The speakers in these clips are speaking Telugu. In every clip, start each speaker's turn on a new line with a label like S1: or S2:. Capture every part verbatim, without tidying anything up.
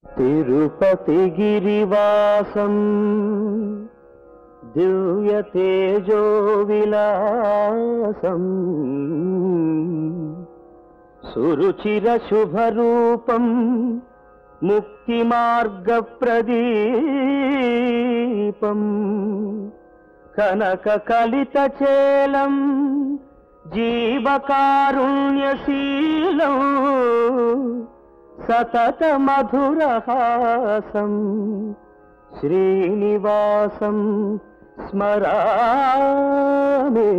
S1: తిరుపతి గిరివాసం దివ్య తేజో విలాసం సురుచిర శుభరూపం ముక్తి మార్గ ప్రదీపం కనక కలిత చేలం జీవకారుణ్యశీలం సతత మధురహాసం శ్రీనివాసం స్మరామి.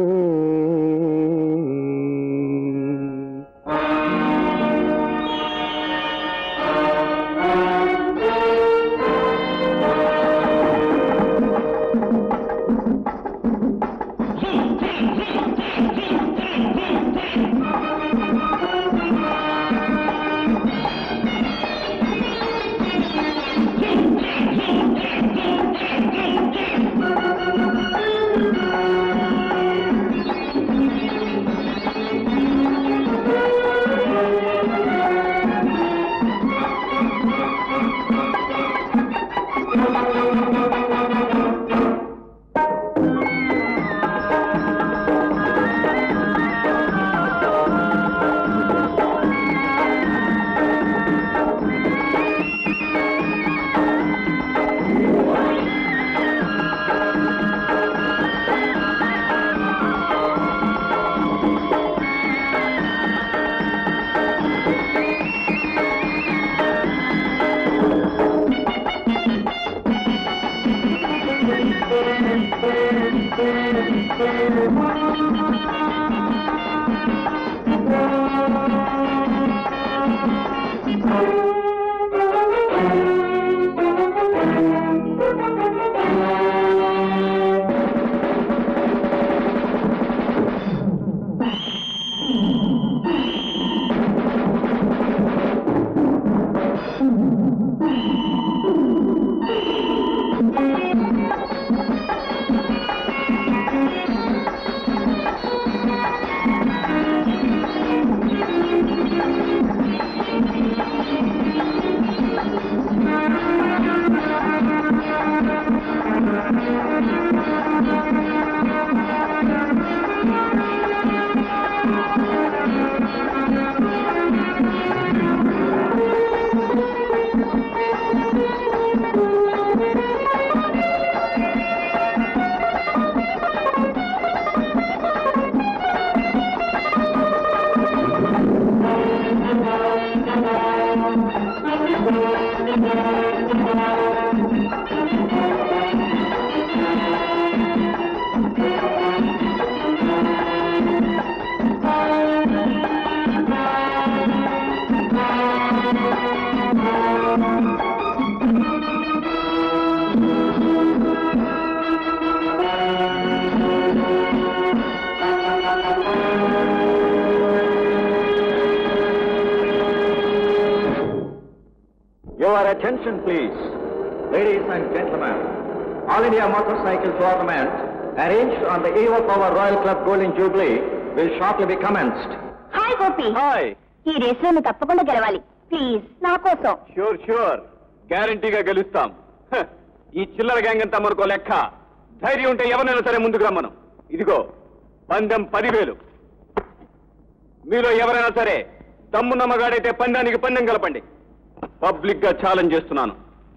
S2: Attention please. Ladies and gentlemen, All India Motorcycle Tournament arranged on the eve of our Royal Club Golden Jubilee will shortly be commenced.
S3: Hi Gopi.
S2: Hi.
S3: ఈ రేసులో నువ్వు తప్పకుండా గెలవాలి ప్లీజ్ నా కోసం.
S2: Sure, sure. గ్యారంటీగా గెలుస్తాం. ఈ చిల్లర గ్యాంగ్ అంతా మనకో లెక్క. ధైర్యం ఉంటే ఎవరైనా సరే ముందుకు రమ్మను. ఇదిగో పందెం పదివేలు. మీలో ఎవరైనా సరే తమ్మున్న మగాడైతే పందానికి పందెం కలపండి. పబ్లిక్ గా ఛాలెంజ్ చేస్తున్నాను.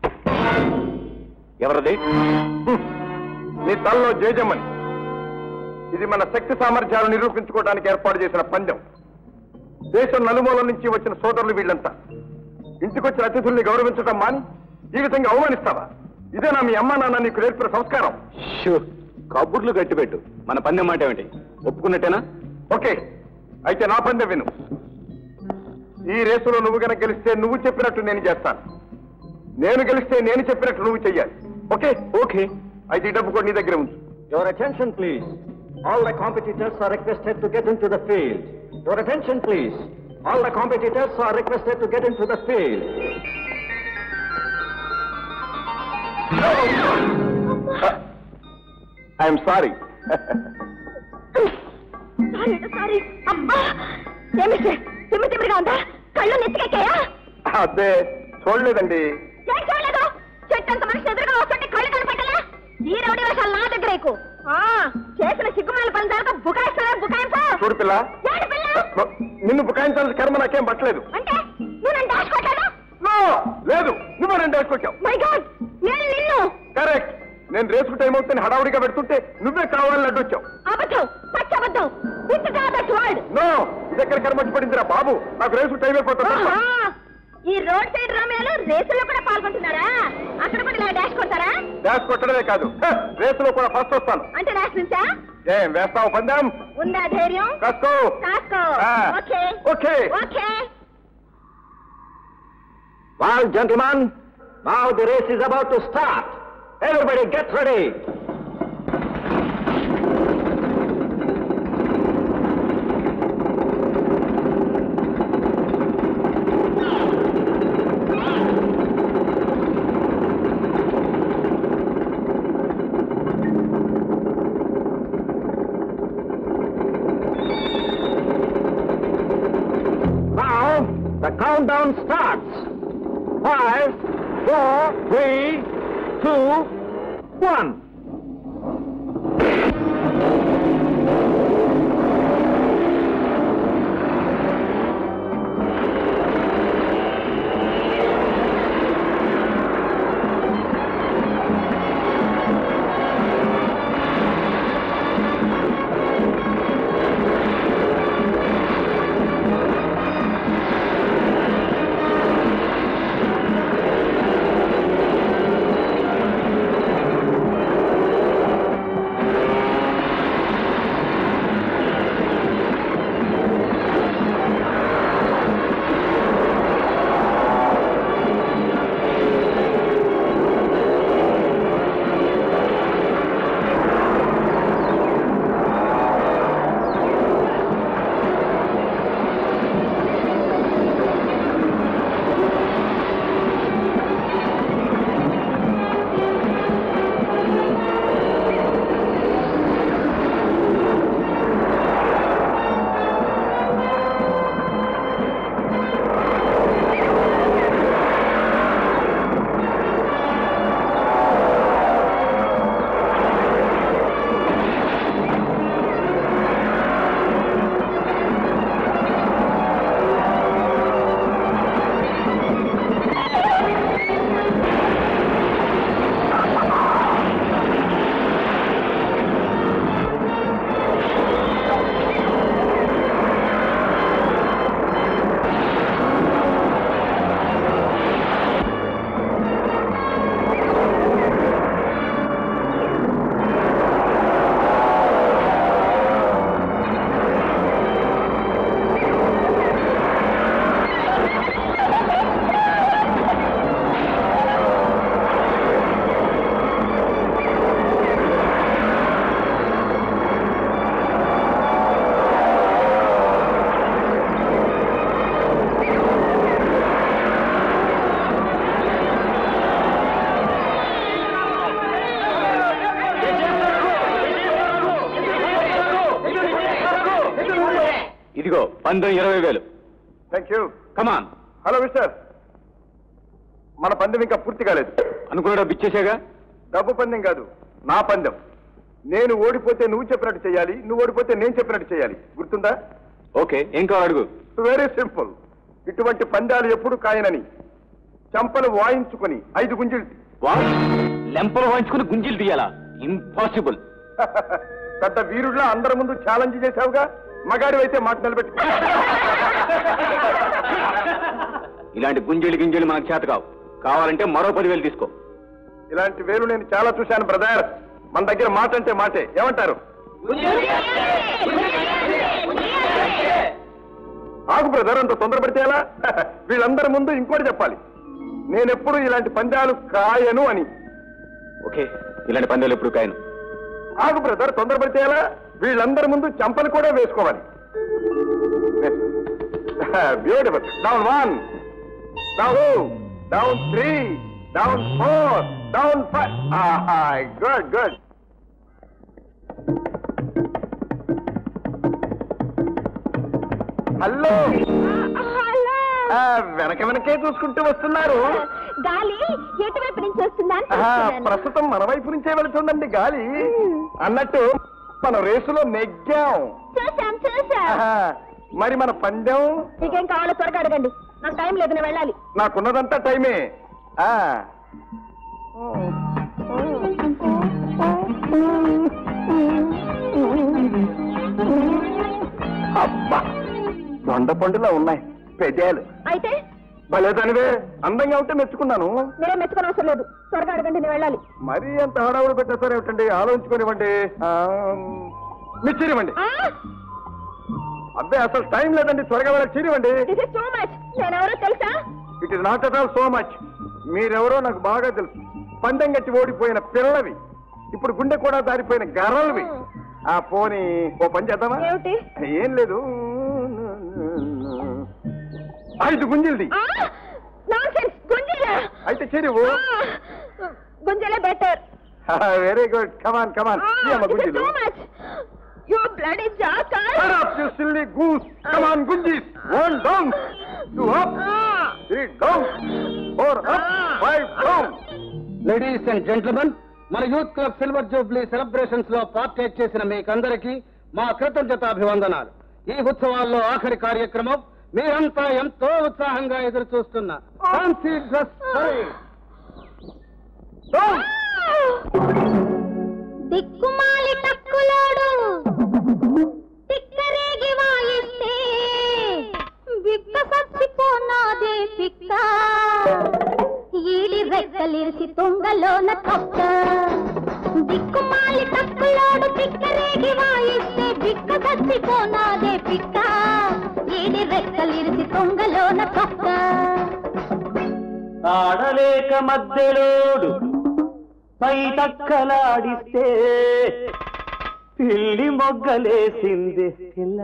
S2: ఎవరది?
S4: నీ తల్లో జేజమ్మని. ఇది మన శక్తి సామర్థ్యాలు నిరూపించుకోవడానికి ఏర్పాటు చేసిన పందెం. దేశం నలుమూల నుంచి వచ్చిన సోదరులు వీళ్ళంతా. ఇంటికొచ్చిన అతిథుల్ని గౌరవించడం మాని ఈ విధంగా అవమానిస్తావా? ఇదేనా మీ అమ్మా నాన్న నీకు నేర్పిన సంస్కారం?
S2: కబుర్లు గట్టిపెట్టు. మన పందెం మాట ఏమిటి? ఒప్పుకున్నట్టేనా?
S4: ఓకే, అయితే నా పందెం విను. ఈ రేసులో నువ్వు కనుక గెలిస్తే నువ్వు చెప్పినట్టు నేను చేస్తాను. నేను గెలిస్తే నేను చెప్పినట్టు నువ్వు చెయ్యాలి. ఓకే?
S2: ఓకే.
S4: అయితే ఈ డబ్బు కూడా నీ దగ్గర ఉంచు.
S2: Your attention please. All the competitors are requested to get into the field. Your attention please. All the competitors are requested to get into the field.
S4: I am sorry.
S3: Sorry sorry. అబ్బా ఏమిటి తిమ్మి తిమ్మిగా ఉందా? కళ్ళు నెత్తికెక్కాయా?
S4: అదే చూడలేదండి.
S3: ఏం చూడలేదు? చెట్టంత మనిషి ఎదురుగా వస్తుంటే కళ్ళు కనిపెట్టలే. ఈ రౌడీ వేషాలు నా దగ్గర ఎక్కువ. చేసిన సిగ్గుమాల పని దాకా బుకాయిస్తానే బుకాయింపు.
S4: చూడు పిల్ల,
S3: ఏంటి పిల్ల?
S4: నిన్ను బుకాయించాల్సిన కర్మ నాకేం పట్టలేదు.
S3: అంటే నువ్వు నన్ను దాచుకోవట్లేదు?
S4: లేదు, నువ్వు రెండు వేసుకొచ్చావు.
S3: మై గాడ్, నేను నిన్ను.
S4: కరెక్ట్. నేను రేసుకు టైం అవుతుంది హడావుడిగా పెడుతుంటే నువ్వే కావాలని అడ్డొచ్చావు.
S3: అబద్ధం, పచ్చి అబద్ధం.
S4: నో, ఇదెక్కడ కర్మచ్చి పడిందిరా బాబు. నాకు రేసు టైం అయిపోతుంది.
S3: ఈ రోడ్ సైడ్ రోమేలు రేసులో కూడా పాల్గొంటున్నారా? అక్కడ కూడా ఇలా డాష్ కొడతారా?
S4: డాష్ కొట్టడమే కాదు, రేసులో కూడా ఫస్ట్ వస్తాను.
S3: అంటే డాష్ నుంచా?
S4: ఏం వేస్తావు పందెం?
S3: ఉందా ధైర్యం?
S4: కాసుకో
S3: కాసుకో. Okay
S4: okay
S3: okay.
S1: Well, gentlemen, now the race is about to start. Everybody get ready. Now, the countdown starts. Five, four, three, two, one.
S2: ఇదిగో పందెం ఇరవై వేలు.
S4: Thank you.
S2: Come on.
S4: Hello mister, మన పందెం ఇంకా పూర్తి కాలేదు.
S2: అనుకున్న డబ్బు ఇచ్చేసాగా.
S4: డబ్బు పందెం కాదు, నా పందెం. నేను ఓడిపోతే నువ్వు చెప్పినట్టు చేయాలి, నువ్వు ఓడిపోతే నేను చెప్పినట్టు చేయాలి. గుర్తుందా?
S2: ఓకే, ఏం కావాలి అడుగు.
S4: Very simple. ఇటువంటి పందాలు ఎప్పుడు కాయనని చంపలు వాయించుకొని ఐదు గుంజలు.
S2: లెంపలు వాయించుకుని గుంజీలు తీయాలా? ఇంపాసిబుల్.
S4: పెద్ద వీరుడిలా అందరి ముందు ఛాలెంజ్ చేశావుగా, మగాడి అయితే మాట నిలబెట్టు.
S2: ఇలాంటి గుంజేలు గింజలు మనకు చేత కావు. కావాలంటే మరో పదివేలు తీసుకో.
S4: ఇలాంటి వేలు నేను చాలా చూశాను బ్రదర్. మన దగ్గర మాట అంటే మాటే. ఏమంటారు? ఆగు బ్రదర్, అంత తొందరపడితే ఎలా? వీళ్ళందరి ముందు ఇంకోటి చెప్పాలి. నేనెప్పుడు ఇలాంటి పందాలు కాయను అని.
S2: ఓకే, ఇలాంటి పందాలు ఎప్పుడు కాయను.
S4: ఆగు బ్రదర్, తొందరపడితే ఎలా? వీళ్ళందరి ముందు చంపలు కూడా వేసుకోవాలి. Beautiful. Down one, down two, down three, down four, down five. Good good. Hello
S3: hello.
S4: వెనక వెనకే చూసుకుంటూ వస్తున్నారు.
S3: గాలి ఎటువైపు నుంచి వస్తుందా
S4: ప్రస్తుతం మన వైపు నుంచే వెళుతుందండి గాలి. అన్నట్టు మనం రేసులో నెగ్గాం.
S3: చూసాం చూసాం.
S4: మరి మన పందెం
S3: మీకేం కావాలో త్వరగా అడగండి, నాకు టైం లేదు, నేను వెళ్ళాలి.
S4: నాకున్నదంతా టైమే. అబ్బా దొండ పండులా ఉన్నాయి పెదాలు.
S3: అయితే
S4: భలేదానివే, అందంగా ఉంటే మెచ్చుకున్నాను.
S3: మీరే మెచ్చుకోని అవసరం లేదు, త్వరగా అడగండి, నేను వెళ్ళాలి.
S4: మరీ అంత హడావుడు పెట్టేసారు ఏమిటండి? ఆలోచించుకోనివ్వండి. మిచ్చిరివ్వండి. అబ్బే అసలు టైం లేదండి, త్వరగా వెళ్ళి చీరివ్వండి.
S3: నేనెవరో తెలుసా?
S4: It is not at all so much. మీరెవరో నాకు బాగా తెలుసు. పందెం గట్టి ఓడిపోయిన పిల్లవి, ఇప్పుడు గుండె కూడా దారిపోయిన గర్రలవి. ఆ పోనీ ఓ పని చేద్దామా? ఏం లేదు, ఐదు గుంజిల్ది. అయితే చీరివు.
S3: గుంజలే better.
S4: Very good, come on come on. గుంజిలు.
S3: You bloody jackal!
S4: Shut up, you silly goose! Come on, Gunjis! One down, two up, three down, four up, five down.
S5: Ladies and gentlemen, మన youth club silver jubilee celebrations లో పార్టిసిపేట్ చేసిన మీకందరికీ మా కృతజ్ఞతాభివందనాలు. ఈ ఉత్సవాల్లో ఆఖరి కార్యక్రమం మీరంతా ఎంతో ఉత్సాహంగా ఎదురు చూస్తున్న ఫ్యాన్సీ డ్రెస్ పరేడ్.
S3: దిక్కుమాలి టక్కులోడు తిక్కరేగి వాయిస్తే బిక్క సచ్చిపోనాదే పిక్క, ఈడి రెక్కలిరిసి తొంగలోన తొక్క. దిక్కుమాలి టక్కులోడు తిక్కరేగి వాయిస్తే బిక్క సచ్చిపోనాదే పిక్క, ఈడి రెక్కలిరిసి తొంగలోన తొక్క.
S6: ఆడలేక మధ్యలోడు పై తక్కలాడిస్తే పిల్లి మొగ్గలేసింది పిల్ల,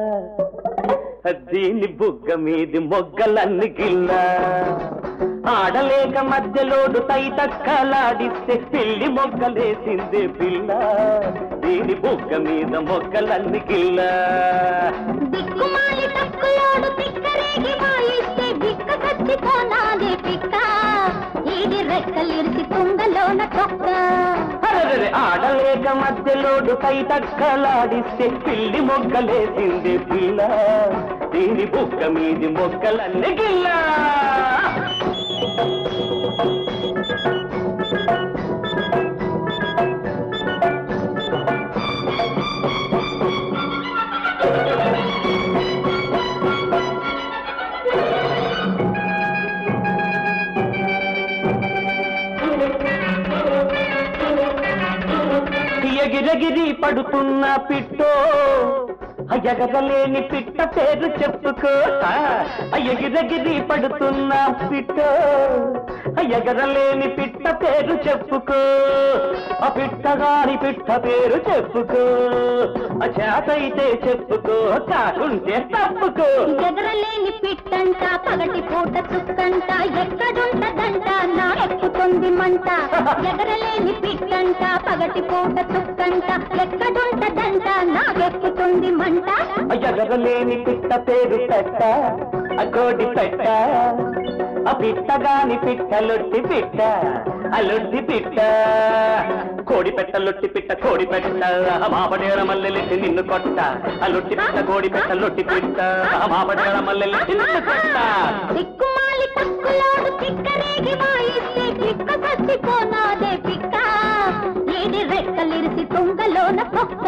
S6: దీని బుగ్గ మీది మొగ్గలన్ని గిల్ల. ఆడలేక మధ్యలోడు పై తక్కలాడిస్తే పిల్లి మొగ్గలేసింది పిల్ల, దీని బుగ్గ మీద మొగ్గలన్ని గిల్ల.
S3: దిక్కుమాలి టక్కులోడు తిక్కరేగి వాయిస్తే బిక్క సచ్చిపోనాదే పిక్క, ఈడి రెక్కలిరిసి తుంగలోన తొక్క.
S6: ఆడలేక మధ్యలోడు పై తక్కలాడిస్తే పిల్లి మొగ్గలేసింది పిల్ల, దీని బుగ్గ మీది మొగ్గలన్నీ గిల్ల. ఎగిరెగిరి పడుతున్న పిట్టో ఎగరలేని పిట్ట పేరు చెప్పుకో. ఎగిరెగిరి పడుతున్న పిట్టో ఎగరలేని పిట్ట పేరు చెప్పుకో. ఆ పిట్టగాని పిట్ట పేరు చెప్పుకో. ఆ చేతైతే చెప్పుకో, కాకుంటే తప్పుకో.
S3: ఎగరలేని పిట్టంట పగటి పూట చుక్కంట, ఎక్కడుంటదంట నా ఎక్కుతుంది మంట. ఎగరలేని పిట్టంట పగటి పూట చుక్కంట, ఎక్కడుంటదంట నాకెక్కుతుంది మంట.
S6: ఎగరలేని పిట్ట పేరు పెట్ట, ఆ కోడి పెట్ట. ఆ పిట్టగాని పిట్ట లొట్టి పిట్ట, ఆ లొట్టి పిట్ట. కోడి పెట్ట లొట్టి పిట్ట కోడి పెట్ట, మాపడేర మల్లెలెట్టి నిన్ను కొట్ట. ఆ లొట్టి పిట్ట కోడి పెట్ట లొట్టి పిట్ట, మాపడేర మల్లెలెట్టి నిన్ను కొట్ట.
S3: దిక్కుమాలి టక్కులోడు తిక్కరేగి వాయిస్తే పిక్క సచ్చిపోనాదే పిక్క, ఈడి రెక్కలిరిసి తుంగలోన తొక్క.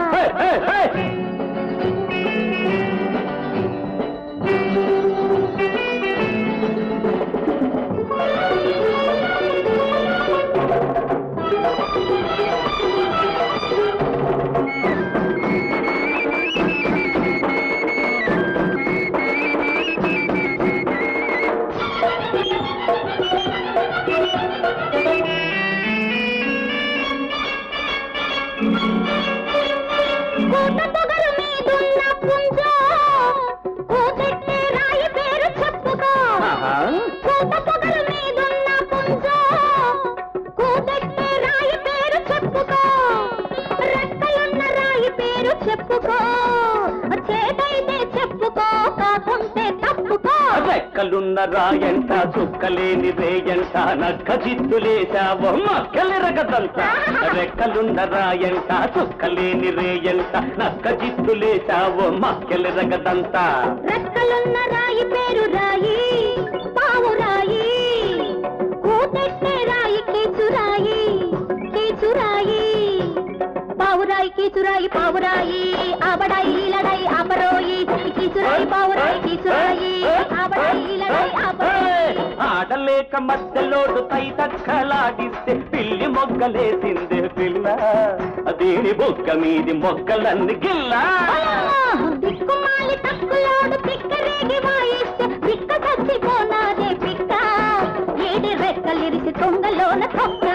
S3: కూత పొగరు మీదున్న పుంజ, కూతెట్టే రాయి పేరు చెప్పుకో. కూత పొగరు మీదున్న పుంజ, కూతెట్టే రాయి పేరు చెప్పుకో. రెక్కలున్న రాయి పేరు చెప్పుకో. చేతైతే చెప్పుకో, కాకుంటే తప్పుకో.
S6: రెక్కలున్న రాయంట చుక్కలేని రేయంట నక్క చిత్తులేశావో మక్కలెరగదంత రెక్కలున్న రాయంట చుక్కలేని రేయంట నక్క చిత్తులేశావో మక్కలెరగదంత
S3: రెక్కలున్న రాయి పేరు రాయి పావు రాయి కూతెట్టే రాయి కీచురాయి కీచురాయి పావురాయి కీచురాయి పావురాయి ఆబడాయి ఈలడాయి ఆపరోయి కీచురాయి పావురాయి కీచురాయి ఆబడాయి ఈలడాయి ఆపరోయి
S6: ఆడలేక మధ్యలోడు తై తక్కలాడిస్తే పిల్లి మొగ్గలేసిందే పిల్ల దీని బొగ్గ మీది మొగ్గలన్నీ గిల్లా
S3: దిక్కుమాలి తక్కులోడు తిక్కరేగి వాయిస్తే పిక్క చచ్చిపోనాదే పిక్క ఏడి రెక్కలిరిసి తొంగలోన తొక్క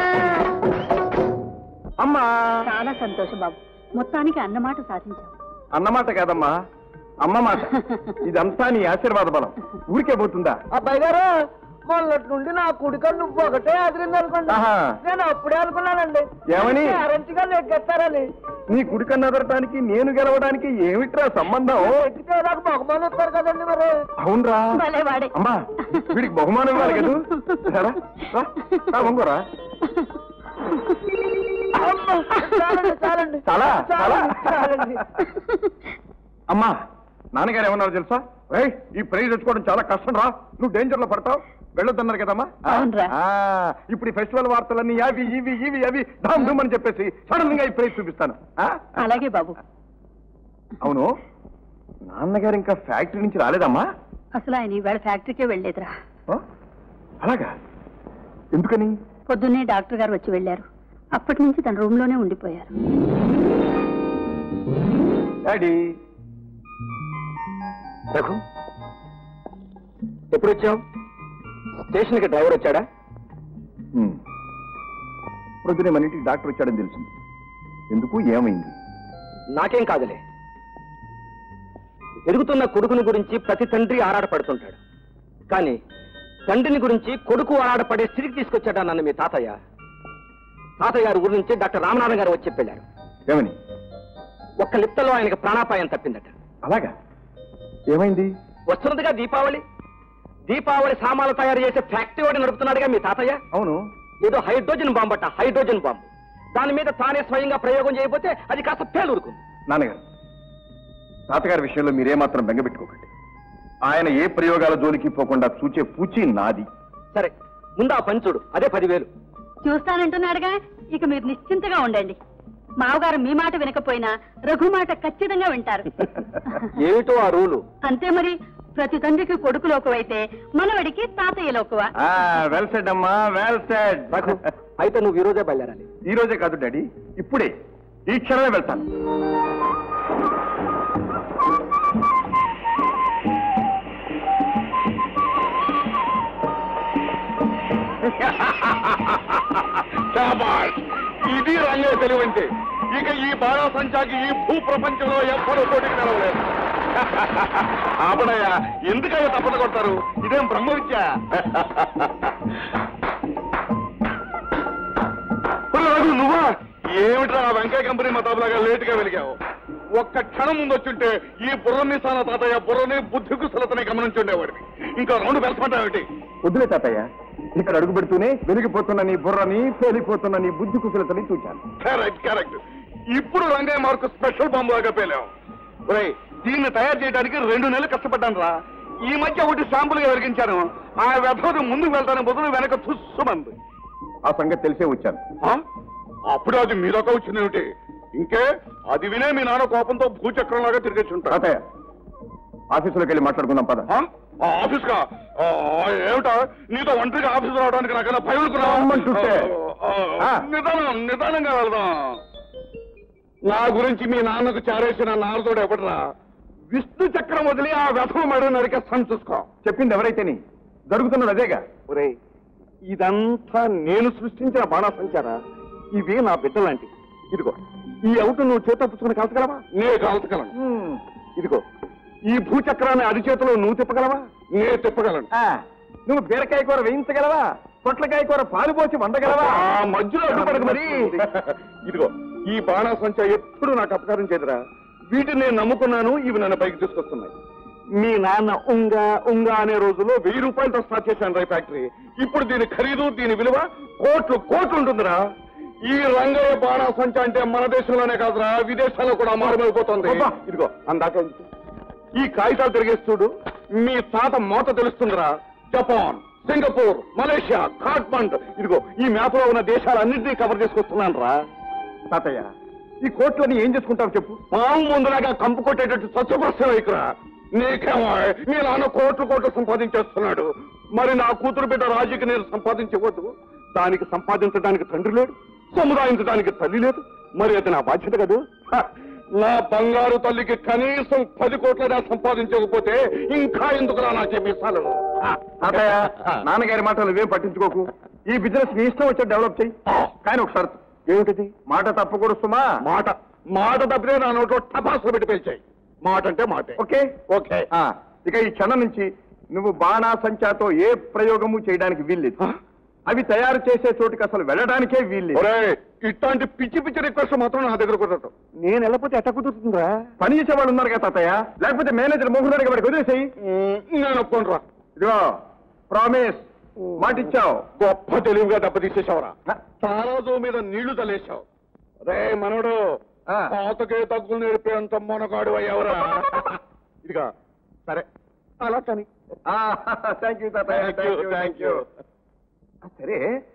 S4: అమ్మా
S3: చాలా సంతోషం బాబు మొత్తానికి అన్నమాట సాధించావు
S4: అన్నమాట కాదమ్మా అమ్మ మాట ఇదంతా నీ ఆశీర్వాద బలం ఊరికే పోతుందా
S5: అబ్బాయి గారు మొన్నటి నుండి నా కుడికన్ను నువ్వు ఒకటే అదిరింది అనుకోండి నేను అప్పుడే అనుకున్నానండి
S4: ఏమని
S5: అరంచిగా నెగ్గెత్తారని
S4: నీ కుడికన్ను ఎదరటానికి నేను గెలవడానికి ఏమిట్రా సంబంధం
S5: ఎక్కితే నాకు బహుమానం ఇస్తారు కదండి మరి
S4: అవునరా
S3: భలే వాడే
S4: అమ్మా వీడికి బహుమానం ఇవ్వాలి కదా సరా రా వంగురా
S5: చాలండి
S4: చాలా చాలా
S5: చాలండి
S4: అమ్మా నాన్నగారు ఏమన్నారు తెలుసా రేయ్ ఈ ప్రైజ్ తెచ్చుకోవడం చాలా కష్టం రా నువ్వు డేంజర్ లో పడతావు వెళ్ళొద్దన్నారు కదమ్మా
S3: అవునురా.
S4: ఆ, ఇప్పుడు ఈ ఫెస్టివల్ వార్తలన్నీ అవి ఇవి ఇవి అవి ధామ్ ధూమ్ అని చెప్పేసి సడన్ గా ఈ ప్రైజ్ చూపిస్తాను ఆ?
S3: అలాగే బాబు
S4: అవును నాన్నగారు ఇంకా ఫ్యాక్టరీ నుంచి రాలేదమ్మా
S3: అసలు ఆయన ఈవేళ ఫ్యాక్టరీకే వెళ్ళలేదురా
S4: ఆ? అలాగా ఎందుకని
S3: పొద్దున్నే డాక్టర్ గారు వచ్చి వెళ్ళారు అప్పటి నుంచి తన రూమ్ లోనే ఉండిపోయారు
S4: డాడీ
S1: రఘు ఎప్పుడు వచ్చావు స్టేషన్కి డ్రైవర్ వచ్చాడా
S4: ఉమ్. ప్రొద్దునే మన ఇంటికి డాక్టర్ వచ్చాడని తెలిసింది ఎందుకు ఏమైంది
S1: నాకేం కాదులే ఎదుగుతున్న కొడుకుని గురించి ప్రతి తండ్రి ఆరాటపడుతుంటాడు కానీ తండ్రిని గురించి కొడుకు ఆరాటపడే స్థితికి తీసుకొచ్చాడా నన్ను మీ తాతయ్య తాతయ్య గారి ఊరి నుంచి డాక్టర్ రామనాథన్ గారు వచ్చి చెప్పారు
S4: ఏమని
S1: ఒక్క లిప్తలో ఆయనకు ప్రాణాపాయం తప్పిందట
S4: అలాగా ఏమైంది
S1: వస్తున్నదిగా దీపావళి దీపావళి సామాన్లు తయారు చేసే ఫ్యాక్టరీ వాడి నడుపుతున్నాడుగా మీ తాతయ్య
S4: అవును
S1: ఏదో హైడ్రోజన్ బాంబు అట హైడ్రోజన్ బాంబు దాని మీద తానే స్వయంగా ప్రయోగం చేయకపోతే అది కాస్త పేలురుకుంది
S4: నాన్నగారు తాతగారి విషయంలో మీరేమాత్రం బెంగపెట్టుకోకండి ఆయన ఏ ప్రయోగాల జోలికి పోకుండా చూచే పూచి నాది
S1: సరే ముందు ఆ పంచుడు అదే పదివేలు
S3: చూస్తానంటున్నాడుగా ఇక మీరు నిశ్చింతగా ఉండండి మావగారు మీ మాట వినకపోయినా రఘు మాట ఖచ్చితంగా వింటారు
S1: ఏమిటో ఆ రూలు
S3: అంతే మరి ప్రతి తండ్రికి కొడుకు లోకువైతే మనవడికి తాతయ్య లోకువ
S4: వెల్ సెడ్ అమ్మా వెల్ సెడ్
S1: రఘు అయితే నువ్వు ఈ రోజే బయలుదేరాలి
S4: ఈ రోజే కాదు డాడీ ఇప్పుడే ఈ క్షణమే వెళ్తాను
S2: ఇది రంగే తెలివంటే ఇక ఈ బాణా సంచాకి ఈ భూ ప్రపంచంలో ఎవ్వరూ పోటీకి నిలవలేదు ఆపడయ్యా ఎందుకయ్యా తప్పద కొడతారు ఇదేం బ్రహ్మ విద్య రఘు నువ్వా ఏమిట్రా వెంకయ్య కంపెనీ మతాబులాగా లేట్ గా వెలిగావు ఒక్క క్షణం ముందు వచ్చుంటే ఈ బుర్ర మీసాల తాతయ్య బుర్రని బుద్ధి కుశలతని గమనించుండేవాడిని ఇంకా రెండు పెంచమంటావేమిటి
S4: వద్దులే తాతయ్య ఇక్కడ అడుగు పెడుతూనే వెలిగిపోతున్న నీ బుర్రని పేలిపోతున్న నీ బుద్ధి కుశలతని చూచాను
S2: కరెక్ట్ కరెక్ట్ ఇప్పుడు రంగయ్య మార్కు స్పెషల్ బాంబు లాగా పేలాం ఒరేయ్ దీన్ని తయారు చేయడానికి రెండు నెలలు కష్టపడ్డాను రా ఈ మధ్య ఒకటి శాంపుల్ గా వెలిగించాను ఆ వ్యర్థం ముందుకు వెళ్తాను బదులు వెనక తుస్సుమంది
S4: ఆ సంగతి తెలిసే వచ్చాను
S2: ఆ? అప్పుడు అది మీదొక వచ్చిందేమిటి ఇంకే అది వినే మీ నాన్న కోపంతో భూచక్రంలాగా తిరిగేసి ఉంటారు
S4: తాతయ్య ఆఫీసులోకి వెళ్ళి మాట్లాడుకుందాం పద
S2: ఆఫీస్ కా ఆ, ఏమిటా నీతో ఒంటరిగా ఆఫీస్ రావడానికి నాకన్నా
S4: రమ్మంటుంటే. ఆ.
S2: నిదానం నిదానంగా వెళ్దాం నా గురించి మీ నాన్నకు చారేసిన నారదుడు ఎవడరా విష్ణు చక్రం వదిలి ఆ వ్యథం మడి నరికేస్తాను చూసుకో
S4: చెప్పింది ఎవరైతేని జరుగుతున్నది అదేగా
S2: ఒరేయ్ ఇదంతా నేను సృష్టించిన బాణాసంచారా ఇవి నా బిడ్డలాంటి ఇదిగో ఈ అవుటు నువ్వు చేత పుచ్చుకుని కాల్చగలవా నే కాల్చగలను
S4: హ్మ్.
S2: ఇదిగో ఈ భూచక్రాన్ని అరిచేతిలో నువ్వు తిప్పగలవా నే తిప్పగలను
S4: ఆ, నువ్వు బీరకాయ కూర వేయించగలవా పొట్లకాయ కూర పాలు పోసి వండగలవా
S2: ఆ మధ్యలో అడ్డుపడదు మరి ఇదిగో ఈ బాణాసంచ ఎప్పుడు నాకు అపకారం చేదురా వీటిని నేను నమ్ముకున్నాను ఇవి నన్ను పైకి తీసుకొస్తున్నాయి
S4: మీ నాన్న ఉంగా ఉంగా అనే రోజుల్లో వెయ్యి రూపాయలతో స్టార్ట్ చేశాను రా ఫ్యాక్టరీ. ఇప్పుడు దీని ఖరీదు దీని విలువ కోట్లు కోట్లు ఉంటుందిరా. ఈ రంగయ్య బాణాసంచ అంటే మన దేశంలోనే కాదురా, విదేశాల్లో కూడా మారుమైపోతుంది. ఇదిగో అందాక ఈ కాగితాలు తిరిగేస్తుడు మీ తాత మోత తెలుస్తుందిరా. జపాన్, సింగపూర్, మలేషియా, ఖాట్మండ్, ఇదిగో ఈ మ్యాప్ లో ఉన్న దేశాలన్నింటినీ కవర్ చేసుకొస్తున్నాను రా. తాతయ్య, ఈ కోట్లని ఏం చేసుకుంటావు చెప్పు? పాము ముందులాగా కంపు కొట్టేటట్టు స్వచ్ఛప్రశ్న వైకురా. నీకేమో మీ నాన్న కోట్లు కోట్లు సంపాదించేస్తున్నాడు, మరి నా కూతురు బిడ్డ రాజుకి నేను సంపాదించవద్దు? దానికి సంపాదించడానికి తండ్రి లేడు, సముదాయించడానికి తల్లి లేదు, మరి అది నా బాధ్యత కదూ. నా బంగారు తల్లికి కనీసం పది కోట్లైనా సంపాదించకపోతే ఇంకా ఎందుకురా నా చెప్పిస్తాను. తాతయ్య, నాన్నగారి మాటలు నువ్వేం పట్టించుకోకు. ఈ బిజినెస్ నీ ఇష్టం వచ్చి డెవలప్ చెయ్యి. కానీ ఒక షరతు. ఏమిటిది? మాట తప్పకూడదు సుమా. మాట మాట తప్పితే నా నోట్లో టపాసులు పెట్టి పేల్చాయి. మాట అంటే మాట. Okay okay. ఇక ఈ క్షణం నుంచి నువ్వు బాణాసంచాతో ఏ ప్రయోగము చేయడానికి వీల్లేదు. అవి తయారు చేసే చోటుకి అసలు వెళ్ళడానికే వీల్లేదు. ఇట్లాంటి పిచ్చి పిచ్చి రిక్వెస్ట్ మాత్రం నా దగ్గర కుదరదు. నేను వెళ్ళకపోతే ఎట్ట కుదురుతుందా? పని చేసేవాళ్ళు ఉన్నారు కదా తాతయ్య, లేకపోతే మేనేజర్ మోహన్ రెడ్డి వాడికి వదిలేసాయి. నేను ఒప్పుకోను రా. ఇదిగో ప్రామిస్, మాటిచ్చావు. గొప్ప తెలివిగా దెబ్బతీసేసావురా. తారాజు మీద నీళ్లు తలేసావు. రే మనోడు, పాతకే తగ్గులు నేర్పేంత మొనగాడు అయ్యావురా. ఇదిగా సరే అలా కానీ. థ్యాంక్ యూ తాతయ్య, థ్యాంక్ యూ. సరే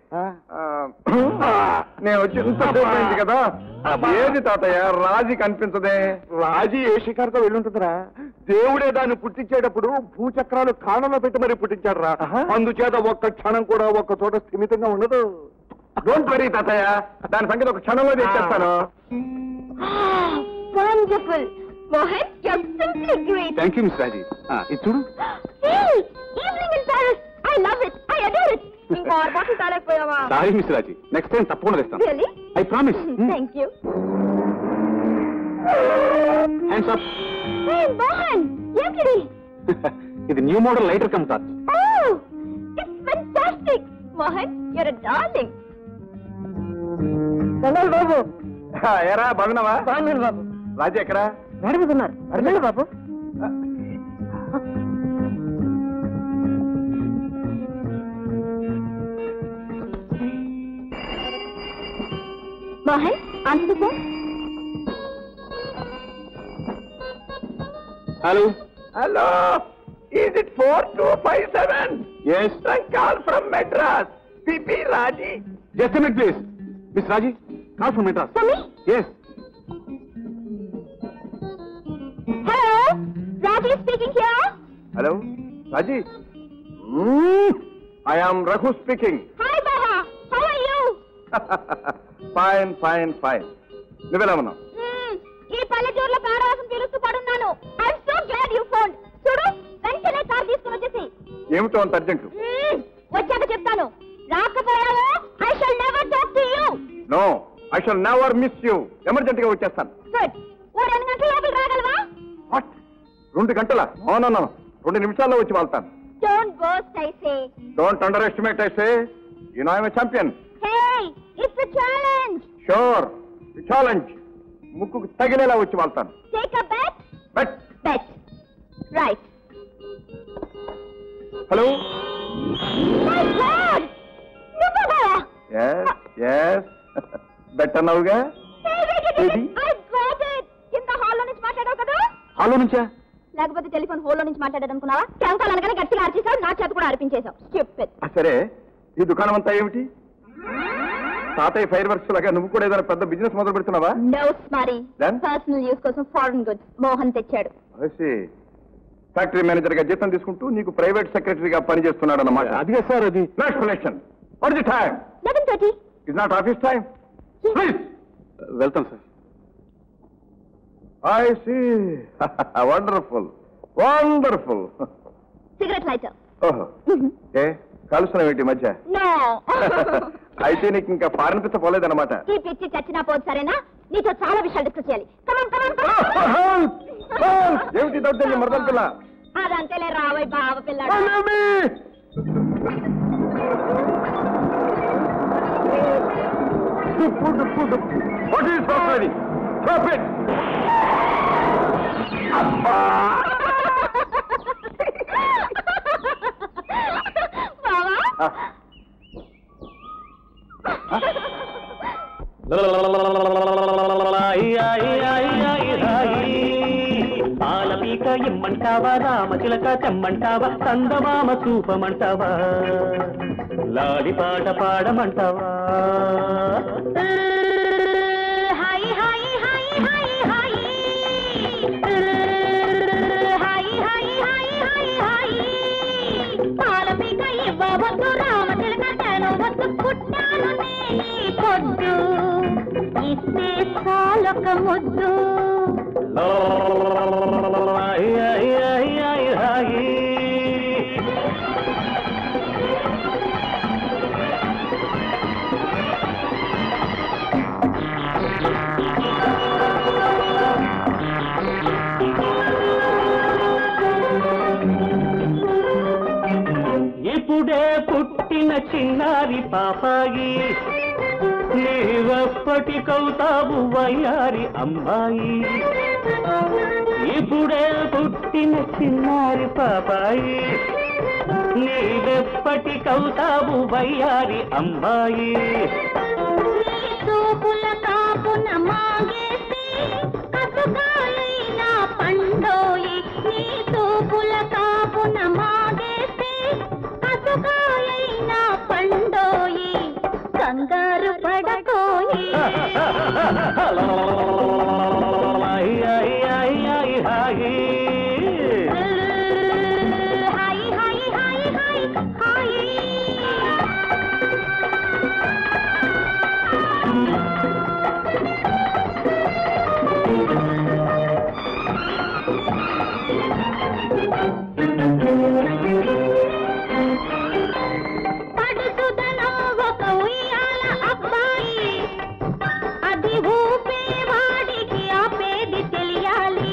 S4: నేను వచ్చి కదా, ఏది తాతయ్య రాజీ కనిపించదే? రాజీ ఏ శిఖర్తో వెళ్ళుంటుందిరా. దేవుడే దాన్ని పుట్టించేటప్పుడు భూచక్రాలు కాణంలో పెట్టి మరీ పుట్టించాడు రా. అందుచేత ఒక్క క్షణం కూడా ఒక్క చోట స్థిమితంగా ఉండదు. డోంట్ వరీ తాతయ్య, దాని సంగతి ఒక క్షణంలో తెచ్చేస్తాను.
S3: Wonderful Mohan, you are simply great.
S2: Thank you miss Raji. ఇది చూడు.
S3: Evening in Paris, I love it, I adore it. ఇంకా ఆరు బాటిల్ తాలేకపోయావా?
S2: Sorry miss Raji, next time తప్పకుండా తెస్తాను.
S3: Really?
S2: I promise.
S3: Thank you.
S2: Hands up.
S3: Hey Mohan, ఏంటిది?
S2: ఇది new model lighter come torch.
S3: Oh, it's fantastic. Mohan, you are a darling.
S5: దండాలు బాబు.
S4: ఎరా బాగున్నావా?
S5: బాగున్నాను బాబు.
S4: రాజీ ఎక్కడా?
S5: మేడం మీద ఉన్నారు. అడగండి బాబు.
S3: Mohan, answer the phone.
S2: Hello
S4: hello, is it four two five seven?
S2: Yes.
S4: Call from Madras. పిపి Raji.
S2: Just minute please. Miss Raji, call from Madras.
S3: For me?
S2: Yes.
S3: Hello, Raji speaking here.
S4: Hello Raji, I am Raghu speaking.
S3: Hi Baha, how are you?
S4: Fine fine fine. నువ్వెలా ఉన్నావు?
S3: Hmm, ఈ పల్లెటూరులో పారవాసం పిలుస్తూ పడున్నాను. I'm so glad you phoned. చూడు, వెంటనే కార్ తీసుకుని వచ్చేసి.
S4: ఏమిటో అంత అర్జెంటు?
S3: Hmm, వచ్చాక చెప్తాను. రాకపోయావో I shall never talk to you.
S4: No, I shall never miss you. Emergent గా వచ్చేస్తాను.
S3: Good. ఓ రెండు గంటల లోపల రాగలవా?
S4: వాట్, రెండు గంటల? నో నో నో, రెండు నిమిషాల్లో వచ్చి వెళ్తాను.
S3: Don't boast, I say.
S4: Don't underestimate I say. You know I'm a champion.
S3: Hey, it's a challenge.
S4: Sure, challenge. ముక్కుకు తగిలేలా వచ్చి వెళ్తాను.
S3: Take a bet.
S4: But
S3: Bet. Right.
S4: Hello.
S3: My God! నువ్వా?
S4: ఎస్ ఎస్, బెట్ అన్నావుగా.
S3: Hey, wait, wait,
S4: ఏది?
S3: wait. I got it. కింద హాల్లో నుంచి మాట్లాడావు కదా?
S2: హాలో నుంచా?
S3: లేకపోతే టెలిఫోన్ హోల్లో నుంచి మాట్లాడాడు అనుకున్నావా? కేంకాలు అనగానే గట్టిగా అరిచేసావు, నా చేత కూడా అరిపించేశావు. Stupid.
S4: ఆ, సరే, ఈ దుకాణం అంతా ఏమిటి? తాతయ్య ఫైర్ వర్క్స్ లాగా నువ్వు కూడా ఏదైనా పెద్ద బిజినెస్ మొదలు పెడుతున్నావా?
S3: No, Smarty.
S4: Then?
S3: Personal use కోసం ఫారెన్ గుడ్స్ మోహన్ తెచ్చాడు.
S4: ఫ్యాక్టరీ మేనేజర్ గా జీతం తీసుకుంటూ నీకు ప్రైవేట్ సెక్రటరీగా పనిచేస్తున్నాడు అన్నమాట.
S2: అదిగా సార్, అది
S4: explanation. What is the time?
S3: eleven thirty.
S4: Is not office time. Please.
S2: వెళ్తాం sir.
S4: I see. Wonderful wonderful.
S3: Cigarette lighter.
S4: ఓహో, ఏ కలుస్తున్నావు ఏంటి మధ్య?
S3: No.
S4: అయితే నీకు ఇంకా ఫారెన్ పిచ్చ పోలేదన్నమాట.
S3: ఈ పిచ్చి చచ్చినా పోదు సరేనా? నీతో చాలా విషయాలు డిస్కస్ చేయాలి. Come on, come on, come on.
S4: ఏమిటి దౌర్జన్యం మరదల పిల్ల?
S3: అదంతేలే రావోయ్ బావ పిల్లాడు.
S4: What is happening? Stop it!
S6: పాలపీక ఇమ్మంటావా రామచిలక తెమ్మంటావా చందమామ చూపమంటావా లాలిపాట పాడమంటావా
S3: హాయ్ హాయ్ హాయ్ హాయ్ హాయ్ హాయ్ హాయ్ హాయ్ హాయ్ హాయ్ పాలపీక ఇవ్వవద్దు రామచిలక తెనవద్దు పుట్టాను నీ పొద్దు ఇస్తే చాలొక ముద్దు
S6: ఇప్పుడే పుట్టిన చిన్నారి పాపాయి నీవెప్పటికవుతావు వయ్యారి అమ్మాయి ఇప్పుడే పుట్టిన చిన్నారి పాపాయి నీవెప్పటికవుతావు వయ్యారి అమ్మాయి
S3: చూపుల కాపున మాగేసి కసుగాయైన పండోయి నీ చూపుల కాపున మాగేసి కసుగాయైన పండోయి కంగారు పడకోయి హాయ్ హాయ్ హాయ్ హాయ్ హాయ్ పడుతుదనం ఒక ఉయ్యాల అబ్బాయి అది ఊపేవాడికి ఆపేది తెలియాలి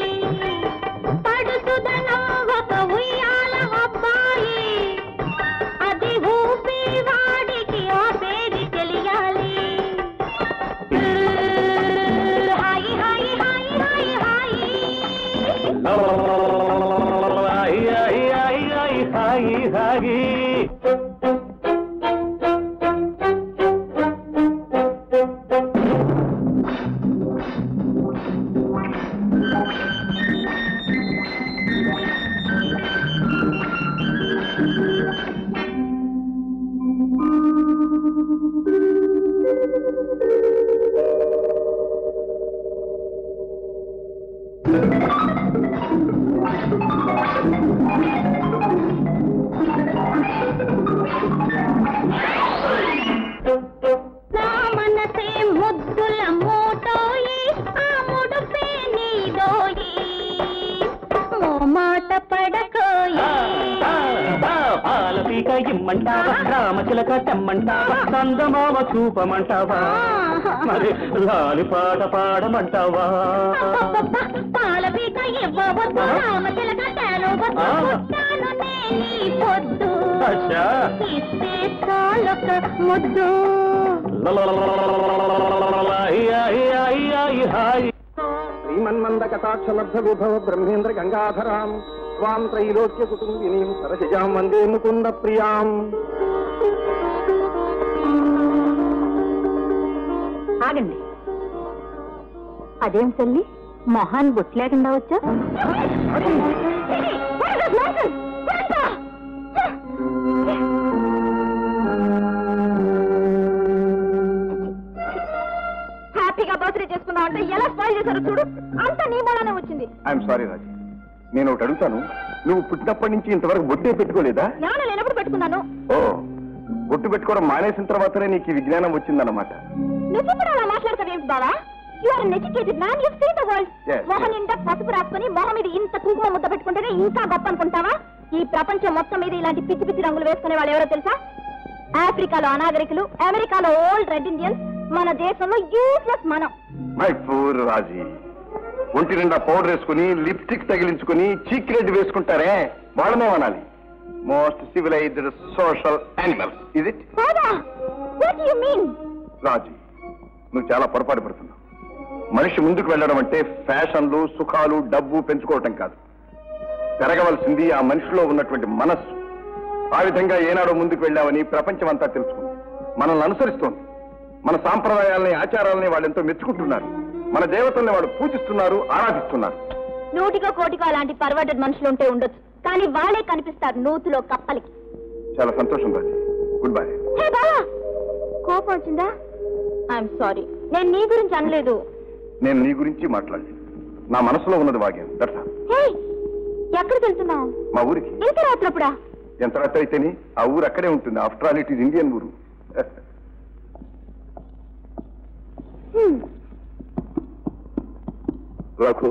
S3: పడుతుదనం ఒక ఉయ్యాల అబ్బాయి అది ఊపేవాడికి ఆపేది తెలియాలి హాయ్ హాయ్ హాయ్ హాయ్ హాయ్
S6: హాయ్ హాయ్
S3: నా మనసే ముద్దుల మూటోయి ఆ ముడుపే నీదోయి ఓ మాట పడకోయి
S6: పాలపీక ఇమ్మంటావా రామచిలక తెమ్మంటావా చందమామ చూపమంటావా మరి లాలిపాట పాడమంటావా
S3: పాలపీక ఇవ్వవద్దు రామచిలక తెనవద్దు పుట్టాను నీ పొద్దు ఇస్తే చాలొక ముద్దు
S5: శ్రీమన్మంద కటాక్షలబ్ధ విభవ బ్రహ్మేంద్ర గంగాధరాం స్వాం త్రైలోక్య కుటుంబినీం సరసిజాం వందే ముకుంద ప్రియాం.
S3: ఆగండి అదేం తల్లి మొహాన్ బొట్టు లేకుండా వచ్చా హ్యాపీగా బర్త్డే చేసుకున్నావు అంటే ఎలా స్పాయిల్ చేశారో చూడు అంతా నీ మూలానే వచ్చింది.
S4: ఐఎమ్ సారీ రాజీ, నేను ఒకటి అడుగుతాను, నువ్వు పుట్టినప్పటి నుంచి ఇంతవరకు బొట్టే పెట్టుకోలేదా?
S3: జ్ఞానం లేనప్పుడు పెట్టుకున్నాను.
S4: ఓ, బొట్టు పెట్టుకోవడం మానేసిన తర్వాతనే నీకు ఈ విజ్ఞానం వచ్చిందన్నమాట.
S3: నువ్వు కూడా అలా మాట్లాడతావేంటి బావా? You are an educated man, you see the world. మొహం నిండా పసుపు రాసుకుని మొహం మీద ఇంత కుంకుమ ముద్ద పెట్టుకుంటేనే ఇంకా గొప్ప అనుకుంటావా? ఈ ప్రపంచం మొత్తం మీద ఇలాంటి పిచ్చి పిచ్చి రంగులు వేసుకునే వాళ్ళు ఎవరో తెలుసా? ఆఫ్రికాలో అనాగరికులు, అమెరికాలో ఓల్డ్ రెడ్ ఇండియన్స్, మన దేశంలో యూస్లెస్ మనం.
S4: మై పూర్ రాజీ, ఒంటి నిండా పౌడర్ వేసుకుని లిప్స్టిక్ తగిలించుకుని చీక్ రెడ్ వేసుకుంటారే వాళ్ళనే అనాలి most civilized social animals. Is it?
S3: What you mean?
S4: Raji, నువ్వు చాలా పొరపాటు పడుతున్నావు. మనిషి ముందుకు వెళ్ళడం అంటే ఫ్యాషన్లు, సుఖాలు, డబ్బు పెంచుకోవటం కాదు. పెరగవలసింది ఆ మనిషిలో ఉన్నటువంటి మనస్సు. ఆ విధంగా ఏనాడో ముందుకు వెళ్ళామని ప్రపంచం అంతా తెలుసుకుంది. మనల్ని అనుసరిస్తోంది. మన సాంప్రదాయాలని ఆచారాలని వాళ్ళు ఎంతో మెచ్చుకుంటున్నారు. మన దేవతల్ని వాళ్ళు పూజిస్తున్నారు, ఆరాధిస్తున్నారు.
S3: నూటికో కోటికో అలాంటి పర్వర్టెడ్ మనుషులు ఉంటే ఉండొచ్చు, కానీ వాళ్ళే కనిపిస్తారు నూతులో కప్పలికి.
S4: చాలా సంతోషం రాజీ. Good bye.
S3: హే బావా, కోపం వచ్చిందా? ఐఎమ్ సారీ, నేను నీ గురించి అనలేదు.
S4: నేను నీ గురించి మాట్లాడలేదు. నా మనసులో ఉన్నది వాగాను. That's all.
S3: హే, ఎక్కడికి వెళ్తున్నావు?
S4: మా ఊరికి.
S3: ఇంత రాత్రప్పుడా?
S4: ఎంత రాత్రి అయితేనే ఆ ఊరు అక్కడే ఉంటుంది. After all it is Indian ఊరు.
S2: రఘు,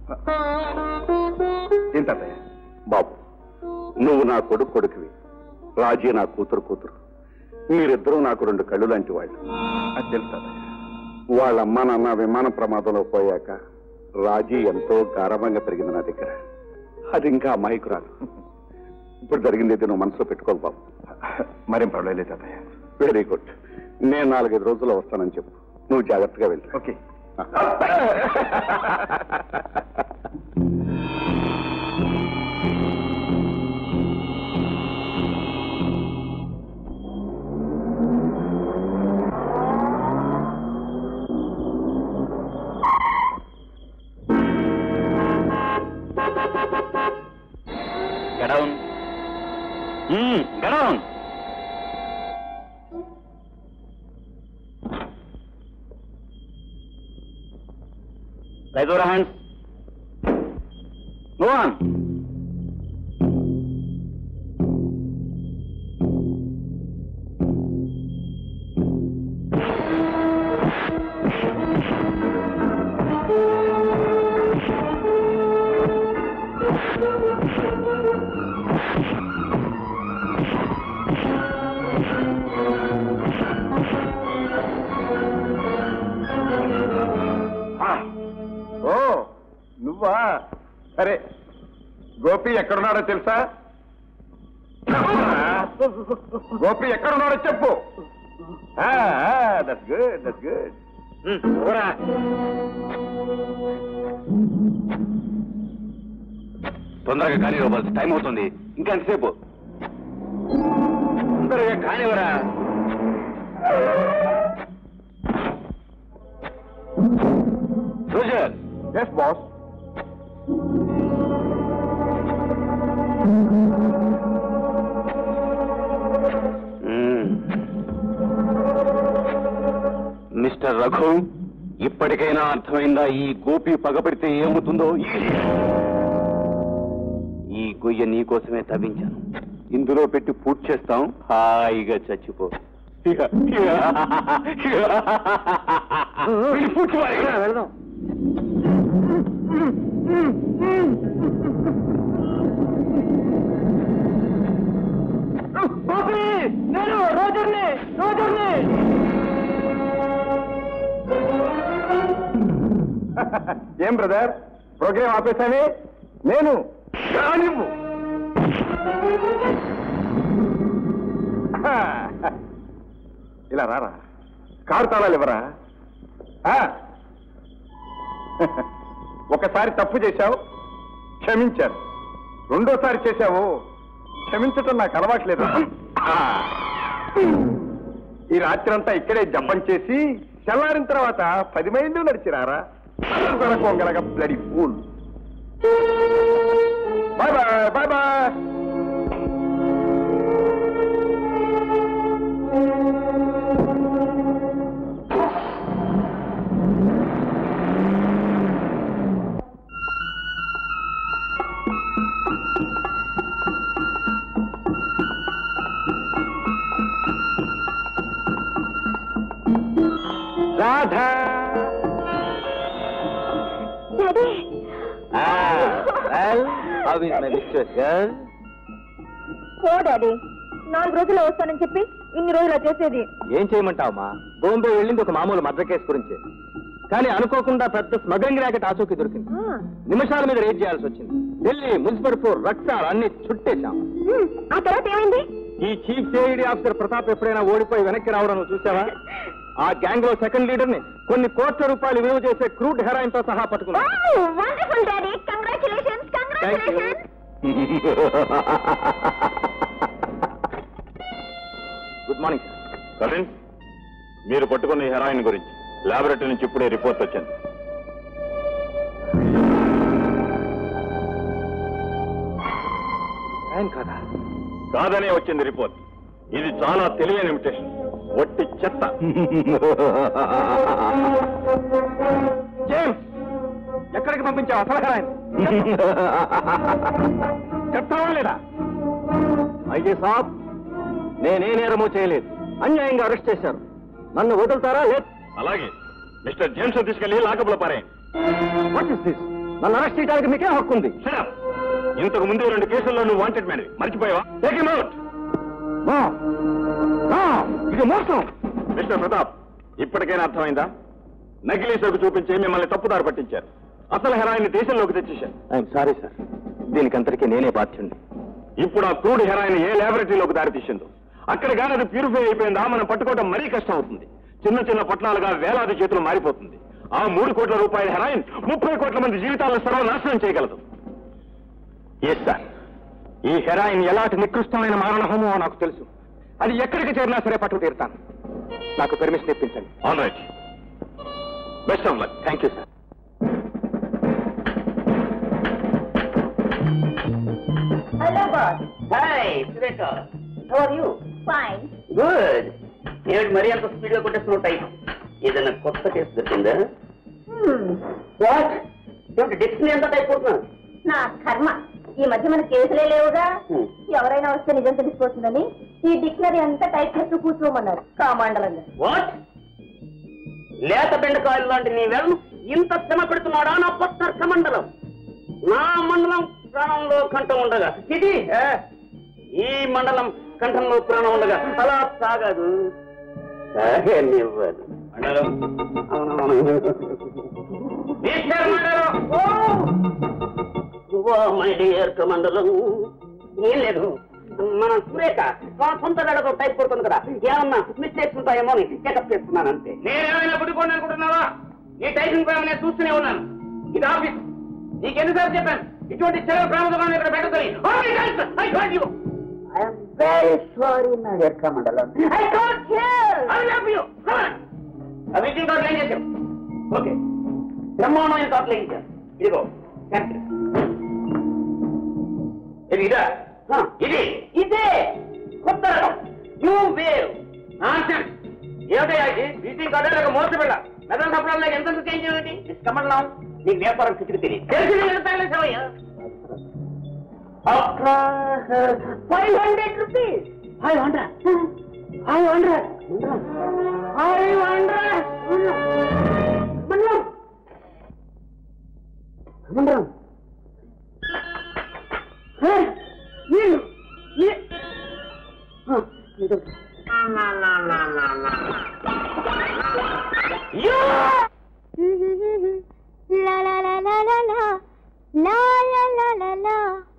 S4: ఏంటయ్య?
S2: బాబు, నువ్వు నా కొడుకు కొడుకువి, రాజీ నా కూతురు కూతురు. మీరిద్దరూ నాకు రెండు కళ్ళు లాంటి వాళ్ళు.
S4: అది తెలుసా?
S2: వాళ్ళ అమ్మ నాన్న విమాన ప్రమాదంలో పోయాక రాజీ ఎంతో గారవంగా పెరిగింది నా దగ్గర. అది ఇంకా అమాయకురాలు. ఇప్పుడు జరిగింది అయితే నువ్వు మనసులో పెట్టుకోవాలి బాబు.
S4: మరేం పర్వాలేదు అతయ్య.
S2: Very good. నేను నాలుగైదు రోజుల్లో వస్తానని చెప్పు. నువ్వు జాగ్రత్తగా వెళ్ళు.
S4: Okay.
S2: Get down. Hmm, get down. Raise your hands. Go on.
S4: ఓ నువ్వా? సరే, గోపి ఎక్కడున్నాడో తెలుసా? గోపి ఎక్కడున్నాడో చెప్పు. That's good, that's good.
S2: తొందరగా కానివ్వబోతు, టైం అవుతుంది. ఇంకా ఎంతసేపు? తొందరగా కానివరా. Roger.
S4: Yes boss.
S2: Mister Raghu, ఇప్పటికైనా అర్థమైందా ఈ గోపి పగబడితే ఏమవుతుందో? ఈ గొయ్య నీకోసమే తవ్వించాను. ఇందులో పెట్టి పూర్తి చేస్తాం, హాయిగా చచ్చిపో. వెళ్దాం.
S6: నేను రోజర్ని రోజర్ని
S4: ఏం బ్రదర్, ప్రోగ్రామ్ ఆపేసానే? నేను రానివ్వు. ఇలా రారా. కారు తాళాలు ఇవ్వరా? ఒకసారి తప్పు చేశావు, క్షమించాను. రెండోసారి చేశావు, క్షమించటం నాకు అలవాట్లేదు. ఈ రాత్రి అంతా ఇక్కడే జబ్బం చేసి తెల్లారిన తర్వాత పది మైళ్ళు నడిచిరారా? కొంగలగా bloody fool. Bye bye bye bye.
S2: Radha.
S3: Oh daddy, నాలుగు రోజుల్లో వస్తానని చెప్పి ఇన్ని రోజులు చేసేది.
S1: ఏం చేయమంటావమ్మా? బాంబే వెళ్ళింది ఒక మామూలు మర్డర్ కేసు గురించి, కానీ అనుకోకుండా పెద్ద స్మగ్లింగ్ ర్యాకెట్ ఆచూకీ దొరికింది. నిమిషాల మీద రేట్ చేయాల్సి వచ్చింది. ఢిల్లీ, మున్సిపల్, రక్సార్ అన్ని చుట్టేశాం.
S3: ఆ తర్వాత ఏమైంది?
S1: ఈ చీఫ్ సిఐడి ఆఫీసర్ ప్రతాప్ ఎప్పుడైనా ఓడిపోయి వెనక్కి రావడం నువ్వు చూసావా? ఆ గ్యాంగ్ లో సెకండ్ లీడర్ ని కొన్ని కోట్ల రూపాయలు విలువ చేసే క్రూడ్ హెరాయిన్ తో సహా పట్టుకున్నాం.
S3: Wonderful daddy, congratulations congratulations.
S1: Good morning sir.
S2: Kavin, మీరు పట్టుకున్న ఈ హెరాయిన్ గురించి లాబొరేటరీ నుంచి ఇప్పుడే రిపోర్ట్ వచ్చింది.
S1: ఆయన కాదా?
S2: కాదనే వచ్చింది రిపోర్ట్. ఇది చాలా తెలియని ఇమిటేషన్, ఒట్టి చెత్త.
S1: జేమ్స్, ఎక్కడికి పంపించావు అసలు హెరాయిన్? చెప్తావా లేదా? అయితే సాబ్, నేనే నేరమో చేయలేదు. అన్యాయంగా అరెస్ట్ చేశారు. నన్ను వదులుతారా? లేదు.
S2: అలాగే మిస్టర్ జేమ్స్ తీసుకెళ్లి లాకప్లో పారేయండి.
S1: What is this? నన్ను అరెస్ట్ చేయడానికి మీకే హక్కు ఉంది.
S2: ఇంతకు ముందు రెండు కేసుల్లో నువ్వు వాంటెడ్ మ్యాన్, మర్చిపోయావా? Take him out.
S1: ఇది మోసం.
S2: మిస్టర్ ప్రతాప్, ఇప్పటికైనా అర్థమైందా? నకిలీ సరుకు చూపించి మిమ్మల్ని తప్పుదారి పట్టించారు. అసలు హెరాయిన్ దేశంలోకి తెచ్చేశారు.
S1: ఐఎమ్ సారీ సార్, దీనికంతటికీ నేనే బాధ్యుణ్ణి.
S2: ఇప్పుడు ఆ క్రూడ్ హెరాయిన్ ఏ ల్యాబొరేటరీలోకి దారి తీసిందో, అక్కడ కానీ అది ప్యూరిఫై అయిపోయిందా మనం పట్టుకోవడం మరీ కష్టం అవుతుంది. చిన్న చిన్న పట్టణాలుగా వేలాది చేతులు మారిపోతుంది. ఆ మూడు కోట్ల రూపాయల హెరాయిన్ ముప్పై కోట్ల మంది జీవితాలను సర్వనాశనం చేయగలదు.
S1: ఎస్ సార్, ఈ హెరాయిన్ ఎలాంటి నికృష్టమైన మారణహోమో నాకు తెలుసు. అది ఎక్కడికి చేరినా సరే పట్టుకు తీరుతాను. నాకు పర్మిషన్ ఇప్పించండి.
S2: All right, best of luck.
S1: Thank you sir.
S6: Hello boss. Hi Surekha, how are you?
S3: Fine.
S6: Good. ఏమిటి మరీ అంత స్పీడ్ గా కొట్టేస్తున్నావు టైం? ఏదైనా కొత్త కేసు దొరికిందా? వాట్? ఏమిటి డిక్షనరీ ఎంత టైప్ అవుతున్నావు?
S3: నా కర్మ, ఈ మధ్య మన కేసులే లేవుగా.
S6: Hmm.
S3: ఎవరైనా వస్తే నిజం తెలిసిపోతుందని ఈ డిక్షనరీ అంతా టైప్ చేస్తూ కూర్చోమన్నారు కామాండలంగా.
S6: వాట్? లేత బెండకాయలు లాంటి నీ వేళను ఇంత శ్రమ పెడుతున్నాడా నా పట్ట కమండలం? నా మండలం ప్రాణంలో కంఠం ఉండగా, ఇది ఏ? ఈ మండలం కంఠంలో ప్రాణం ఉండగా అలా సాగదు. సాగనివ్వదు. మండలం మై డియర్ కమండలం. ఏం లేదు, మన సురేఖ మన సొంత వేళతో టైప్ కొడుతుంది కదా, ఏమన్నా మిస్టేక్స్ ఉంటాయేమో అని చెకప్ చేస్తున్నాను అంతే. నేనేమైనా పుట్టుకోండి అనుకుంటున్నావా? నీ టైపింగ్ ప్రేమ నేను చూస్తూనే ఉన్నాను. ఇది ఆఫీస్. నీకెన్నిసార్లు చెప్పాను ఇటువంటి చెలవ ప్రాణం ఇక్కడ పెట్టదని? Very sorry my dear Kamandalam. I don't care. I love you. ఆ విజిటింగ్ కార్డు లైన్ చేశాం. ఓకే, బ్రహ్మాండమైన కార్డు లైన్ చేశాం. ఇదిగో క్యాన్సిల్. ఇది ఇదా? ఇది ఇదే కొత్త రకం న్యూ వేవ్. ఏమిటా ఇది? విజిటింగ్ కార్డు ఒక మోస పిల్ల మెదడు సపడాలు ఎంత చేంజ్ ఏమిటి? కమండలం, నీకు వ్యాపారం స్థితికి తెలియదు. Five hundred rupees. Five hundred five hundred five hundred మండలం మండలం వీళ్ళు
S3: La la la la la la la la la la la.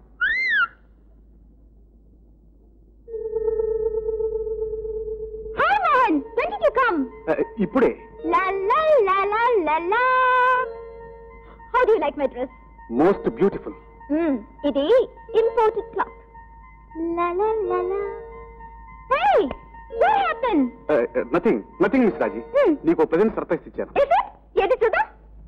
S3: Hi Mohan, when did you come?
S1: ఇప్పుడే.
S3: La la la la la la. How do you like my dress?
S1: Most beautiful.
S3: Hmm, ఇది imported cloth. La la la la. Hey, what happened?
S1: Nothing nothing miss Raji.
S3: Hmm.
S1: నీకు ప్రజెంట్ సర్ప్రైజ్ ఇచ్చాను.
S3: Is it? ఏది చూద్దాం.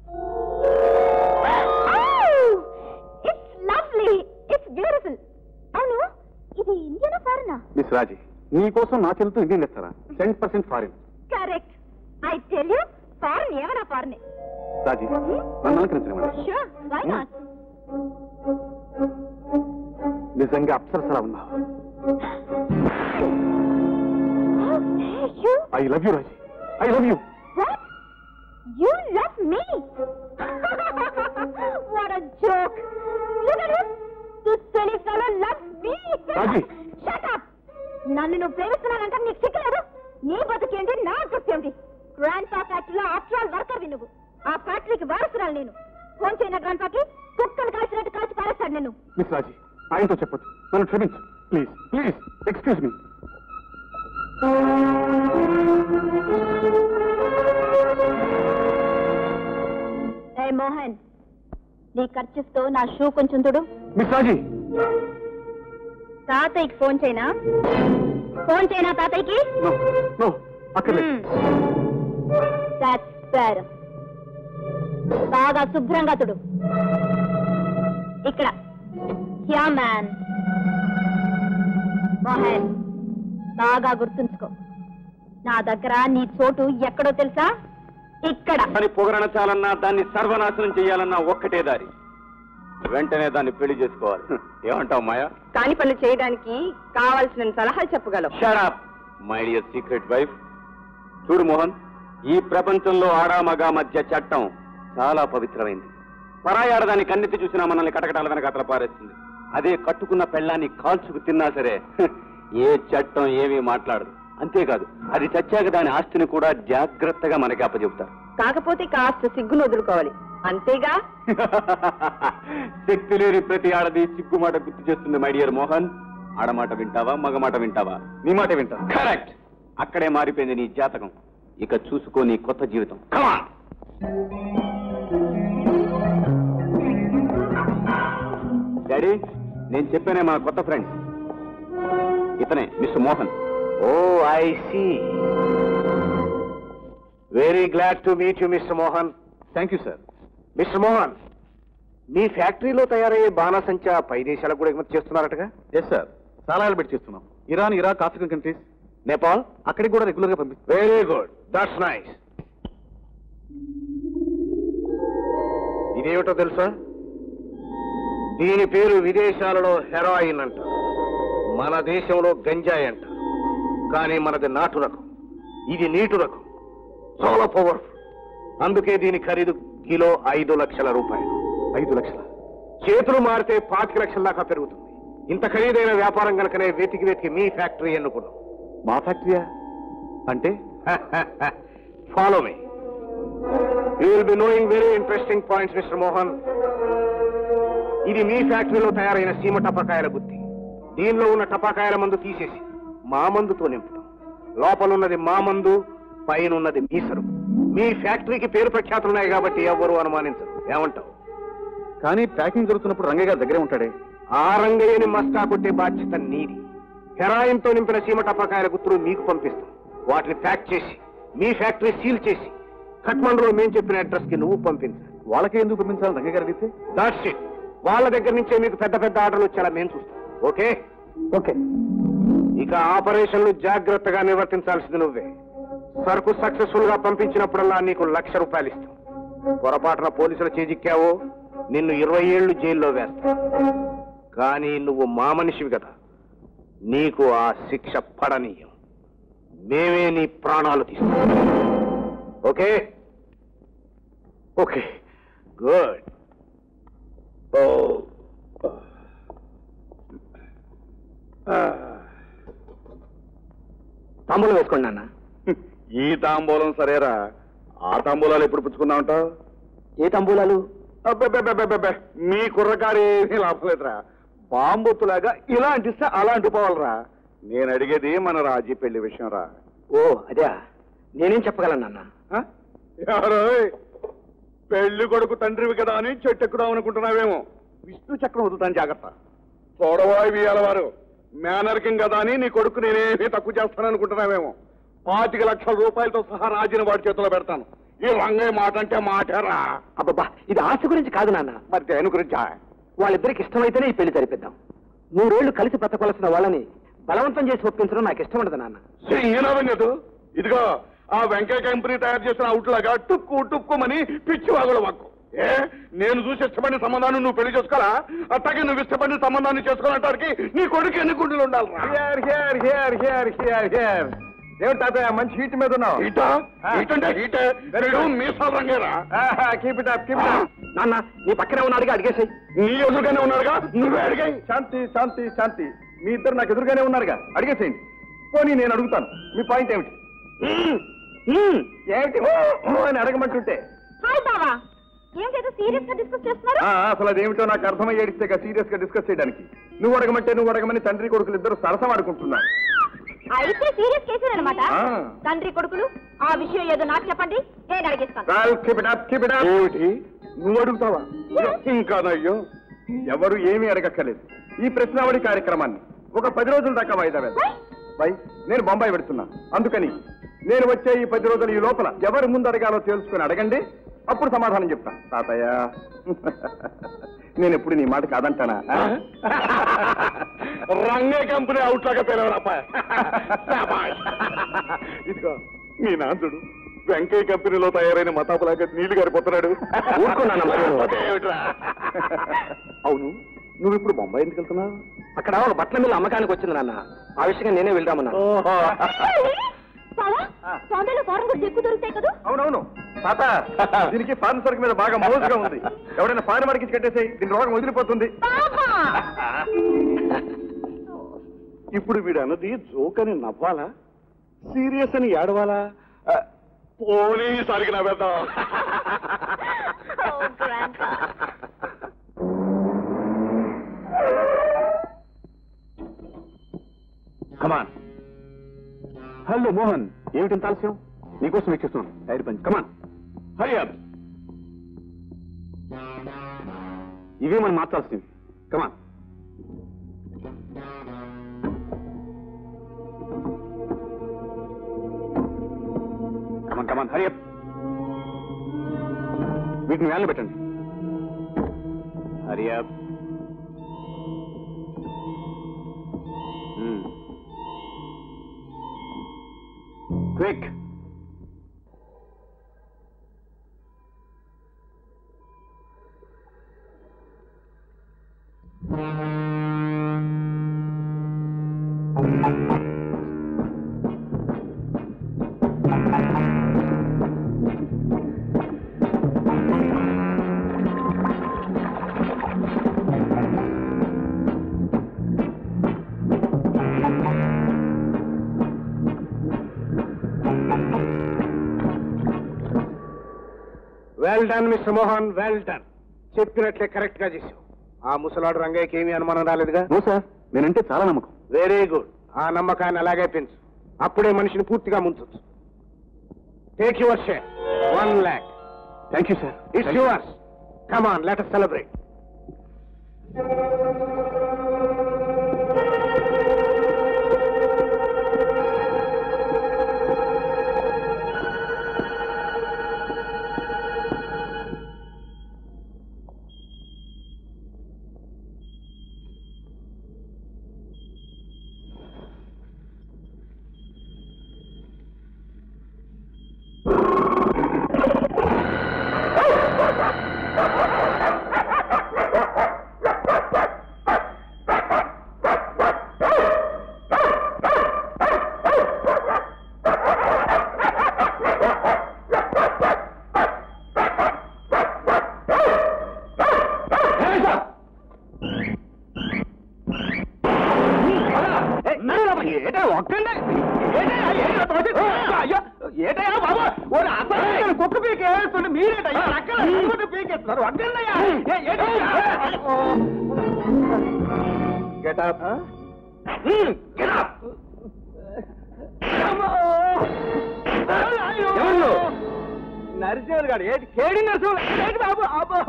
S3: Oh, it's lovely. It's beautiful. అవును, ఇది ఇండియన్ ఫారినా?
S1: మిస్ రాజీ, నీ కోసం నా చెల్లితో ఇండియన్ ఇస్తారా? Ten percent foreign.
S3: Correct. I tell you, foreign ఏమైనా ఫారిన్.
S1: రాజీ, నన్ను అనుకరించడం.
S3: Sure, why not?
S1: నిజంగా అప్సరసలా ఉన్నావు.
S3: You?
S1: I love you Raji, I love you.
S3: What? You love me? What a joke. Look at him. This silly fellow loves me.
S1: Raji.
S3: Shut up. నన్ను నువ్వు ప్రేమిస్తున్నానంటే నీకు సిక్కలేదు. నీ బతుకేంటి, నా బతుకేంటి? గ్రాండ్ పా ఫ్యాక్టరీలో ఆఫ్టర్ ఆల్ వర్కర్ నువ్వు. ఆ ఫ్యాక్టరీకి వారసురాలు నేను. ఫోన్ చేయన గ్రాండ్ పాకి కుక్కలు కాల్చినట్టు కాల్చి పారేస్తాడు నేను.
S1: మిస్ రాజీ, ఆయనతో చెప్పొచ్చు. నన్ను క్షమించు ప్లీజ్. Please excuse me.
S3: ఏ మోహన్, నీ ఖర్చుతో నా షూ కొంచెం తుడు.
S1: మిస్ రాజీ,
S3: తాతయ్యకి ఫోన్ చేయనా? ఫోన్ చేయనా తాతయ్యకి? బాగా శుభ్రంగా తుడు. ఇక్కడ యా మ్యాన్. మోహన్, బాగా గుర్తుంచుకో, నా దగ్గర నీ చోటు ఎక్కడో తెలుసా? ఇక్కడ.
S2: దాన్ని పొగరణచాలన్నా దాన్ని సర్వనాశనం చేయాలన్నా ఒక్కటే దారి. వెంటనే దాన్ని పెళ్లి చేసుకోవాలి. ఏమంటావు మాయా?
S7: కాని పనులు చేయడానికి కావాల్సిన సలహాలు చెప్పగలవు.
S2: Shut up my dear secret wife. చూడు మోహన్, ఈ ప్రపంచంలో ఆడా మగా మధ్య చట్టం చాలా పవిత్రమైంది. పరాయాడదాన్ని కన్నెత్తి చూసినా మనల్ని కటకటాల వెనక అతల పారేస్తుంది. అదే కట్టుకున్న పెళ్ళాన్ని కాల్చుకు తిన్నా సరే ఏ చట్టం ఏమీ మాట్లాడదు. అంతేకాదు, అది చచ్చాక దాని ఆస్తిని కూడా జాగ్రత్తగా మనకి అప్పచెబుతారు.
S7: కాకపోతే కాస్త సిగ్గును వదులుకోవాలి, అంతేగా?
S2: శక్తి లేని ప్రతి ఆడది సిగ్గుమాట గుర్తు చేస్తుంది మై డియర్ మోహన్. ఆడమాట వింటావా, మగమాట వింటావా? నీ మాట వింటా. కరెక్ట్. అక్కడే మారిపోయింది నీ జాతకం. ఇక చూసుకో నీ కొత్త జీవితం. కమాన్. డాడీ, నేను చెప్పానే మా కొత్త ఫ్రెండ్ ఇతనే mister Mohan.
S8: Oh I see. Very glad to meet you mister Mohan.
S2: Thank you sir.
S8: Mister Mohan, మీ ఫ్యాక్టరీలో తయారయ్యే బాణసంచా పై దేశాలకు కూడా ఎగుమతి చేస్తున్నారటగా?
S2: ఎస్ సార్, చాలా పెట్టి చేస్తున్నాం. Iran, Iraq, African countries,
S8: Nepal,
S2: అక్కడికి కూడా రెగ్యులర్ గా పంపిస్తాం.
S8: Very good, that's nice. ఇదేమిటో తెలుసా? దీని పేరు విదేశాలలో హెరాయిన్ అంటారు, మన దేశంలో గంజాయి అంటారు. కానీ మనది నాటు రకం, ఇది నీటు రకం, చాలా పవర్ఫుల్. అందుకే దీని ఖరీదు కిలో ఐదు లక్షల రూపాయలు.
S2: ఐదు లక్షల
S8: చేతులు మారితే పాతిక లక్షల దాకా పెరుగుతుంది. ఇంత ఖరీదైన వ్యాపారం కనుకనే వెతికి వెతికి మీ ఫ్యాక్టరీ ఎన్నుకున్నాం.
S2: మా ఫ్యాక్టరీయా అంటే?
S8: Follow me. You will be knowing very interesting points mister Mohan. ఇది మీ ఫ్యాక్టరీలో తయారైన సీమ టపాకాయల గుత్తి. దీనిలో ఉన్న టపాకాయల మందు తీసేసి మా మందుతో నింపుతాం. లోపలున్నది మా మందు, పైన ఉన్నది మీ సరుకు. మీ ఫ్యాక్టరీకి పేరు ప్రఖ్యాతులున్నాయి కాబట్టి ఎవ్వరూ అనుమానించరు. ఏమంటావు?
S2: కానీ ప్యాకింగ్ జరుగుతున్నప్పుడు రంగయ్య గారి దగ్గరే ఉంటాడే.
S8: ఆ రంగయ్యని మస్కా కొట్టే బాధ్యత నీది. హెరాయిన్తో నింపిన సీమ టపాకాయల గుత్తులు మీకు పంపిస్తాం. వాటిని ప్యాక్ చేసి మీ ఫ్యాక్టరీ సీల్ చేసి ఖట్మండ్లో మేము చెప్పిన అడ్రస్ కి నువ్వు పంపించాలి.
S2: వాళ్ళకే ఎందుకు పంపించాలి రంగయ్య గారు అడిగితే?
S8: That's it. వాళ్ళ దగ్గర నుంచే మీకు పెద్ద పెద్ద ఆర్డర్లు వచ్చేలా మేము చూస్తాం. ఓకే?
S2: ఓకే.
S8: ఇక ఆపరేషన్లు జాగ్రత్తగా నిర్వర్తించాల్సింది నువ్వే. సరుకు సక్సెస్ఫుల్ గా పంపించినప్పుడల్లా నీకు లక్ష రూపాయలు ఇస్తాం. పొరపాటున పోలీసుల చేజిక్కావో నిన్ను ఇరవై ఏళ్లు జైల్లో వేస్తా. కానీ నువ్వు మా మనిషివి కదా, నీకు ఆ శిక్ష పడనీయం. మేమే నీ ప్రాణాలు తీస్తాం. ఓకే? Okay, good. ఓ
S1: తాంబూలం వేసుకోండి నాన్న.
S2: ఈ తాంబూలం సరేరా, ఆ తాంబూలాలు ఎప్పుడు పుచ్చుకున్నా ఉంటావు?
S1: ఏ తాంబూలాలు?
S2: అబ్బే, మీ కుర్రకారు ఏమీ లాభలేదురా. బాంబొత్తులాగా ఇలా అంటిస్తే అలా అంటుకోవాలరా. నేను అడిగేది మన రాజీ పెళ్లి విషయం రా.
S1: ఓ అదే, నేనేం చెప్పగలను నాన్న?
S2: ఎవరో పెళ్లి కొడుకు తండ్రివి కదా అని చెట్టెక్కుదాం అనుకుంటున్నావేమో. విష్ణు చక్రం వదులుతాను, జాగ్రత్త. చూడవాయి వీయాలవారు మేనర్కింగ్ కదా అని నీ కొడుకు నేనేమీ తక్కువ చేస్తాననుకుంటున్నావేమో. పాతిక లక్షల రూపాయలతో సహా రాజీని వాడి చేతిలో పెడతాను. ఈ రంగయ్య మాట అంటే మాటరా.
S1: అబ్బబ్బా, ఇది ఆశ గురించి కాదు నాన్న.
S2: మరి దేని గురించా?
S1: వాళ్ళిద్దరికి ఇష్టమైతేనే ఈ పెళ్లి జరిపిద్దాం. నూరేళ్లు కలిసి బ్రతకొలసిన వాళ్ళని బలవంతం చేసి ఒప్పించడం నాకు ఇష్టం ఉండదు నాన్న.
S2: ఏనవదు ఇదిగో, ఆ వెంకయ్య కంపెనీ తయారు చేసిన అవుట్లాగా టుక్కు టుక్కుమని పిచ్చి వాగుల వాక్కు. ఏ నేను చూసి ఇష్టపడిన సంబంధాన్ని నువ్వు పెళ్లి చేసుకోవాలా? అట్లాగే నువ్వు ఇష్టపడిన సంబంధాన్ని చేసుకోవడానికి నీ కొడుకు ఎన్ని గుండెలు ఉండాలి?
S4: ఏమిటి తాతయ్య మంచి హీట్ మీద ఉన్నావు?
S2: మీసాలు రంగేరా.
S4: Keep it up, keep it up.
S1: నాన్న, నీ పక్కనే ఉన్నాడుగా, అడిగేసాయి.
S2: నీ ఎదురుగానే ఉన్నాడుగా, నువ్వే అడిగాయి.
S4: శాంతి శాంతి శాంతి, మీ ఇద్దరు నాకు ఎదురుగానే ఉన్నారుగా, అడిగేసేయండి. పోనీ నేను అడుగుతాను, మీ పాయింట్ ఏమిటి? ఏమిటి అని అడగమంటుంటే?
S3: హాయ్ బావా, ఏంటో సీరియస్ గా డిస్కస్ చేస్తున్నారు?
S4: అసలు అదేమిటో నాకు అర్థమయ్యేడిస్తే సీరియస్ గా డిస్కస్ చేయడానికి. నువ్వు అడగమంటే నువ్వు అడగమని తండ్రి కొడుకులు ఇద్దరు సరసం ఆడుకుంటున్నారు.
S3: అయితే సీరియస్ కేసేనమాట. తండ్రి కొడుకులు, ఆ విషయం ఏదో నాకు చెప్పండి, నేను అడిగిస్తాను.
S4: ఏమిటి నువ్వు అడుగుతావా? ఇంకానయ్యో, ఎవరు ఏమీ అడగక్కర్లేదు. ఈ ప్రశ్నావళి కార్యక్రమాన్ని ఒక పది రోజుల దాకా వాయిదా వేద్దాం. వై నేను బొంబాయి పెడుతున్నా, అందుకని నేను వచ్చే ఈ పది రోజులు ఈ లోపల ఎవరి ముందు అడగాలో తెలుసుకుని అడగండి, అప్పుడు సమాధానం చెప్తాను. తాతయ్య నేను ఎప్పుడు నీ మాట కాదంటానా?
S8: రంగే కంపెనీ అవుట్ లాగా పేరవరాపా. ఇదిగో మీ నాందుడు వెంకయ్య కంపెనీలో తయారైన మతాపులాగా నీళ్లు గారిపోతున్నాడు. అవును, నువ్వు ఇప్పుడు బొంబాయి ఎందుకు వెళ్తున్నావు?
S1: అక్కడ ఒక బట్టల మిల్లు అమ్మకానికి వచ్చింది నాన్న, ఆ విషయంగా నేనే వెళ్దామన్నా.
S4: అవునవును తాత, దీనికి ఫారెన్ సరుకు మీద బాగా మోజుగా ఉంది. ఎవరైనా ఫారెన్ మడికి కట్టేసి దీని రోగం వదిలిపోతుంది.
S8: ఇప్పుడు వీడు అన్నది జోక్ అని నవ్వాలా, సీరియస్ అని ఏడవాలా? పోలీసారికి నవ్వేద్దాం. కమాన్. హలో మోహన్, ఏమిటి ఆలస్యం? నీకోసం ఎక్కిస్తున్నాను. Tyre punch. Come on hurry up. ఇవే మనం మార్చాల్సింది. కమాన్. కమాన్ కమాన్ హరి అప్. వీటిని వేళ్ళ పెట్టండి. Hurry up. Quick. Well done mister Mohan, well done. చెప్పినట్లే కరెక్ట్ గా చేసావు. ఆ ముసలాడు రంగయ్యకి ఏమీ అనుమానం రాలేదుగా? నో సార్, నేనంటే చాలా నమ్మకం. Very good. ఆ నమ్మకాన్ని అలాగే పెంచు, అప్పుడే మనిషిని పూర్తిగా ముంచొచ్చు. Take your share, one lakh. Thank you sir. It's yours. Come on, let us celebrate. Get up. Huh? Mm, get up. Narasimha garu ఏంటి? కేడి నరసింహ ఏంటి బాబు?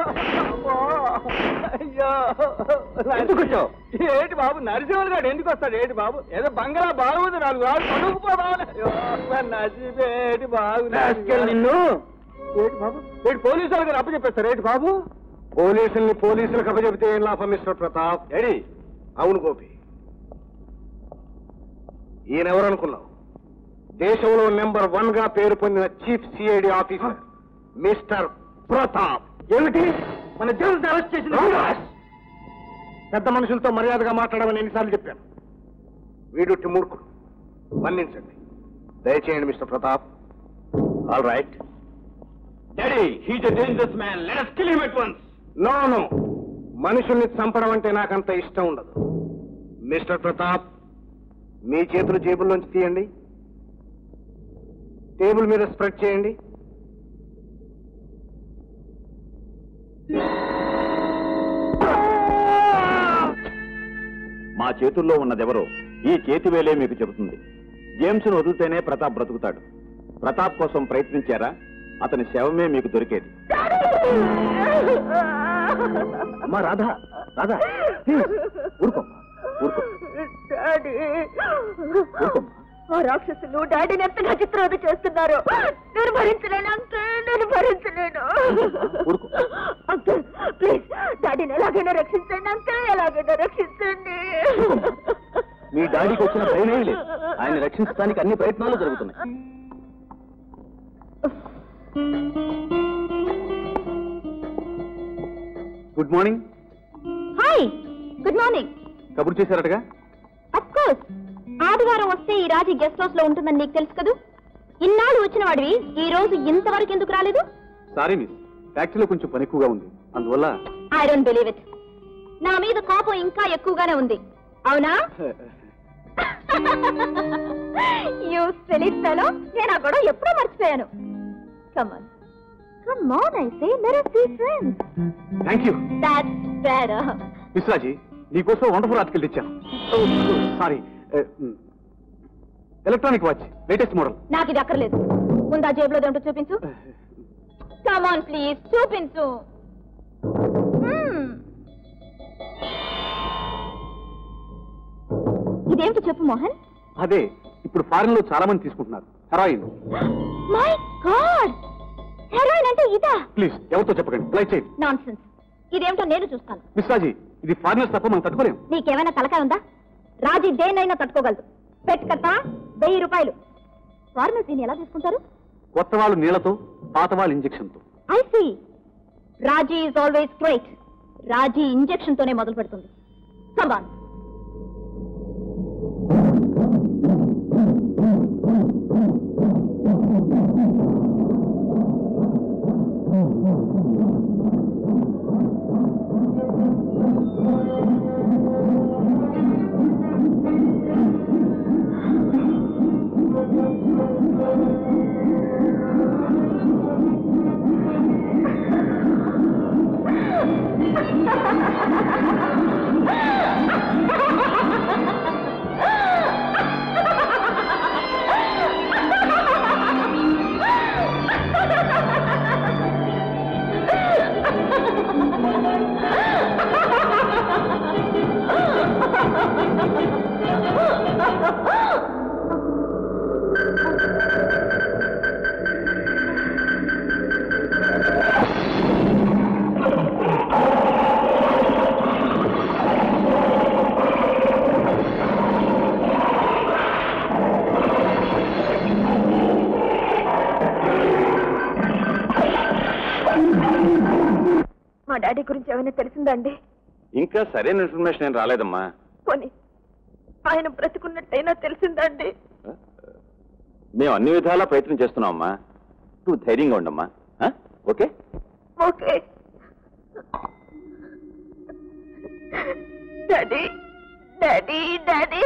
S8: అయ్యో ఎందుకు వచ్చావు? ఏంటి బాబు నరసింహ గారు ఎందుకు వస్తాడు? ఏంటి బాబు? ఏదో బంగాళా బాగుంది, నాలుగు వాడు కొనుక్కుపోవాలి. నరసింహేటి బాగు నిన్ను. ఏంటి బాబు? ఏంటి పోలీసు వాళ్ళకి అప్పచెప్పేస్తారు? ఏంటి బాబు? పోలీసుల్ని పోలీసులకు అప్పచెప్తే ఏం లాభం మిస్టర్ ప్రతాప్? ఏడి? అవును గోపి, ఈయనెవరు అనుకున్నావు? దేశంలో నెంబర్ వన్ గా పేరు పొందిన chief CID officer mister Pratap. ఏమిటి? మన జైలు అరెస్ట్ చేసిన పెద్ద మనుషులతో మర్యాదగా మాట్లాడమని ఎన్నిసార్లు చెప్పాను. వీడు మూర్ఖుడు, మన్నించండి. దయచేయండి mister Pratap. All right. Daddy, he's a dangerous man. Let us kill him at once. No no, మనుషుల్ని చంపడం అంటే నాకంత ఇష్టం ఉండదు. మిస్టర్ ప్రతాప్, మీ చేతులు జేబుల్లోంచి తీయండి, టేబుల్ మీద స్ప్రెడ్ చేయండి.
S2: మా చేతుల్లో ఉన్నదెవరో ఈ చేతివేలే మీకు చెబుతుంది. జేమ్స్ను వదిలితేనే ప్రతాప్ బ్రతుకుతాడు. ప్రతాప్ కోసం ప్రయత్నించారా, అతని శవమే మీకు దొరికేది.
S8: అమ్మా రాధా, రాధా ఊరుకో ఊరుకో.
S3: ఆ రాక్షసులు డాడీని ఎంతగా చిత్రవద చేస్తున్నారు. నేను భరించలేను అంకుల్, నేను భరించలేను అంకుల్. ప్లీజ్ డాడీని ఎలాగైనా రక్షించండి అంకుల్, ఎలాగైనా రక్షించండి.
S1: మీ డాడీకి వచ్చిన భయమే లేదు. ఆయన రక్షించడానికి అన్ని ప్రయత్నాలు జరుగుతున్నాయి.
S2: Good morning.
S3: Hi, good morning.
S2: కబురు చేశారటగా?
S3: Of course. ఆదివారం వస్తే ఈ రాజీ గెస్ట్ హౌస్ లో ఉంటుందని నీకు తెలుసు కదూ. ఇన్నాళ్ళు వచ్చిన వాడివి ఈ రోజు ఇంతవరకు ఎందుకు రాలేదు?
S2: సారీ మిస్, ఫ్యాక్టరీలో కొంచెం పని ఎక్కువగా ఉంది, అందువల్ల.
S3: I don't believe it. నా మీద కోపం ఇంకా ఎక్కువగానే ఉంది, అవునా? You silly fellow. నేను ఆ గొడవ ఎప్పుడో మర్చిపోయాను. Come on, come on, I say let us be friends.
S2: Thank you.
S3: That's better.
S2: Miss Raji, నీకోసం వండర్ఫుల్ ఆర్టికల్ తెచ్చాను. Sorry, electronic watch, latest model.
S3: నాకు ఇది అక్కర్లేదు. ముందు ఆ జేబులో ఏంటో చూపించు. కమ్ ఆన్ ప్లీజ్, చూపించు. ఇదేమిటి చెప్పు మోహన్.
S2: అదే ఇప్పుడు ఫారెన్ లో చాలా మంది తీసుకుంటున్నారు హెరాయిన్.
S3: మై గాడ్, హెరాయిన్ అంటే ఇదా?
S2: ప్లీజ్ ఎవరితో చెప్పకండి, లైట్ చేయండి.
S3: నాన్సెన్స్. ఇదేమిటో నేను చూస్తాను.
S2: మిస్ రాజీ, ఇది ఫారినర్స్ తప్ప మనం తట్టుకోలేము.
S3: నీకేమైనా తలకాయ ఉందా? రాజీ దేన్నైనా తట్టుకోగలదు. పెట్ కట్ట వెయ్యి రూపాయలు. ఫారినర్స్ దీన్ని ఎలా తీసుకుంటారు?
S2: కొత్త వాళ్ళు నీళ్లతో, పాత వాళ్ళు ఇంజెక్షన్ తో.
S3: I see. Raji is always great. Raji injection తోనే మొదలు పెడుతుంది. Come on. మా డాడీ గురించి ఏమైనా తెలిసిందండి?
S2: ఇంకా సరైన ఇన్ఫర్మేషన్ ఏం రాలేదమ్మా.
S3: పోనీ ఆయన బ్రతుకున్నట్టయినా తెలిసిందండి?
S2: మేము అన్ని విధాలా ప్రయత్నం చేస్తున్నామమ్మా. నువ్వు ధైర్యంగా ఉండమ్మా. Okay
S3: okay. Daddy daddy daddy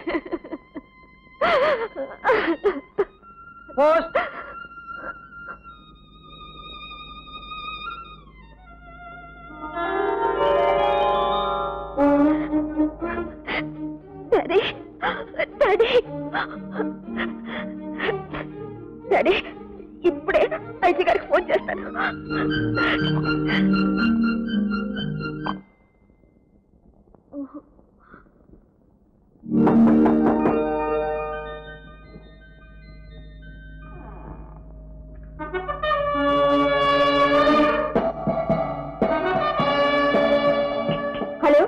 S5: post.
S3: Daddy daddy daddy ఇప్పుడే ఐజీ గారికి ఫోన్ చేస్తాను. హలో,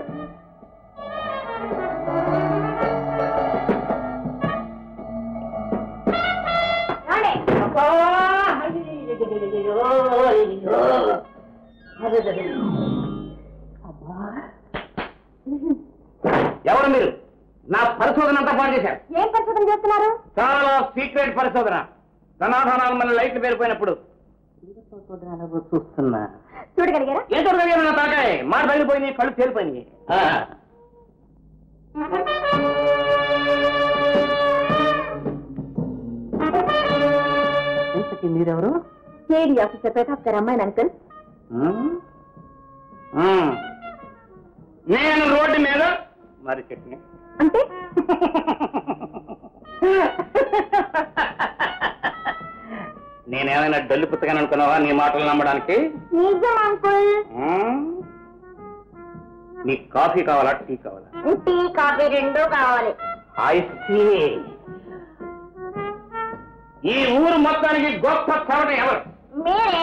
S5: ఎవరు మీరు? నా పరిశోధన అంతా పాటు చేశారు.
S3: ఏం పరిశోధన చేస్తున్నారు?
S5: చాలా సీక్రెట్ పరిశోధన. ధనాధనాలు మన లైట్లు పేరిపోయినప్పుడు చూస్తున్నా.
S3: చూడగలిగారా?
S5: ఏ చూడగలిగాను? నా తాకాయ మాట తగిలిపోయినాయి, కళ్ళు తేలిపోయినాయి. మీరెవరు?
S3: ఏడి ఆఫీసర్ ప్రతాప్ గారు అమ్మాయిని అంకుల్.
S5: నేను రోడ్డు మీద మరి చట్నీ
S3: అంటే
S5: నేనేమైనా డల్లు పుస్తకాన్ని అనుకున్నావా నీ మాటలు నమ్మడానికి?
S3: నిజం అంకుల్.
S5: నీ కాఫీ కావాలా, టీ కావాలా?
S3: టీ కాఫీ రెండూ కావాలి.
S6: ఈ ఊరు మొత్తానికి గొప్ప చవట ఎవరు?
S3: మీరే.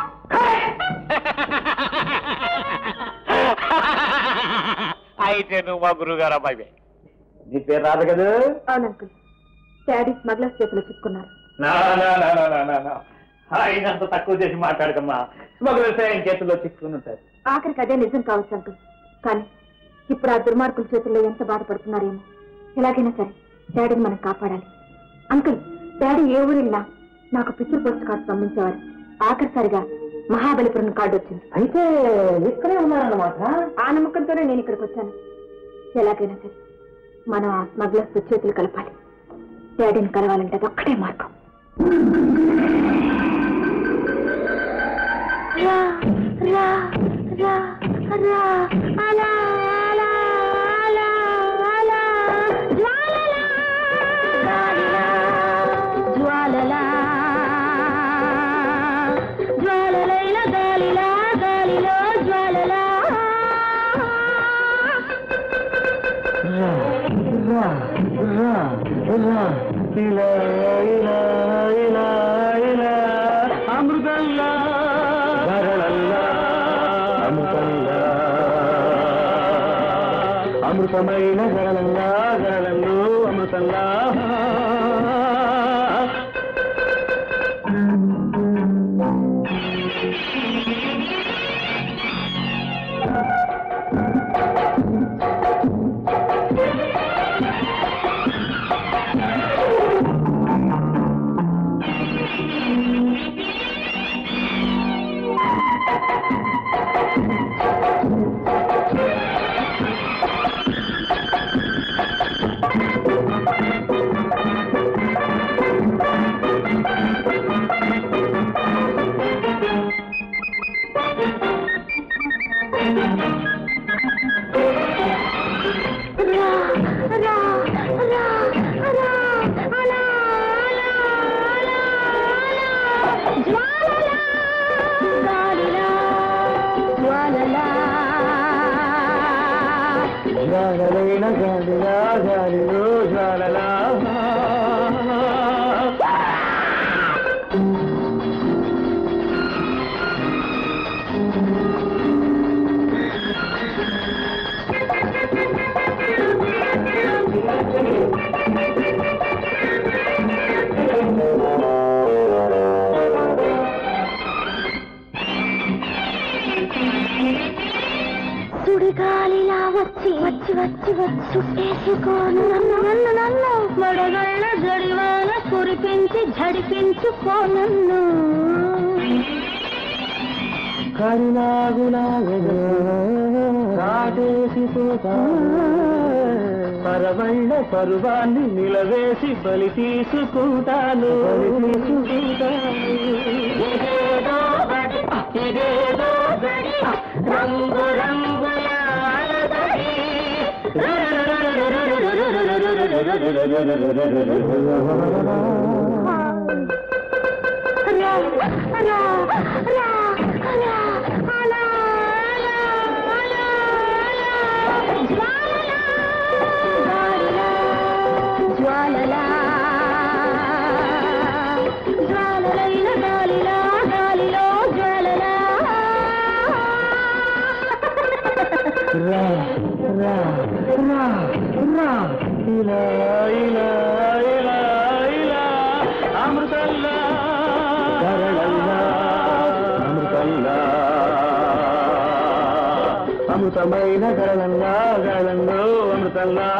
S6: అయితే నువ్వు మా గురువు గారు అబ్బాయి. నీ పేరు రాదు కదా?
S3: అవును అంకుల్, డాడీ స్మగ్లర్స్ చేతిలో చిక్కున్నారు.
S6: అయినంత తక్కువ చేసి మాట్లాడకమ్మా. స్మగ్లర్స్ ఆయన చేతుల్లో చిక్కుని ఉంటారు.
S3: ఆఖరికి అదే నిజం కావచ్చు అంకుల్, కానీ ఇప్పుడు ఆ దుర్మార్గుల చేతుల్లో ఎంత బాధపడుతున్నారేమో. ఎలాగైనా సరే డాడీని మనం కాపాడాలి. అంకుల్, డాడీ ఏ ఊరు వెళ్ళినా నాకు పిక్చర్ పోస్ట్ కార్డ్స్ పంపించేవారు. ఆఖరిసారిగా మహాబలిపురం కార్డు వచ్చింది.
S6: అయితే ఇక్కడే ఉన్నారన్నమాట.
S3: ఆ నమ్మకంతోనే నేను ఇక్కడికి వచ్చాను. ఎలాగైనా సరే మనం ఆ స్మగ్లర్స్ చేతులు కలపాలి. డాడీని కలవాలంటే అది ఒక్కటే మార్గం. రా రా రా రా అలా అలా అలా అలా జ్వాలలా జ్వాలలా జ్వాలలైన గాలిలా గాలిలో జ్వాలలా
S6: రా రా రా ఇలా ఇలా ఇలా ఇలా అమృతల్లా గరళల్లా అమృతల్లా అమృతమైన గరళల్లా గరళల్లు అమృతల్లా జ్వాలలైన గాలిలా గాలిలో జ్వాలలా
S3: సుడిగాలిలా వచ్చి వచ్చి వచ్చి వచ్చి చుట్టేసుకోను నన్ను నన్ను నన్ను వడగళ్ళ జడివాన కురిపించి జడిపించుకోనన్ను
S6: కరుణాగులాగను కాటేసి పరవళ్ళ పరువాన్ని నిలవేసి బలి తీసుకుంటాను బలి తీసుకుంటాను ఇదేదో రంగు రంగుల
S3: జ్వాలలా జ్వాలలైన గాలిలా గాలిలో జ్వాలలా
S6: రా రా రా రా ఇలా ఇలా ఇలా ఇలా అమృతల్లా గరళల్లా అమృతల్లా అమృతమైన గరళల్లా గరళంలో అమృతల్లా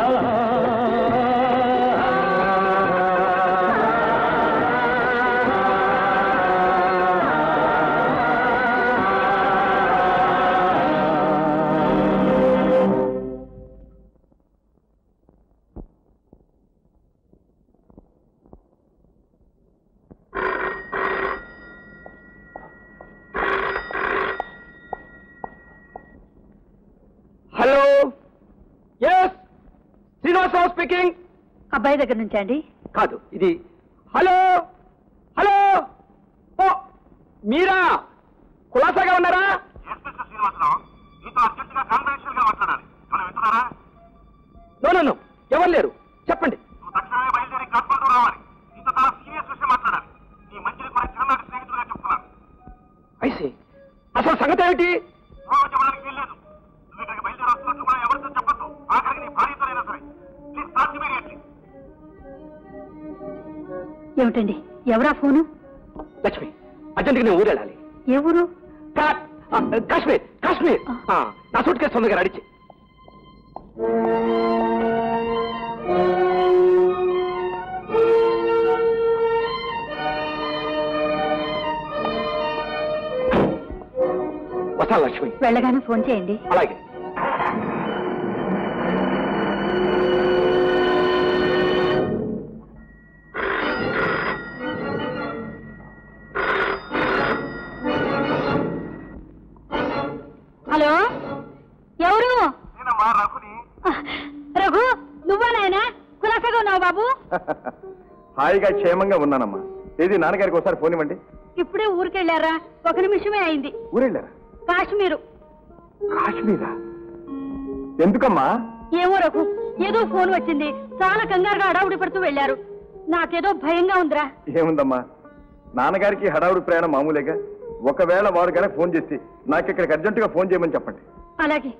S1: హలో, ఎస్ శ్రీనివాసరావు స్పీకింగ్.
S3: అబ్బాయి దగ్గర నుంచి అండి?
S1: కాదు, ఇది. హలో హలో, ఓ మీరా? కులాసాగా ఉన్నారా? నో నో నో, ఎవరు లేరు, చెప్పండి. ఏమిటి?
S3: ఏమిటండి ఎవరా ఫోను?
S1: లక్ష్మి, అర్జెంట్గా నేను ఊరు వెళ్ళాలి.
S3: ఏ ఊరు?
S1: కా- ఆ, కాశ్మీర్ కాశ్మీర్ ఆ, నా సూట్ కేసు తొందరగా అడిచి. వస్తాను లక్ష్మి.
S3: వెళ్ళగానే ఫోన్ చేయండి.
S1: అలాగే.
S3: హలో, ఎవరు? రఘు, నువ్వా నాయనా? కులాసగా ఉన్నావు బాబు?
S4: హాయిగా క్షేమంగా ఉన్నానమ్మా. ఏది నాన్నగారికి ఒకసారి ఫోన్ ఇవ్వండి.
S3: ఇప్పుడే ఊరికెళ్ళారా? ఒక నిమిషమే అయింది.
S4: ఊరెళ్ళారా?
S3: కాశ్మీరు.
S4: కాశ్మీరా? ఎందుకమ్మా?
S3: ఏమో రఘు, ఏదో ఫోన్ వచ్చింది. చాలా కంగారుగా అడావుడి పడుతూ వెళ్ళారు. నాకేదో భయంగా ఉందిరా.
S4: ఏముందమ్మా, నాన్నగారికి హడావుడి ప్రయాణం మామూలేగా. ఒకవేళ వారు కనుక ఫోన్ చేసి నాకు ఇక్కడికి అర్జెంటుగా ఫోన్ చేయమని చెప్పండి.
S3: అలాగే.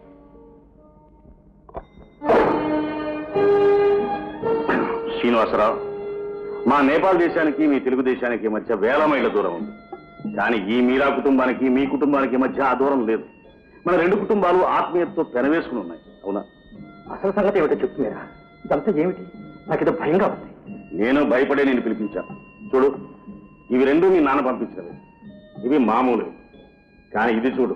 S2: శ్రీనివాసరావు, మా నేపాల్ దేశానికి మీ తెలుగుదేశానికి మధ్య వేల మైళ్ళ దూరం ఉంది. కానీ ఈ మీరా కుటుంబానికి మీ కుటుంబానికి మధ్య ఆ దూరం లేదు. మన రెండు కుటుంబాలు ఆత్మీయతతో పెనవేసుకుని ఉన్నాయి. అవునా?
S1: అసలు సంగతి ఏమిటో చెప్తున్నారా? ఇదంతా ఏమిటి? నాకేదో భయంగా ఉంది.
S2: నేను భయపడే నేను పిలిపించాను. చూడు, ఇవి రెండు మీ నాన్న పంపించినవి. ఇవి మామూలు. కానీ ఇది చూడు.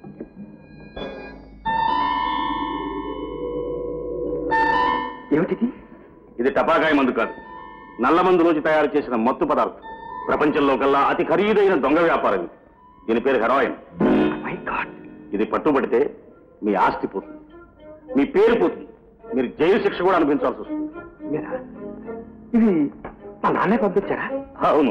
S1: ఏమిటిది?
S2: ఇది టపాకాయ మందు కాదు, నల్ల మందు నుంచి తయారు చేసిన మత్తు పదార్థం. ప్రపంచంలో కల్లా అతి ఖరీదైన దొంగ వ్యాపారం ఇది. దీని పేరు హెరాయిన్.
S1: My God!
S2: ఇది పట్టుబడితే మీ ఆస్తి పోతుంది, మీ పేరు పోతుంది, మీరు జైలు శిక్ష కూడా అనిపించాల్సి వస్తుంది.
S1: మీరా? ఇది మా నాన్నే పంపించారా?
S2: అవును.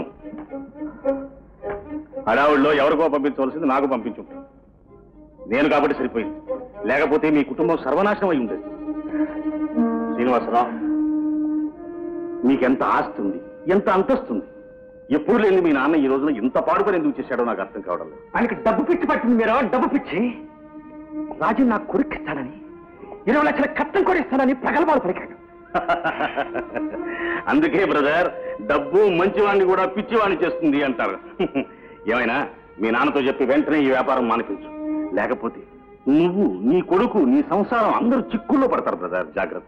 S2: హడావుల్లో ఎవరికో పంపించవలసింది నాకు పంపించుంటాను. నేను కాబట్టి సరిపోయింది. లేకపోతే మీ కుటుంబం సర్వనాశనం అయి ఉండేది. శ్రీనివాసరావు, మీకెంత ఆస్తి ఉంది, ఎంత అంతస్తుంది. ఎప్పుడు లేని మీ నాన్న ఈ రోజున ఇంత పాడుపని ఎందుకు చేశాడో నాకు అర్థం కావడం లేదు.
S1: ఆయనకి డబ్బు పిచ్చి పట్టింది మీరా? డబ్బు పిచ్చి. రాజు నాకు కొరికిస్తానని, ఇరవై లక్షల కట్టం కొరిస్తానని ప్రగల్భాలు పలికాడు.
S2: అందుకే బ్రదర్, డబ్బు మంచివాణ్ణి కూడా పిచ్చివాణ్ణి చేస్తుంది అంటారు. ఏమైనా మీ నాన్నతో చెప్పి వెంటనే ఈ వ్యాపారం మానిపించు. లేకపోతే నువ్వు, నీ కొడుకు, నీ సంసారం అందరూ చిక్కుల్లో పడతారు బ్రదర్. జాగ్రత్త.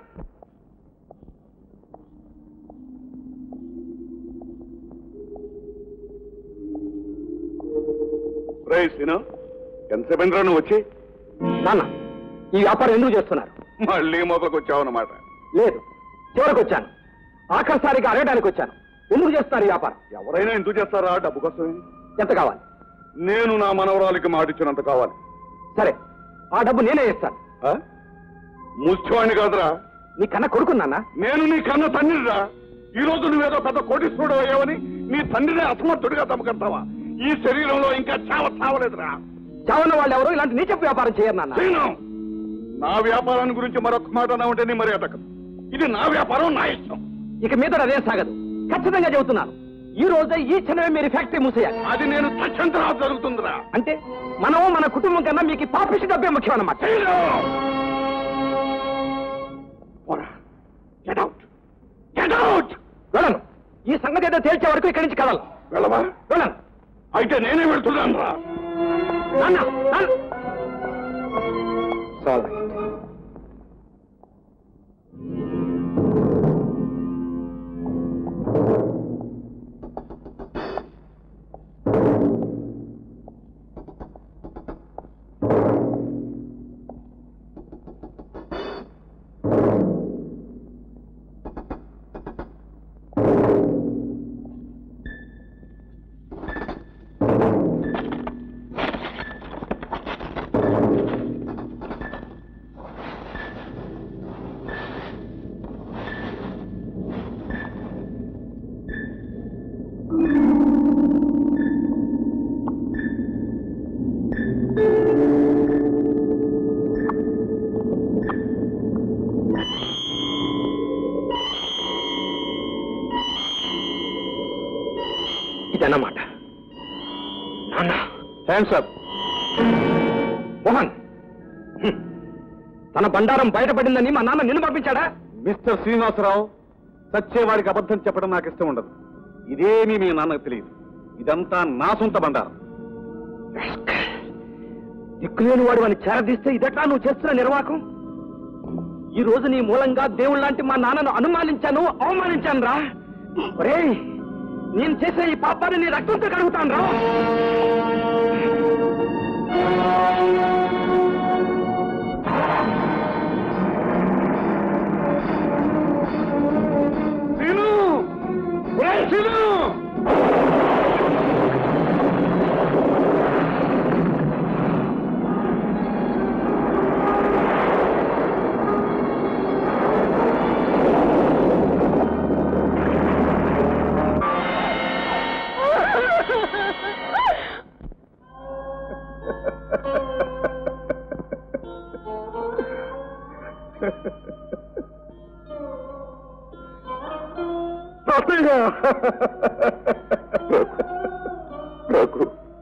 S4: ఎంతసేపు నువ్వు వచ్చి?
S1: నాన్న, ఈ వ్యాపారం ఎందుకు చేస్తున్నారు?
S4: మళ్ళీ మొదలుకు వచ్చావన్నమాట.
S1: లేదు, చివరికి వచ్చాను. ఆఖరిసారిగా అడగడానికి వచ్చాను. ఎందుకు చేస్తున్నారు ఈ వ్యాపారం?
S4: ఎవరైనా ఎందుకు చేస్తారా? డబ్బు కోసమే.
S1: ఎంత కావాలి?
S4: నేను నా మనవరాలికి మాటిచ్చినంత కావాలి.
S1: సరే, ఆ డబ్బు నేనే ఇస్తాను.
S4: ముష్టివాణ్ణి కాదురా,
S1: నీ కన్న కొడుకున్నానా?
S4: నేను నీ కన్న తండ్రిరా. ఈ రోజు నువ్వేదో పెద్ద కోటీశ్వరుడు అయ్యావని నీ తండ్రిని అసమర్థుడిగా తమకంటావా? ఈ శరీరంలో ఇంకా చావ చావలేదురా.
S1: చావన్న వాళ్ళు ఎవరు ఇలాంటి నీచపు వ్యాపారం చేయరు నాన్న.
S4: నా వ్యాపారాన్ని గురించి మరొక మాట నా ఉంటే నీ మర్యాద. ఇది నా వ్యాపారం, నా ఇష్టం.
S1: ఇక మీద అదేం సాగదు. ఖచ్చితంగా చెబుతున్నాను. ఈ రోజే ఈ క్షణమే మీరు ఫ్యాక్టరీ మూసేయాలి.
S4: అది నేను తక్షంతరా జరుగుతుందిరా.
S1: అంటే మనము మన కుటుంబం కన్నా మీకు పాపిష్టి డబ్బే ముఖ్యం అన్నమాట. వెళ్ళను. ఈ సంగతి ఏదో తేల్చే వరకు ఇక్కడి నుంచి కదలను.
S4: వెళ్ళవా?
S1: వెళ్ళను.
S4: అయితే నేనే వెళ్తున్నాను రా.
S1: నాన్న, నాన్న. Sorry. ఇదన్నమాట. నాన్న, హ్యాండ్స్ అప్. మోహన్, తన బండారం బయటపడిందని మా నాన్న నిన్ను పంపించాడా?
S2: మిస్టర్ శ్రీనివాసరావు, సచ్చేవాడికి అబద్ధం చెప్పడం నాకు ఇష్టం ఉండదు. ఇదేమీ మీ నాన్నకు తెలియదు. ఇదంతా నా సొంత బండారం.
S1: దిక్కులేని వాడు అని చేరదీస్తే ఇదట్లా నువ్వు చేస్తున్న నిర్వాకం? ఈ రోజు నీ మూలంగా దేవుళ్ళ లాంటి మా నాన్నను అనుమానించాను, అవమానించాను రా. ఒరేయ్, నేను చేసే ఈ పాపాన్ని నీ రక్తంతో కడుగుతాను రా. శ్రీను! ఒరేయ్ శ్రీను!
S4: నాకు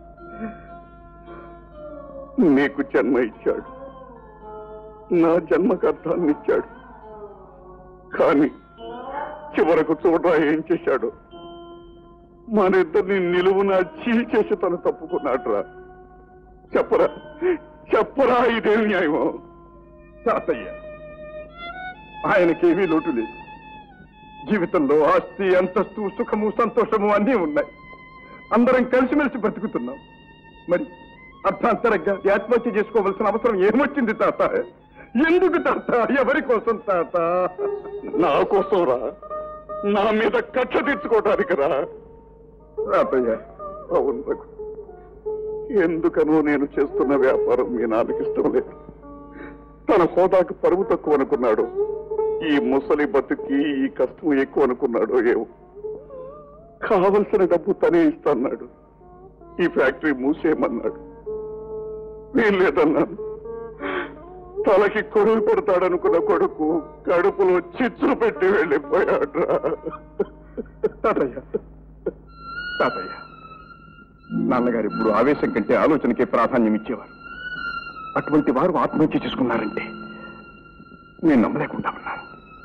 S4: నీకు జన్మ ఇచ్చాడు, నా జన్మకు అర్థాన్ని ఇచ్చాడు. కానీ చివరకు చూడరా ఏం చేశాడు? మనిద్దరిని నిలువున చీల్చేసి తను తప్పుకున్నాడురా. చెప్పరా చెప్పరా ఇదేం న్యాయమో? తాతయ్య, ఆయనకేమీ లోటు లేదు. జీవితంలో ఆస్తి, అంతస్తు, సుఖము, సంతోషము అన్నీ ఉన్నాయి. అందరం కలిసిమెలిసి బ్రతుకుతున్నాం. మరి అర్థాంతరంగా ఆత్మహత్య చేసుకోవలసిన అవసరం ఏమొచ్చింది తాత? ఎందుకు తాత? ఎవరి కోసం తాత? నా కోసం రా, నా మీద కక్ష తీర్చుకోవడానికి రా. తాతయ్య, అవును రఘు, ఎందుకనో నేను చేస్తున్న వ్యాపారం మీ నాన్నకి ఇష్టం లేదు. తన హోదాకు పరువు తక్కువ అనుకున్నాడు. ఈ ముసలి బతుకి ఈ కష్టం ఎక్కువ అనుకున్నాడో ఏమో. కావలసిన డబ్బు తనే ఇస్తాన్నాడు. ఈ ఫ్యాక్టరీ మూసేయమన్నాడు. వీల్లేదన్నాను. తలకి కొడుకు పెడతాడనుకున్న కొడుకు కడుపులో చిచ్చులు పెట్టి వెళ్ళిపోయాడు. తాతయ్య తాతయ్య నాన్నగారు ఇప్పుడు ఆవేశం కంటే ఆలోచనకే ప్రాధాన్యం ఇచ్చేవారు. అటువంటి వారు ఆత్మహత్య చేసుకున్నారంటే నేను నమ్మలేకుండా ఉన్నాను.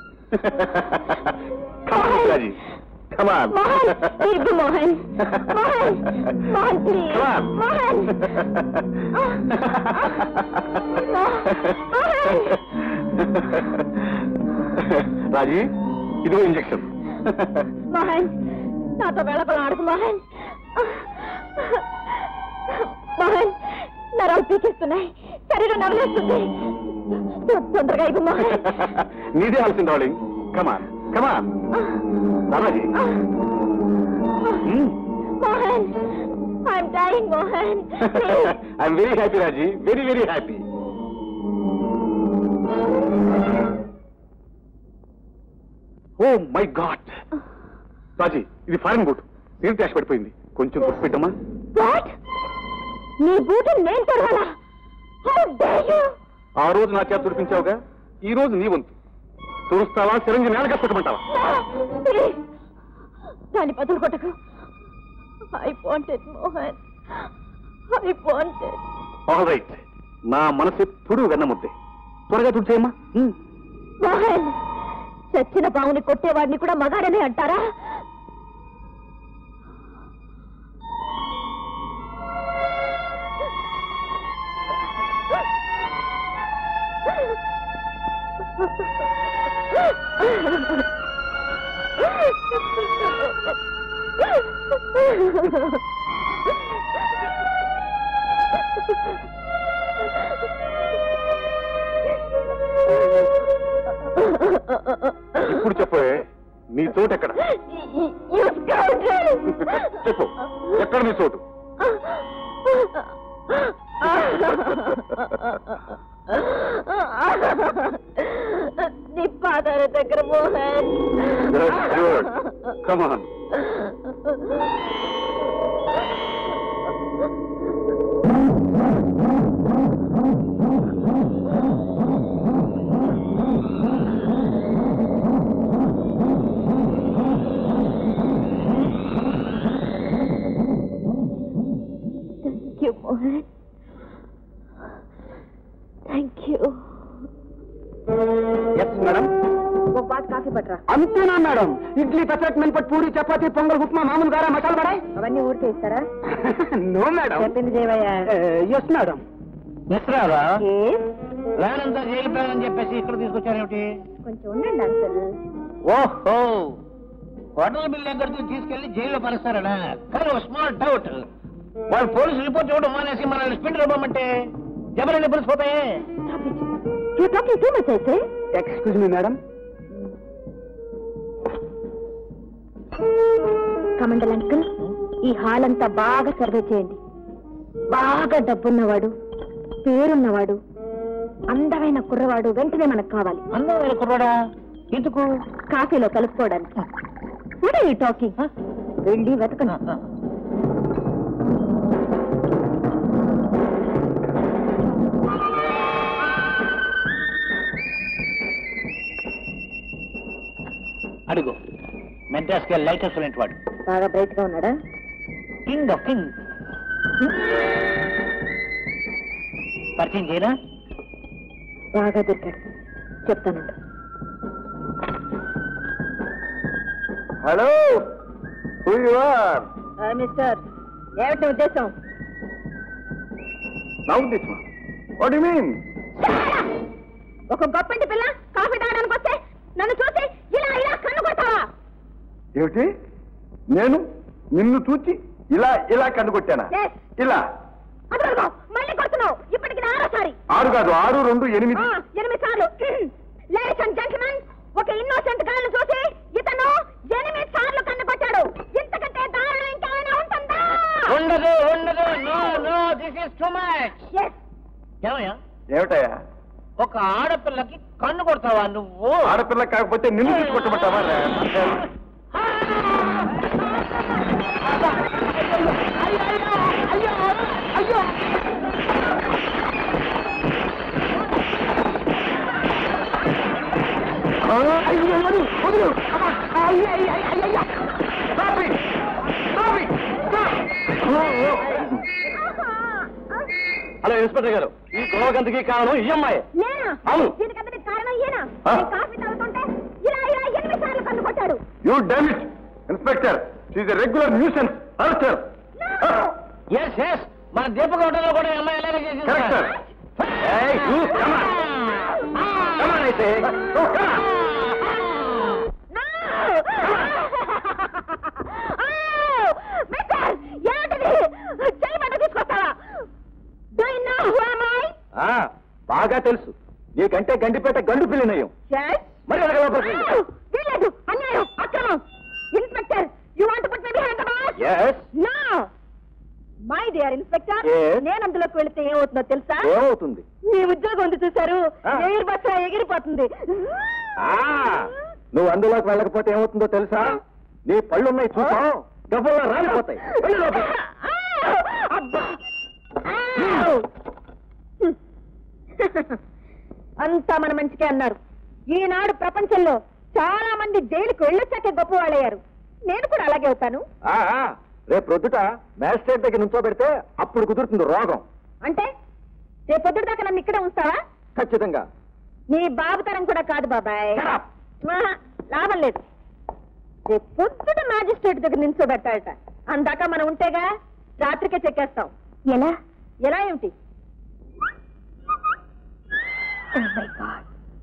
S3: మోహన్, ఇరుగు మోహన్. మోహన్, మోహన్ ప్లీజ్. మోహన్.
S2: రాజీ, ఇదిగో ఇంజక్షన్.
S3: మోహన్, నాతో వెళ్ళపల ఆడుకు మోహన్. మోహన్, నరాలు పీకేస్తున్నాయి, శరీరం నవ్వులేస్తుంది. తొందరగా ఇవ్వు మోహన్.
S2: నీదే ఆల్సిన darling. Come on come on Raji.
S3: Mohan, I'm dying Mohan.
S2: I'm very happy Raji, very very happy. Oh my god Raji, ఇది ఫారెన్ బూట్. సేల్ క్యాష్ పడిపోయింది. కొంచెం గుర్తు పెట్టమ్మా.
S3: వాట్? నీ బూట్ నేను తొడవాలా? How dare you!
S2: ఆ రోజు నా చేత తుడిపించావుగా, ఈ రోజు నీ వంతు. తుడుస్తావా, సిరంజి నేల కష్టమంటావా?
S3: దాని బదులు కొట్టకు. I wanted Mohan, I wanted.
S2: All right, నా మనసు ఎప్పుడు వెన్నముద్దే. త్వరగా తుడిచేయమ్మా.
S3: మోహన్, చచ్చిన పావుని కొట్టేవాడిని కూడా మగాడనే అంటారా?
S2: ఇప్పుడు చెప్పే, నీ చోటు ఎక్కడ? చెప్పు, ఎక్కడ నీ చోటు?
S3: నీ పాదాల దగ్గర Mohan.
S2: Come on.
S3: Thank you, Mohan.
S5: Madam. Idli pesarattu మిల్పట్ పూరి చపాతీ పొంగల్ ఉప్మా మామూలు గారా మసాలా వడ
S3: అవన్నీ ఊరికే ఇస్తారా?
S5: No madam.
S3: చెప్పింది చేయవయ్యా.
S5: Yes madam.
S6: మిస్రారా ప్లాన్ అంతా జైలు ప్లాన్ అని చెప్పేసి ఇక్కడ తీసుకొచ్చారేమిటి?
S3: కొంచెం ఉండండి అంకుల్.
S6: ఓహో, హోటల్ బిల్ ఎక్కడికి తీసుకెళ్లి జైల్లో పరుస్తారనా? కానీ ఒక స్మాల్ డౌట్, వాళ్ళు పోలీసు రిపోర్ట్ ఇవ్వడం మానేసి మనల్ని స్పీడ్ ఇవ్వమంటే జబరని పులిసిపోతాయి.
S5: Excuse me madam.
S3: Kamandal uncle, ఈ హాల్ అంతా బాగా సర్వే చేయండి. బాగా డబ్బున్నవాడు, పేరున్నవాడు, అందమైన కుర్రవాడు వెంటనే మనకు కావాలి.
S6: అందమైన కుర్రాడా? ఎందుకు?
S3: కాఫీలో కలుపుకోవడానికి. ఈ టాకింగ్ వెళ్ళి వెతకను.
S6: అడుగు. మెడ్రాస్ కి లైటర్స్ వాడు
S3: బాగా బ్రైట్ గా ఉన్నాడా?
S6: King of king. పరిచయం చేయరా?
S3: బాగా దొరికాడు, చెప్తానంట.
S4: Hello, who you are?
S3: Mister, ఏమిటి ఉద్దేశం?
S4: నా ఉద్దేశమా? What you mean?
S3: ఒక గొప్పంటి పిల్ల కాఫీ తాగడానికి వస్తే నన్ను చూసి ఇలా ఇలా కన్ను కొట్టావా?
S4: ఏమిటి? నేను నిన్ను చూచి ఇలా ఇలా కన్నుకొట్టానా?
S3: Yes.
S4: ఇలా
S3: అదిగో మళ్ళీ కొడుతున్నావు. ఇప్పటికి ఆరోసారి.
S4: ఆరు కాదు, ఆరు రెండు ఎనిమిది.
S3: ఆ, ఎనిమిది సార్లు. లేడీస్ అండ్ జెంట్మెన్, ఒక ఇన్నోసెంట్ గాలను చూసి ఇతను ఎనిమిది సార్లు కన్ను కొట్టాడు. ఇంతకంటే దారుణం ఇంకేమైనా ఉంటుందా?
S6: ఉండదు, ఉండదు. No no, this is too much.
S3: Yes.
S6: ఏమయ్యా,
S4: ఏమిటయ్యా?
S6: ఒక ఆడపిల్లకి కన్ను కొడతావా నువ్వు?
S4: ఆడపిల్ల కాకపోతే నిన్ను తీసుకొట్టమంటావా?
S1: హలో ఇన్స్పెక్టర్ గారు, ఈ గొడవకంతకి కారణం ఈ అమ్మాయి.
S3: నేనా?
S1: అవును.
S3: దీనికంతటి కారణం ఈయన.
S4: ఆ?
S3: నేను కాఫీ తాగుతుంటే ఇలా ఇలా ఎనిమిది సార్లు కన్ను కొట్టాడు.
S4: You damn it inspector, she's a regular nuisance. Arrest her.
S6: Yes yes, మన దీపక హోటల్లో కూడా ఈ అమ్మాయి ఎలాగే చేసింది.
S4: Correct sir.
S1: Hey, you, come on. Come on, I say. Oh, come on.
S3: No! Oh! Mister, ఏంటిది? చేయబడ్డ తీసుకొస్తావా? Do you know who am I?
S1: ఆ, బాగా తెలుసు. నీకంటే గండిపేట గండు పిల్లినయ్యం.
S3: Yes.
S1: మరి వెనక లోపలికి వెళ్ళు.
S3: Oh, వీల్లేదు. అన్యాయం, అక్రమం. Inspector, you want to put me behind the bars?
S1: Yes.
S3: No. My dear inspector,
S1: Yes.
S3: నేను అందులోకి వెళితే ఏమవుతుందో తెలుసా?
S1: ఏమవుతుంది?
S3: మీ ఉద్యోగం ఉంది చూశారు,
S1: ఆ.
S3: ఎగిరి బస్స ఎగిరిపోతుంది.
S1: ఆ, నువ్వు అందులోకి వెళ్ళకపోతే ఏమవుతుందో తెలుసా? నీ పళ్ళున్నాయి చూసాం, డబ్బుల్లో రాలిపోతాయి. వెళ్ళు లోపలికి.
S3: అబ్బా. ఆవ్. అంతా మన మంచికే అన్నారు. ఈనాడు ప్రపంచంలో చాలా మంది జైలుకు వెళ్ళొచ్చాకే గొప్ప వాళ్ళయ్యారు. నేను కూడా అలాగే అవుతాను.
S1: ఆ, ఆ, రేపు ప్రొద్దుట మ్యాజిస్ట్రేట్ దగ్గర నుంచో పెడితే అప్పుడు కుదురుతుంది రోగం.
S3: అంటే రేపు పొద్దుట దాకా నన్ను ఇక్కడే ఉంచుతావా?
S1: ఖచ్చితంగా.
S3: నీ బాబు తరం కూడా కాదు బాబాయ్. ఆహా, లాభం లేదు. రేపు పొద్దుట మ్యాజిస్ట్రేట్ దగ్గర నిల్చోబెట్టాలట. అందాక మనం ఉంటేగా రాత్రికే చెక్కేస్తాం. ఎలా ఎలా ఏమిటి? Oh my God.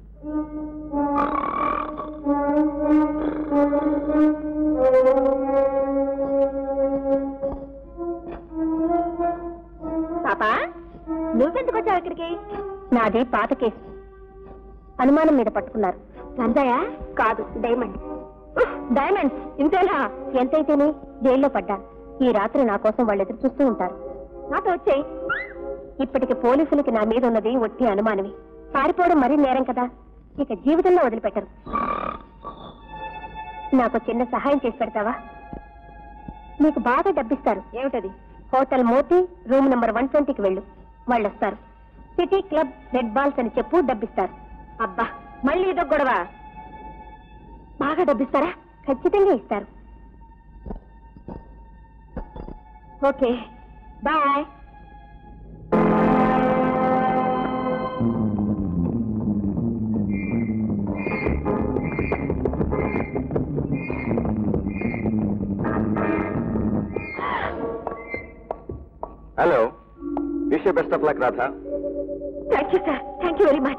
S3: పాపా, నువ్వెందుకు వచ్చావు ఇక్కడికి? నాది పాత కేసు. అనుమానం మీద పట్టుకున్నారు. గంజాయా? కాదు, డైమండ్. డైమండ్స్ ఇంతేనా? ఎంతైతేనే జైల్లో పడ్డాను. ఈ రాత్రి నా కోసం వాళ్ళు ఎదురు చూస్తూ ఉంటారు. నాతో వచ్చేయి. ఇప్పటికి పోలీసులకి నా మీద ఉన్నది ఒట్టి అనుమానమే. పారిపోవడం మరీ నేరం కదా, ఇక జీవితంలో వదిలిపెట్టరు. నాకు చిన్న సహాయం చేసి పెడతావా? నీకు బాగా డబ్బిస్తారు. ఏమిటది? Hotel Moti room number one ట్వంటీకి వెళ్ళు, వాళ్ళు వస్తారు. సిటీ క్లబ్ రెడ్ బాల్స్ అని చెప్పు, డబ్బిస్తారు. అబ్బా, మళ్ళీ ఇదో గొడవ. బాగా డబ్బిస్తారా? ఖచ్చితంగా ఇస్తారు. Okay, bye.
S4: Wish best of luck Radha.
S3: Thank you sir, thank you very much.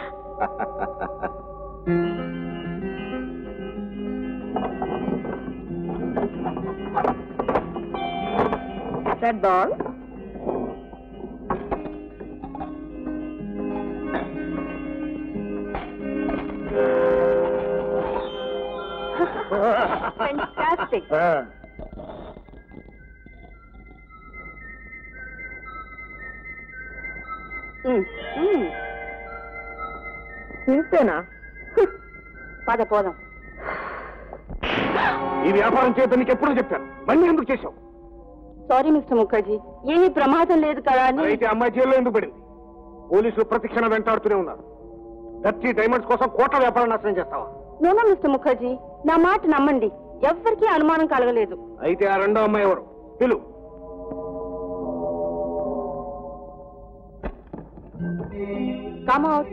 S3: Red ball. Fantastic. ఇంతేనా? పద పోదాం.
S8: ఈ వ్యాపారం చేయొద్దని నీకు ఎప్పుడూ చెప్పాను, మళ్ళీ ఎందుకు చేశావు?
S7: సారీ మిస్టర్ ముఖర్జీ, ఏమీ ప్రమాదం లేదు కదా అని.
S8: అయితే అమ్మాయి జైల్లో ఎందుకు పడింది? పోలీసులు ప్రతిక్షణం వెంటాడుతూనే ఉన్నారు. డర్టీ డైమండ్స్ కోసం కోట్ల వ్యాపారం నాశనం చేస్తావా?
S7: నోనో మిస్టర్ ముఖర్జీ, నా మాట నమ్మండి, ఎవ్వరికీ అనుమానం కలగలేదు.
S8: అయితే ఆ రెండో అమ్మాయి ఎవరు? పిలు.
S7: Come out.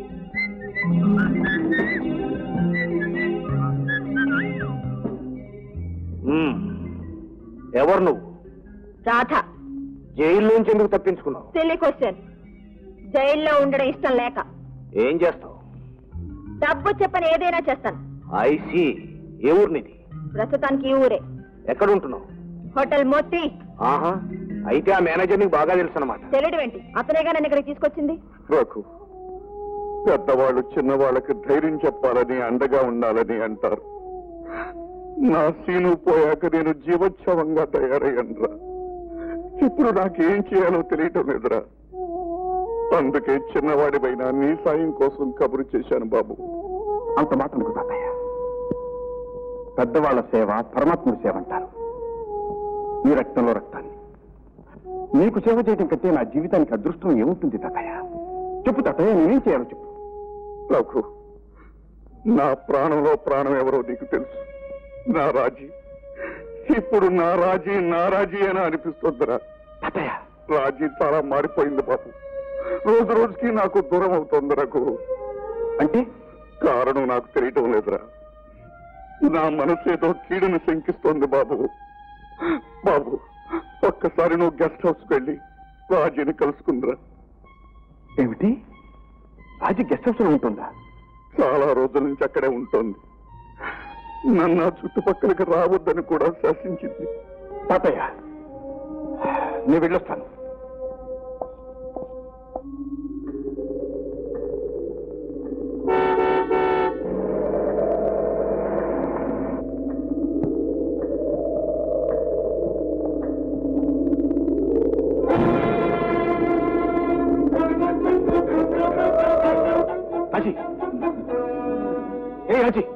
S8: ఎవరు నువ్వు?
S3: రాధ.
S8: జైల్లోంచి ఎందుకు తప్పించుకున్నావు?
S3: Silly question. జైల్లో ఉండడం ఇష్టం లేక.
S8: ఏం చేస్తావు?
S3: డబ్బు చెప్పని ఏదైనా చేస్తాను.
S8: ఐసి. ఏ ఊరు నీది?
S3: ప్రస్తుతానికి ఈ ఊరే.
S8: ఎక్కడుంటున్నావు?
S3: హోటల్ మోతి.
S8: ఆహా, అయితే ఆ మేనేజర్ నీకు బాగా తెలుసు అన్నమాట.
S3: తెలియడం ఏంటి? అతనేగా నన్ను ఇక్కడికి తీసుకొచ్చింది.
S4: రఘు, పెద్దవాళ్ళు చిన్నవాళ్ళకి ధైర్యం చెప్పాలని అండగా ఉండాలని అంటారు. నా సీను పోయాక నేను జీవోత్సవంగా తయారయ్యనురా. ఇప్పుడు నాకేం చేయాలో తెలియటం లేదురా. అందుకే చిన్నవాడిపైన నీ సాయం కోసం కబురు చేశాను బాబు. అంత మాట అనుకు తాతయ్య. పెద్దవాళ్ల సేవ పరమాత్ముడి సేవ అంటారు. ఈ రక్తంలో రక్తాన్ని నీకు సేవ చేయడం కంటే నా జీవితానికి అదృష్టం ఏముంటుంది తాతయ్య? చెప్పు తాతయ్య, నేనేం చేయాలో చెప్పు. రఘు, నా ప్రాణంలో ప్రాణం ఎవరో నీకు తెలుసు. నా రాజీ. ఇప్పుడు నా రాజీ నా రాజీ అని అనిపిస్తుందిరా తాతయ్య. రాజీ చాలా మారిపోయింది బాబు. రోజు రోజుకి నాకు దూరం అవుతోంది రఘు. అంటే కారణం నాకు తెలియటం లేదురా. నా మనసు ఏదో కీడును శంకిస్తోంది బాబు. బాబు, ఒక్కసారి నువ్వు గెస్ట్ హౌస్కి వెళ్ళి రాజీని కలుసుకుందిరా. ఏమిటి? రాజీ గెస్ట్ హౌస్ లో ఉంటుందా? చాలా రోజుల నుంచి అక్కడే ఉంటుంది. నన్ను ఆ చుట్టుపక్కలకి రావద్దని కూడా శాసించింది. తాతయ్య, నేను వెళ్ళొస్తాను. రాజీ, ఏ రాజీ,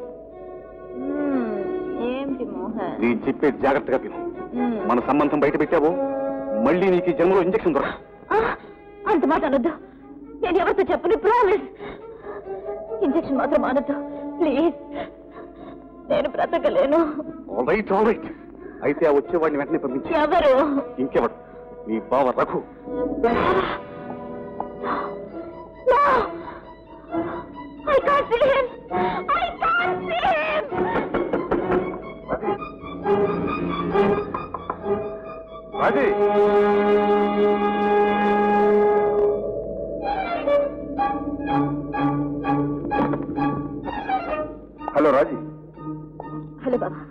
S3: ఏంటి మోహన్?
S4: నేను చెప్పేది జాగ్రత్తగా విను. మన సంబంధం బయట పెట్టావు, మళ్ళీ నీకు ఈ జన్మలో ఇంజక్షన్ దొరక.
S3: అంత మాట అనొద్దు. నేను ఎవరితో చెప్పను, ప్రామిస్. ఇంజక్షన్ మాత్రం అనొద్దు ప్లీజ్. నేను బ్రతకలేను.
S4: All right, all right. అయితే ఆ వచ్చేవాడిని వెంటనే పంపించి.
S3: ఎవరు?
S4: ఇంకెవడు? నీ బావ Raghu.
S3: I can't see him. I can't see him.
S4: Raji, hello Raji.
S3: Hello Baba.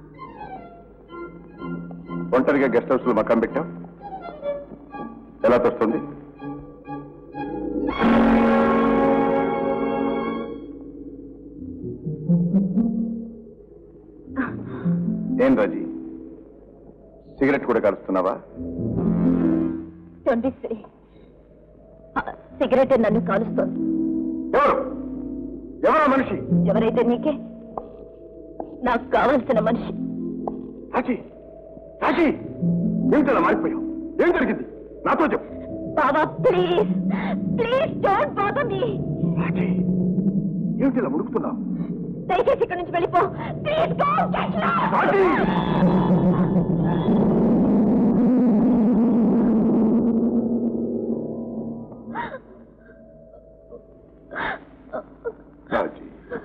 S4: ఒంటరిగా గెస్ట్ హౌస్ లో మకాం పెట్టాం. ఎలా తోస్తుంది? ఏం రాజీ, సిగరెట్ కూడా కలుస్తున్నావా?
S3: సిగరెట్ నన్ను కాలుస్తోంది.
S4: ఎవరు? ఎవరా మనిషి?
S3: ఎవరైతే నీకే, నాకు కావలసిన మనిషి.
S4: రాజీ, రాజీ, ఏమిటలా మారిపోయావు? ఏం జరిగింది? నాతో చెప్పు.
S3: Baba please please don't bother me.
S4: Raji, ఏమిటిలా ముడుకుతున్నావు?
S3: దయచేసి ఇక్కడి నుంచి వెళ్ళిపో please. Go get lost.
S4: Raji, Raji,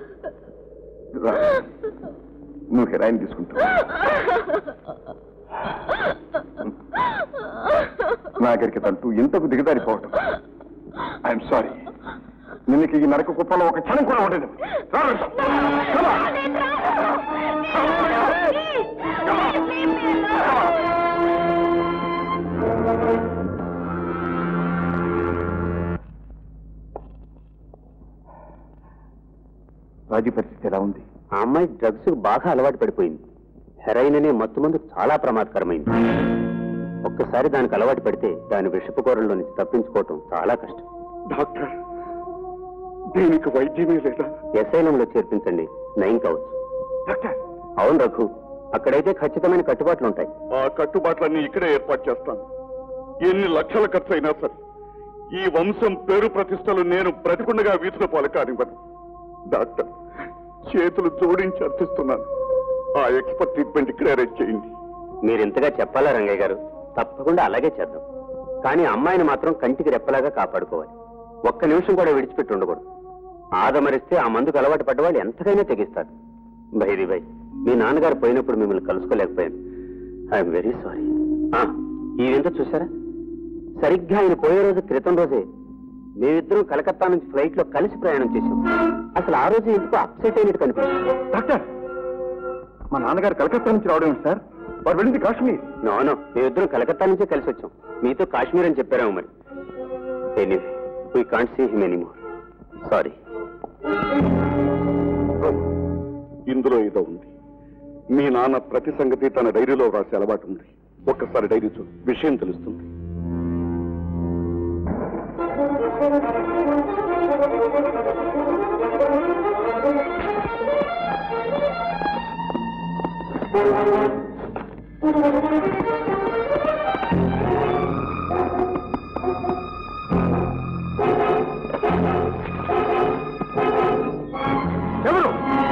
S4: నువ్వు హెరాయిన్ తీసుకుంటావు. నాగరికత అంటూ ఇంతకు దిగదారిపోవటం. I'm sorry. నిన్నకి ఈ నరక కుప్పలో ఒక క్షణం కూడా ఉండదు. రాజీ పరిస్థితి ఎలా ఉంది?
S6: ఆ అమ్మాయి డ్రగ్స్ బాగా అలవాటు పడిపోయింది. హెరాయిన్ అనే మత్తు మందు చాలా ప్రమాదకరమైంది. ఒక్కసారి దానికి అలవాటు పడితే దాని విషపు కూరల్లో నుంచి తప్పించుకోవటం చాలా కష్టం.
S4: డాక్టర్, దీనికి వైద్యమే లేదా?
S6: ఎస్ఐలంలో చేర్పించండి, నయం కావచ్చు.
S4: డాక్టర్,
S6: అవును రఘు, అక్కడైతే ఖచ్చితమైన కట్టుబాట్లు ఉంటాయి.
S4: ఆ కట్టుబాట్లన్నీ ఇక్కడే ఏర్పాటు చేస్తాను. ఎన్ని లక్షల ఖర్చు అయినా సరే ఈ వంశం పేరు ప్రతిష్టలు నేను బ్రతికుండగా వీధిలో పోల కానివ్వను. డాక్టర్, చేతులు జోడించి అర్థిస్తున్నాను. ఆ ఎక్స్పర్ట్ ట్రీట్మెంట్ ఇక్కడ అరేంజ్ చేయండి.
S6: మీరు ఇంతగా చెప్పాలా రంగయ్య గారు? తప్పకుండా అలాగే చేద్దాం. కానీ అమ్మాయిని మాత్రం కంటికి రెప్పలాగా కాపాడుకోవాలి. ఒక్క నిమిషం కూడా విడిచిపెట్టి ఉండకూడదు. ఆదమరిస్తే ఆ మందుకు అలవాటు పడ్డవాళ్ళు ఎంతకైనా తెగిస్తారు. బైది బై, మీ నాన్నగారు పోయినప్పుడు మిమ్మల్ని కలుసుకోలేకపోయాను. I'm very sorry. ఈ వింత చూసారా? సరిగ్గా ఆయన పోయే రోజు క్రితం రోజే మేమిద్దరం కలకత్తా నుంచి ఫ్లైట్ లో కలిసి ప్రయాణం చేశాం. అసలు ఆ రోజు ఎందుకు అప్సెట్ అయినట్టు కనిపిస్తుంది.
S4: డాక్టర్, మా నాన్నగారు కలకత్తా నుంచి రావడం సార్? వారు వెళ్ళింది కాశ్మీర్.
S6: నోనో, మేమిద్దరం కలకత్తా నుంచే కలిసి వచ్చాం. మీతో కాశ్మీర్ అని చెప్పారేమో మరి. Anyway, we can't see him anymore. Sorry.
S4: ఇందులో ఏదో ఉంది. మీ నాన్న ప్రతి సంగతి తన డైరీలో రాసే అలవాటు ఉంది. ఒక్కసారి డైరీ చూడు, విషయం తెలుస్తుంది. ఎవరు?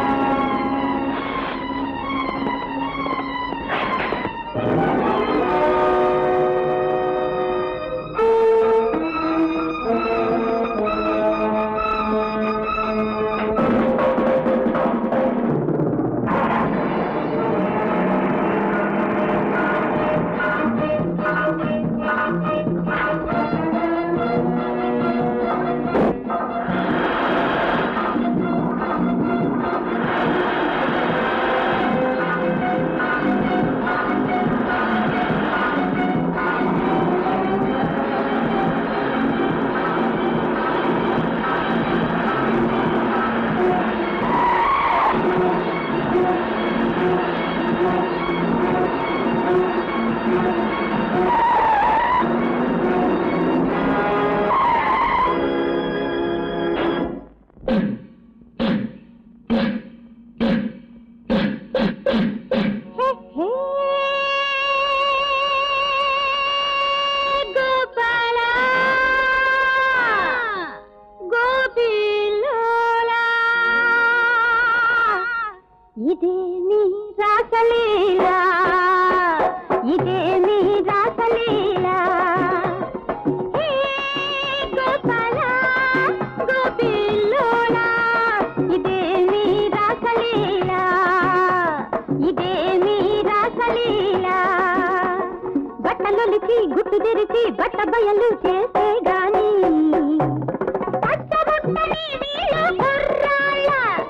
S3: గుట్టు తెరిచి బట్ట బయలు చేసే గాని పచ్చబుట్టని వీళ్ళు కుర్రాళ్ళ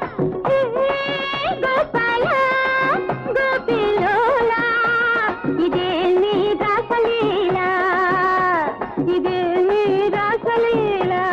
S3: గోపాల గోపిలోలా ఇదే నీ రాసలీలా ఇదే నీ రాసలీలా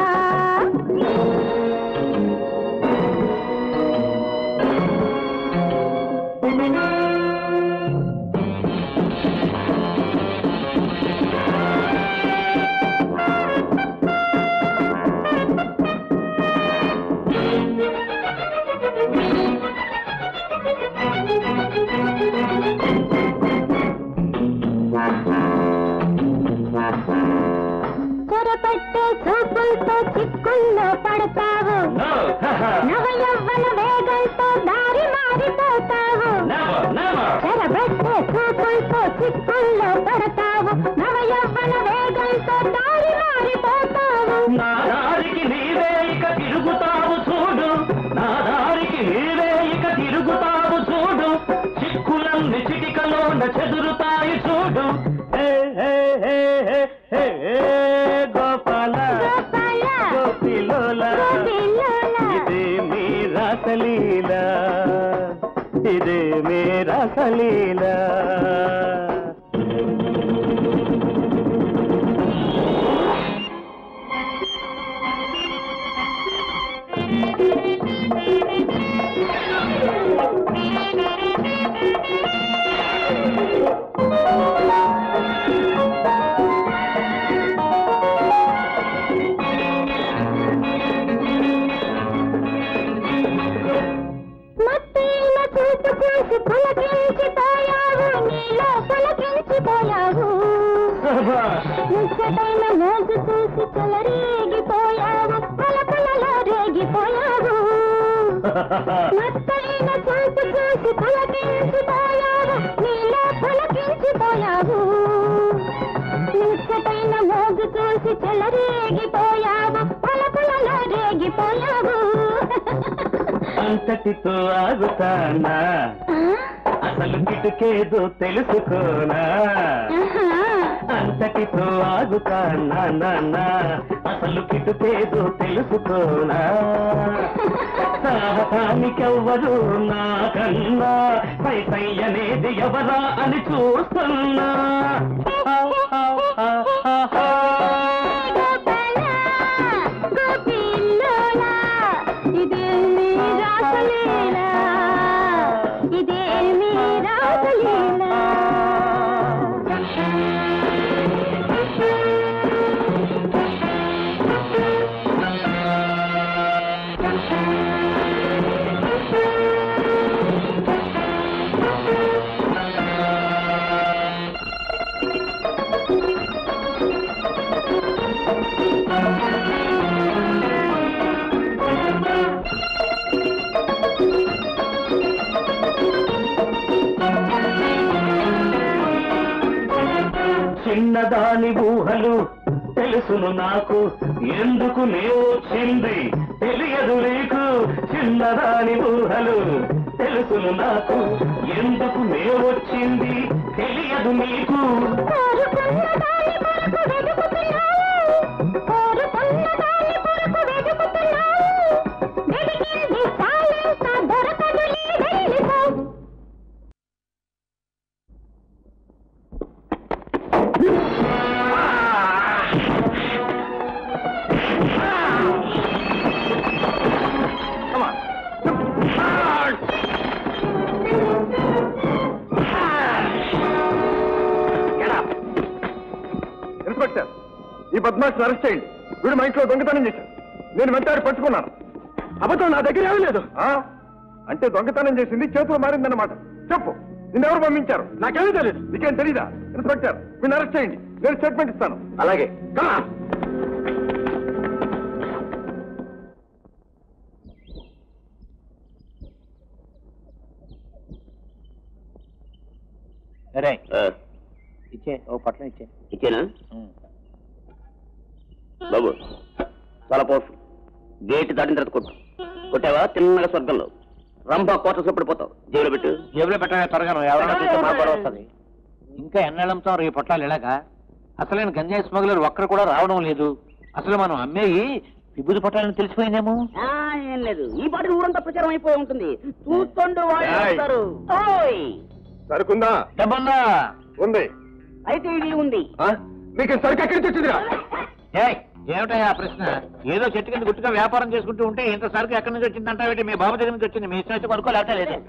S3: చెరపట్టే చూపులతో చిక్కుల్లో పడతావు నవ యవ్వన వేగంతో దారి మారిపోతావు చెరబట్టే చూపులతో చిక్కుల్లో పడతావు నవ యవ్వన వేగంతో దారి మారిపోతావు
S6: నా దారికి నీవే ఇక తిరుగుతావు చూడు నా దారికి నీవే ఇక తిరుగుతావు చూడు చిక్కులన్నీ చిటికలోన చెదురుతాయి చూడు హే హే హే హే రాసలీలా
S3: ముచ్చటైన మోజు చూసి చెలరేగిపోయావు పలకలలో రేగిపోయావు మత్తైన చూపు చూసి పలకించిపోయావు నీలో పలకించిపోయావు ముచ్చటైన మోజు చూసి చెలరేగిపోయావు పలకలలో రేగిపోయావు
S6: అంతటితో ఆగుతానా అసలు కిటుకేదో తెలుసుకోనా అంతటితో ఆగుతానా నాన్న అసలు కిటుకేదో తెలుసుకోనా సాహసానికెవ్వరు నాకన్నా పై పై అనేది ఎవరా అని చూస్తున్నా చిన్నదాని ఊహలు తెలుసును నాకు ఎందుకు నేవొచ్చింది తెలియదు నీకు చిన్నదాని ఊహలు తెలుసును నాకు ఎందుకు నేవొచ్చింది తెలియదు నీకు
S4: ఇన్స్పెక్టర్ ఈ బద్మాష్ అరెస్ట్ చేయండి వీడు మా ఇంట్లో దొంగతనం చేశాడు నేను వెంటాడి పట్టుకున్నాను
S1: అబద్ధం నా దగ్గర ఏమీ లేదు
S4: అంటే దొంగతనం చేసింది చేతులు మారిందన్నమాట చెప్పు నిన్నెవరు పంపించారు
S1: నాకేమీ తెలియదు
S4: నీకేం తెలీదా ఇన్స్పెక్టర్ మీరు అరెస్ట్ చేయండి నేను స్టేట్మెంట్ ఇస్తాను
S1: అలాగే
S6: ఇచ్చే ఓ పట్ల ఇచ్చే
S9: ఇచ్చేనా బాబు చాలా పోసు గేట్ దాటిన తర్వాత కొట్టు కొట్టావా తిన్నగా స్వర్గంలో రంభా కోట సొప్పడిపోతావు జేబులో పెట్టు
S6: జేబులో పెట్టాలి త్వరగా ఎవరైనా చూస్తే మా గొడవ వస్తుంది ఇంకా ఎన్నెళ్ళంతో రేపు పొట్లాలు ఎలాగా అసలైన గంజాయి స్మగ్లర్ ఒక్కరు కూడా రావడం లేదు అసలు మనం అమ్మేయి విభూతి పొట్టాలని తెలిసిపోయిందేమో
S9: ఏం లేదు ఈ పాటికి ఊరంతా ప్రచారం అయిపోయి ఉంటుంది చూస్తుండు వాళ్ళు
S4: సరుకుందా
S6: డబ్బుందా
S4: ఉంది
S9: అయితే ఇది ఉంది
S4: మీకు సరుకు ఎక్కడి నుంచి వచ్చిందిరా
S6: ఏమిటా ప్రశ్న ఏదో చెట్టు కింద గుట్టుగా వ్యాపారం చేసుకుంటూ ఉంటే ఇంత సరుకు ఎక్కడి నుంచి వచ్చిందంటే మీ బాబు దగ్గర నుంచి వచ్చింది మీ ఇష్టం వచ్చి కొనుక్కో లేకపోతే లేదు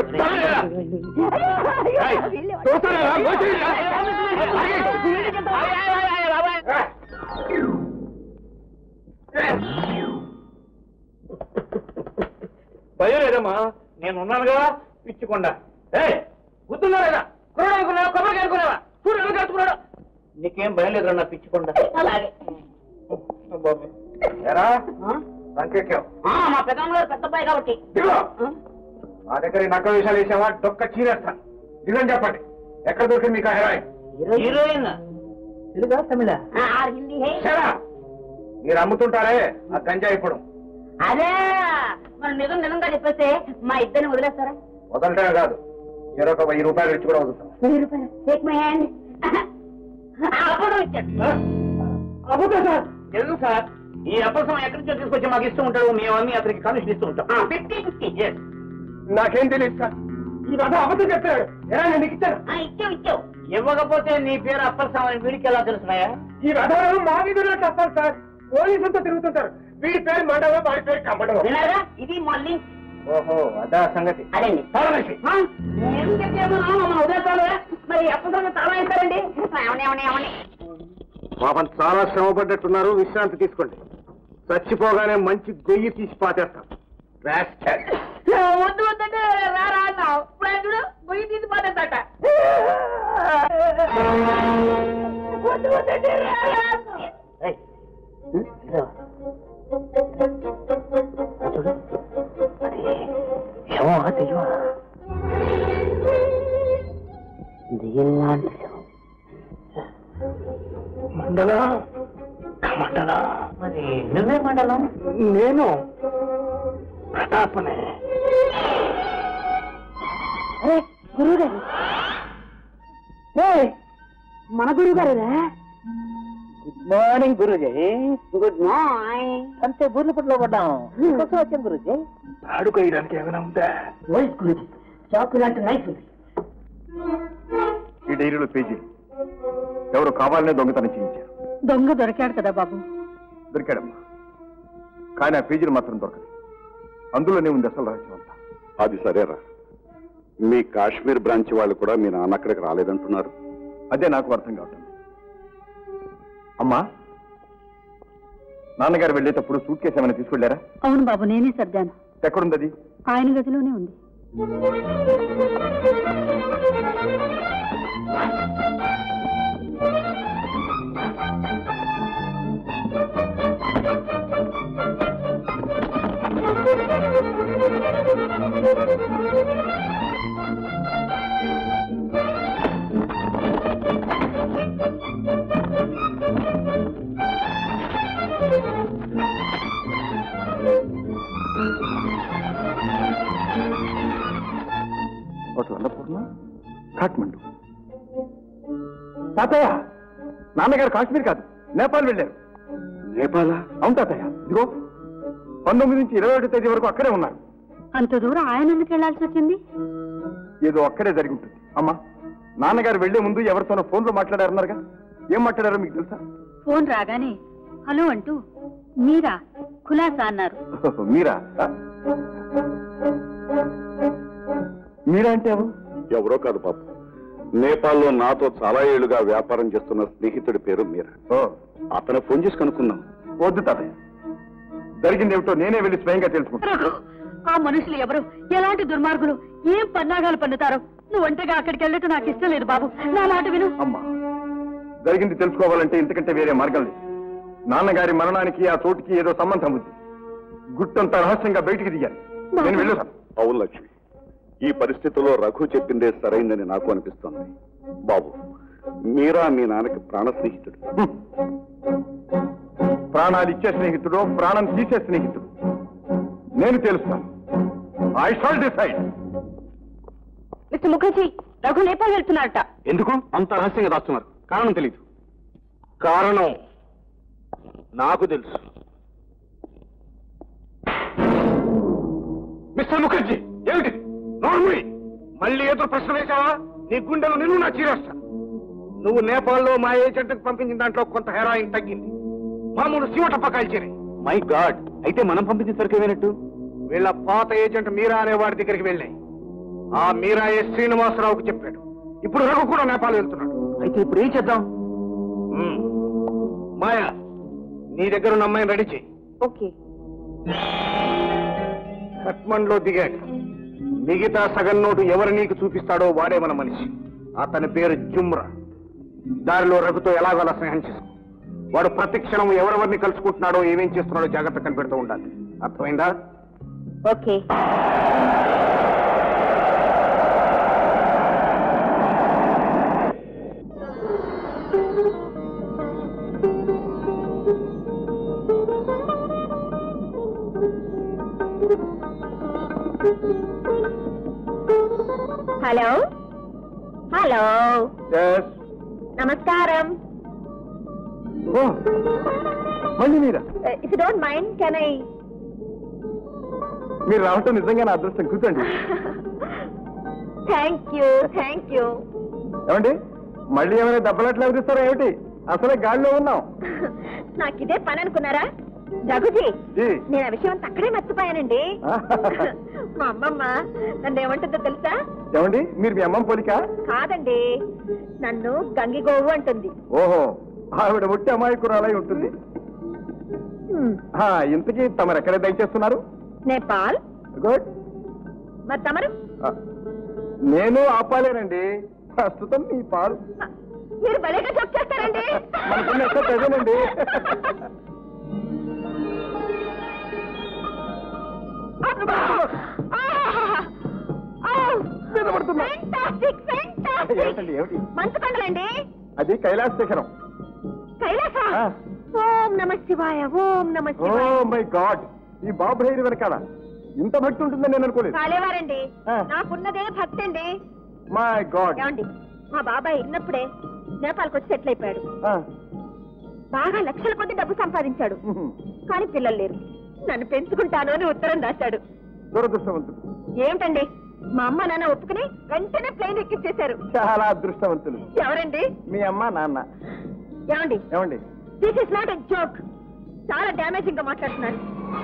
S6: భయం లేదమ్మా నేను ఉన్నానుగా పిచ్చుకుండా గుర్తున్నా లేదా కుర్రాడు అనుకున్నావా కొబ్బరికి అనుకున్నావా చూడు ఎందుకు కట్టుకున్నాడు నీకేం భయం లేదు నా పిచ్చుకుండా
S9: అలాగే మా పెద్దమ్మగారు పెద్ద అబ్బాయి కాబట్టి
S8: మా దగ్గర నక్క విషయాలు వేసావా డొక్క చీరేస్తాను నిజం చెప్పండి ఎక్కడ దొరికింది మీకు హెరాయిన్
S9: హీరోయిన్ తెలుగా తమిళ హిందీ
S8: మీరు అమ్ముతుంటారే ఆ గంజా ఇప్పుడు
S9: అదే మనం నిజం నిజంగా చెప్పేస్తే మా ఇద్దరిని వదిలేస్తారా
S8: వదలటమే కాదు చెరొక వెయ్యి రూపాయలు ఇచ్చి కూడా వదులుతాం
S9: వెయ్యి రూపాయలు టేక్ మై హ్యాండ్ అప్పుడు ఇచ్చాడు
S6: అబద్ధం సార్ ఎందుకు సార్ ఈ అప్పసం ఎక్కడి నుంచో తీసుకొచ్చి మాకు ఇస్తూ ఉంటాడు మేము అన్ని అతనికి కమిషన్ ఇస్తూ ఉంటాం
S9: ఫిఫ్టీ ఫిఫ్టీ
S4: నాకేం తెలియదు సార్
S1: ఈ కథ అబద్ధం చెప్తాడు. ఎలా నేను నీకు ఇచ్చాను?
S6: ఇచ్చావు ఇచ్చావు. ఇవ్వకపోతే నీ పేరు అప్పలస్వామి వీడికి ఎలా తెలుసున్నాయా?
S1: ఈ రథాలు మా వీధుల్లో చెప్పాలి సార్. పోలీసులతో తిరుగుతుంటారు. వీడి పేరు మండలం, వాడి పేరు కమ్మడం.
S6: వినారా? ఇది మళ్ళీ
S1: ఓహో అదా సంగతి.
S6: అదేండి ఏం చెప్పాము మన ఉదయపాలు మరి అప్పలస్వామి తాళం వేస్తారండి.
S8: పాపం చాలా శ్రమపడ్డట్టున్నారు, విశ్రాంతి తీసుకోండి. చచ్చిపోగానే మంచి గొయ్యి తీసి పాటేస్తాం.
S6: వద్దు వద్దంటే రారా అన్నావు. ఇప్పుడు ఆయన చూడు గొయ్యి తీసి పాటేస్తాట. వద్దు వద్దంటే
S1: మండల మండల
S6: మరి నువ్వే మండలం.
S1: నేను ప్రతాపనే.
S7: గురువు గారు మన గురువు గారేనా?
S6: Good morning guruji. Good morning. అంతే బూర్ల పుట్లో పడ్డాం. వచ్చాం గురుజీ.
S1: ఆడుకోయడానికి ఏమైనా ఉందా?
S6: వైస్ గురుజీ చాకు లాంటి నైఫ్ ఉంది.
S4: ఈ డైరీలో పేజీ ఎవరు కావాలనే దొంగతనం చేయించారు.
S7: దొంగ దొరికాడు కదా బాబు.
S4: దొరికాడమ్మా, కానీ ఆ పేజీలు మాత్రం దొరకదు. అందులోనే ఉంది అసలు రహస్యం అంతా.
S2: అది సరేరా, మీ కాశ్మీర్ బ్రాంచ్ వాళ్ళు కూడా మీ నాన్న అక్కడికి రాలేదంటున్నారు.
S4: అదే నాకు అర్థం కావటం. అమ్మా, నాన్నగారు వెళ్ళేటప్పుడు సూట్ కేసు ఏమైనా తీసుకెళ్లారా?
S7: అవును బాబు, నేనే సర్దాను.
S4: ఎక్కడుంది అది?
S7: ఆయన గదిలోనే ఉంది.
S4: అన్నపూర్ణ, కాఠ్మండు. తాతయ్య, నాన్నగారు కాశ్మీర్ కాదు నేపాల్ వెళ్ళారు.
S2: నేపాలా?
S4: అవును తాతయ్య, ఇదిగో పంతొమ్మిది నుంచి ఇరవై ఒకటి తేదీ వరకు అక్కడే ఉన్నారు.
S7: అంత దూరం ఆయన ఎందుకు వెళ్లాల్సి వచ్చింది?
S4: ఏదో అక్కడే జరిగి ఉంటుంది. అమ్మా, నాన్నగారు వెళ్లే ముందు ఎవరితోనో ఫోన్ లో మాట్లాడారన్నారుగా, ఏం మాట్లాడారో మీకు తెలుసా?
S7: ఫోన్ రాగానే హలో అంటూ మీరా ఖులాసా అన్నారు.
S4: మీరా? మీరా అంటే ఎవరు?
S2: ఎవరో కాదు పాప, నేపాల్లో నాతో చాలా ఏళ్లుగా వ్యాపారం చేస్తున్న స్నేహితుడి పేరు మీరా. అతను ఫోన్ చేసి కనుక్కున్నాం.
S4: వద్దు తాతయ్య, జరిగింది ఏమిటో నేనే వెళ్ళి స్వయంగా తెలుసుకుంటాను.
S7: ఆ మనుషులు ఎవరు, ఎలాంటి దుర్మార్గులు, ఏం పన్నాగాలు పన్నుతారో నువ్వు ఒంటరిగా అక్కడికి వెళ్ళటం నాకు ఇష్టం లేదు బాబు. నా మాట విను.
S4: అమ్మా, జరిగింది తెలుసుకోవాలంటే ఇంతకంటే వేరే మార్గం లేదు. నాన్నగారి మరణానికి ఆ చోటుకి ఏదో సంబంధం ఉంది. గుట్టంతా రహస్యంగా బయటికి దిగాలి. నేను వెళ్ళాను.
S2: అవును లక్ష్మి, ఈ పరిస్థితుల్లో రఘు చెప్పిందే సరైందని నాకు అనిపిస్తోంది. బాబు, మీరా మీ నాన్నకి ప్రాణ స్నేహితుడు.
S4: ప్రాణాలు ఇచ్చే స్నేహితుడు, ప్రాణం తీసే స్నేహితుడు నేను తెలుస్తాను. I shall decide.
S7: Mister Mukherjee, Raghu Nepal వెళ్తున్నారట.
S8: ఎందుకు అంత రహస్యంగా దాస్తున్నారు? కారణం తెలీదు. కారణం నాకు తెలుసు. మిస్టర్ ముఖర్జీ, ఏమిటి నోర్మూయి? మళ్ళీ ఎదురు ప్రశ్న వేశావా? నీ గుండెలు నిన్ను నా చీరేస్తా. నువ్వు నేపాల్లో మా ఏజెంట్కి పంపించిన దాంట్లో కొంత హెరాయిన్ తగ్గింది. మామూలు శివటప్ప కాల్చేరి. మై గాడ్, అయితే మనం పంపించిన సరికి ఏమైనట్టు? వీళ్ళ పాత ఏజెంట్ మీరా అనే వాడి దగ్గరికి వెళ్ళాయి. ఆ మీరాయే శ్రీనివాసరావుకు చెప్పాడు. ఇప్పుడు రఘు కూడా నేపాల్ వెళ్తున్నాడు. అయితే ఇప్పుడు ఏం చేద్దాం? మాయా, నీ దగ్గర ఉన్న అమ్మాయిని రెడీ చేయి.
S7: ఓకే.
S8: కట్మండ్ లో దిగాక మిగతా సగం నోటు ఎవరు నీకు చూపిస్తాడో వాడే మన మనిషి. అతని పేరు జుమ్రా. దారిలో రఘుతో ఎలాగోలా స్నేహం చేసుకో. వాడు ప్రతి క్షణం ఎవరెవరిని కలుసుకుంటున్నాడో, ఏమేం చేస్తున్నాడో జాగ్రత్త కనిపెడుతూ ఉండాలి. అర్థమైందా?
S7: ఓకే.
S3: హలో హలో నమస్కారం.
S4: మళ్ళీ మీరా?
S3: If you don't mind can I?
S4: మీరు రావటం నిజంగా నా అదృష్టం. కూర్చోండి.
S3: Thank you thank you.
S4: ఏమండి మళ్ళీ ఏమైనా దెబ్బలట్లు ఎవరిస్తారా ఏమిటి? అసలే గాడిలో ఉన్నాం.
S3: నాకు ఇదే పని అనుకున్నారా రఘుజీ? నేను ఆ విషయం అంతా అక్కడే మర్చిపోయానండి. మా అమ్మమ్మ నన్ను ఏమంటుందో తెలుసా?
S4: ఏమండి మీరు మీ అమ్మమ్మ పోలిక?
S3: కాదండి, నన్ను గంగిగోవు అంటుంది.
S4: ఓహో, ఆవిడ ఒట్టి అమాయకురాలై ఉంటుంది. ఇంతకీ తమరు ఎక్కడ దయచేస్తున్నారు?
S3: నేపాల్.
S4: గుడ్.
S3: మరి తమరు?
S4: నేను ఆపాలేనండి, ప్రస్తుతం మీ పాలు.
S3: మీరు భలేగా జోక్ చేస్తారండి.
S4: మనకున్న ఎక్కువ ప్రజలండి.
S3: మంచు కొండలండి.
S4: అది కైలాస శిఖరం.
S3: కైలాస. ఓం నమ శివాయ, ఓం నమ శివాయ.
S4: ఓ మై గాడ్, ఈ బాబు హైరి వెనకాల ఇంత భక్తి ఉంటుందని నేను అనుకోలేదు.
S3: కాలేవారండి, నాకున్నదే భక్తి అండి.
S4: My god.
S3: ఏమండి, మా బాబాయ్ ఉన్నప్పుడే నేపాల్కి వచ్చి సెటిల్ అయిపోయాడు. బాగా లక్షల కొద్ది డబ్బు సంపాదించాడు, కానీ పిల్లలు లేరు. నన్ను పెంచుకుంటాను అని ఉత్తరం రాశాడు.
S4: దురదృష్టవంతుడు.
S3: ఏమిటండి, మా అమ్మ నాన్న ఒప్పుకుని వెంటనే ప్లేన్ ఎక్కించేశారు.
S4: చాలా అదృష్టవంతులు.
S3: ఎవరండి?
S4: మీ అమ్మ నాన్న.
S3: ఏమండి
S4: ఏమండి
S3: this is not a joke. చాలా డ్యామేజింగ్ గా మాట్లాడుతున్నారు.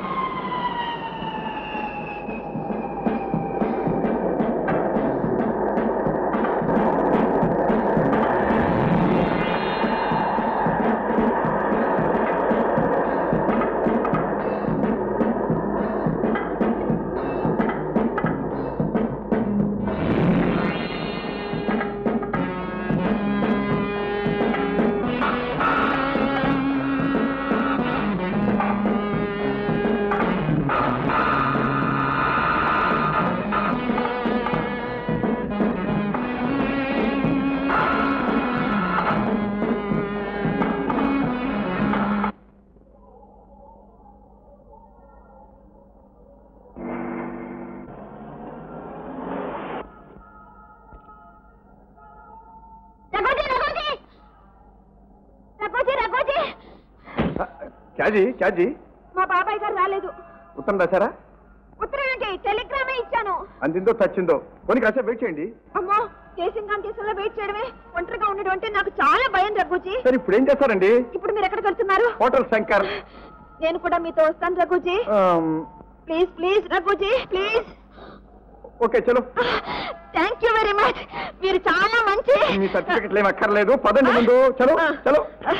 S4: క్యాజీ క్యాజీ
S3: మా బాబాయ్ గారు రాలేదు.
S4: ఉత్తరం రాశారా?
S3: ఉత్తరం ఏంటి, టెలిగ్రామే ఇచ్చాను.
S4: అందిందో చచ్చిందో కొన్ని కాసేపు వెయిట్ చేయండి.
S3: అమ్మో, కేసింగ్ కేసులో వెయిట్ చేయడమే ఒంటరిగా ఉండడం అంటే నాకు చాలా భయం రఘుజీ.
S4: సరే ఇప్పుడు ఏం చేస్తారండి?
S3: ఇప్పుడు మీరు ఎక్కడికి వెళ్తున్నారు?
S4: హోటల్ శంకర్.
S3: నేను కూడా మీతో వస్తాను Raghuji. Please please Raghuji please.
S4: Okay చలో.
S3: థ్యాంక్ యూ వెరీ మచ్, మీరు చాలా మంచి.
S4: మీ సర్టిఫికెట్లు ఏం అక్కర్లేదు, పదండి ముందు. చలో చలో.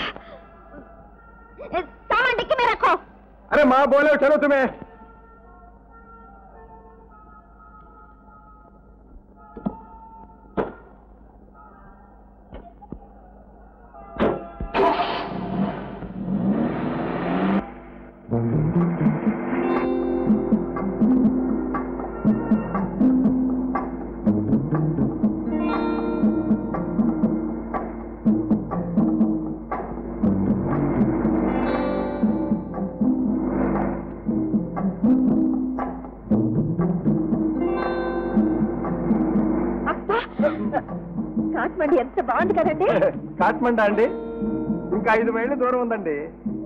S3: सामान डिक्की में रखो.
S4: अरे माँ बोले चलो तुम्हें.
S3: కాట్మండి ఎంత బాగుంది కదండి.
S4: కాట్మండా అండి? ఇంకా ఐదు మైళ్ళు దూరం ఉందండి.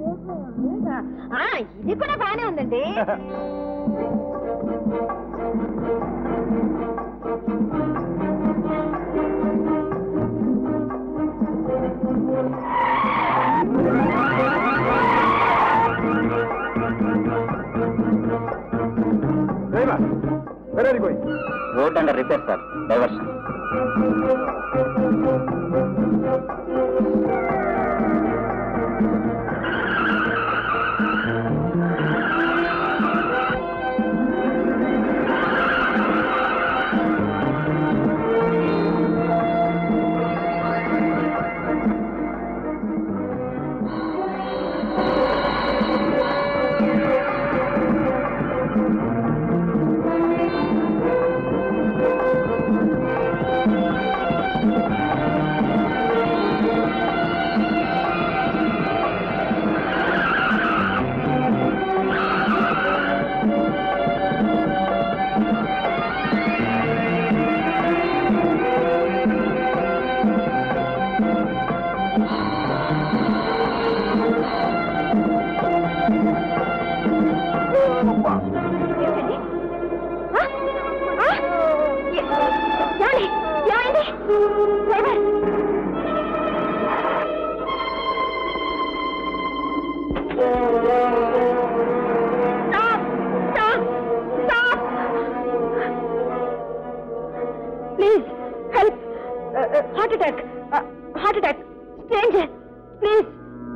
S3: ఇది కూడా బాగానే ఉందండి.
S4: Very good.
S9: Road under repair sir, diversion.
S3: Attack heart attack stranger please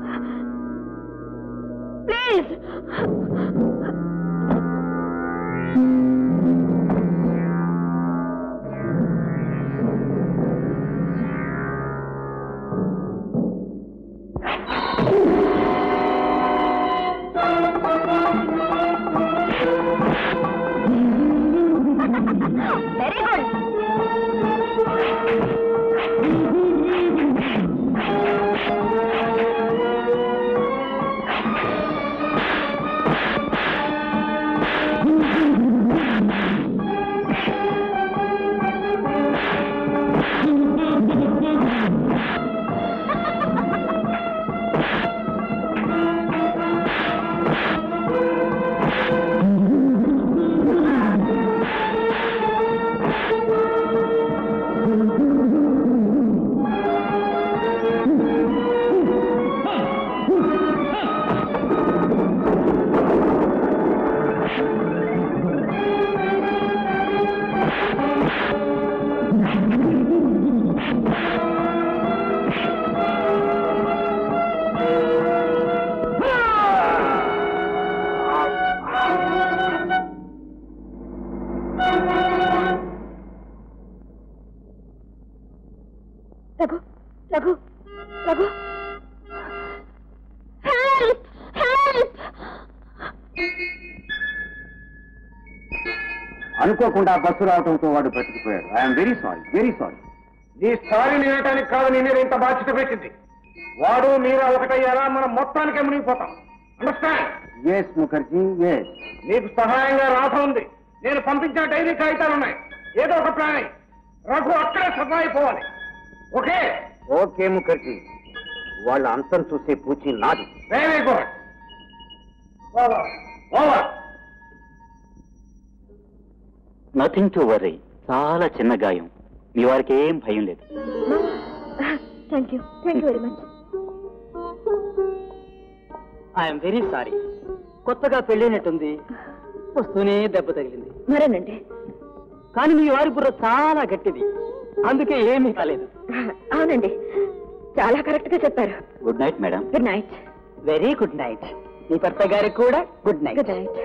S3: please very good Raghu Raghu Raghu help help
S8: అనుకోకుండా బస్సు రావడంతో వాడు బ్రతికిపోయాడు. I'm very sorry, very sorry. నీ సారీ వినటానికి కాదు నీ మీద ఇంత బాధ్యత పెట్టింది. వాడు మీరా ఒకటయ్యారా మనం మొత్తానికే మునిగిపోతాం. అండర్స్టాండ్? Yes Mukherjee, yes. నీకు సహాయంగా రాధ ఉంది. నేను పంపించిన డైరీ కాగితాలు ఉన్నాయి. ఏదో ఒక ప్లాన్. రఘు అక్కడే సఫా అయిపోవాలి. ఓకే? ఓకే ముఖర్జీ. వాళ్ళ అంతం చూసే పూచి నాది. Very good. Over over.
S6: Nothing to worry. చాలా చిన్న గాయం. మీ వారికి ఏం భయం లేదు.
S3: Thank you thank you very much.
S10: I'm very sorry. కొత్తగా పెళ్ళైనట్టుంది, వస్తూనే దెబ్బ తగిలింది.
S3: మరేనండి.
S10: కానీ మీ వారి బుర్ర చాలా గట్టిది, అందుకే ఏమీ కాలేదు.
S3: అవునండి, చాలా కరెక్ట్ గా చెప్పారు.
S6: Good night madam.
S3: Good night.
S10: Very good night. మీ భర్త గారికి కూడా good night.
S3: Good night.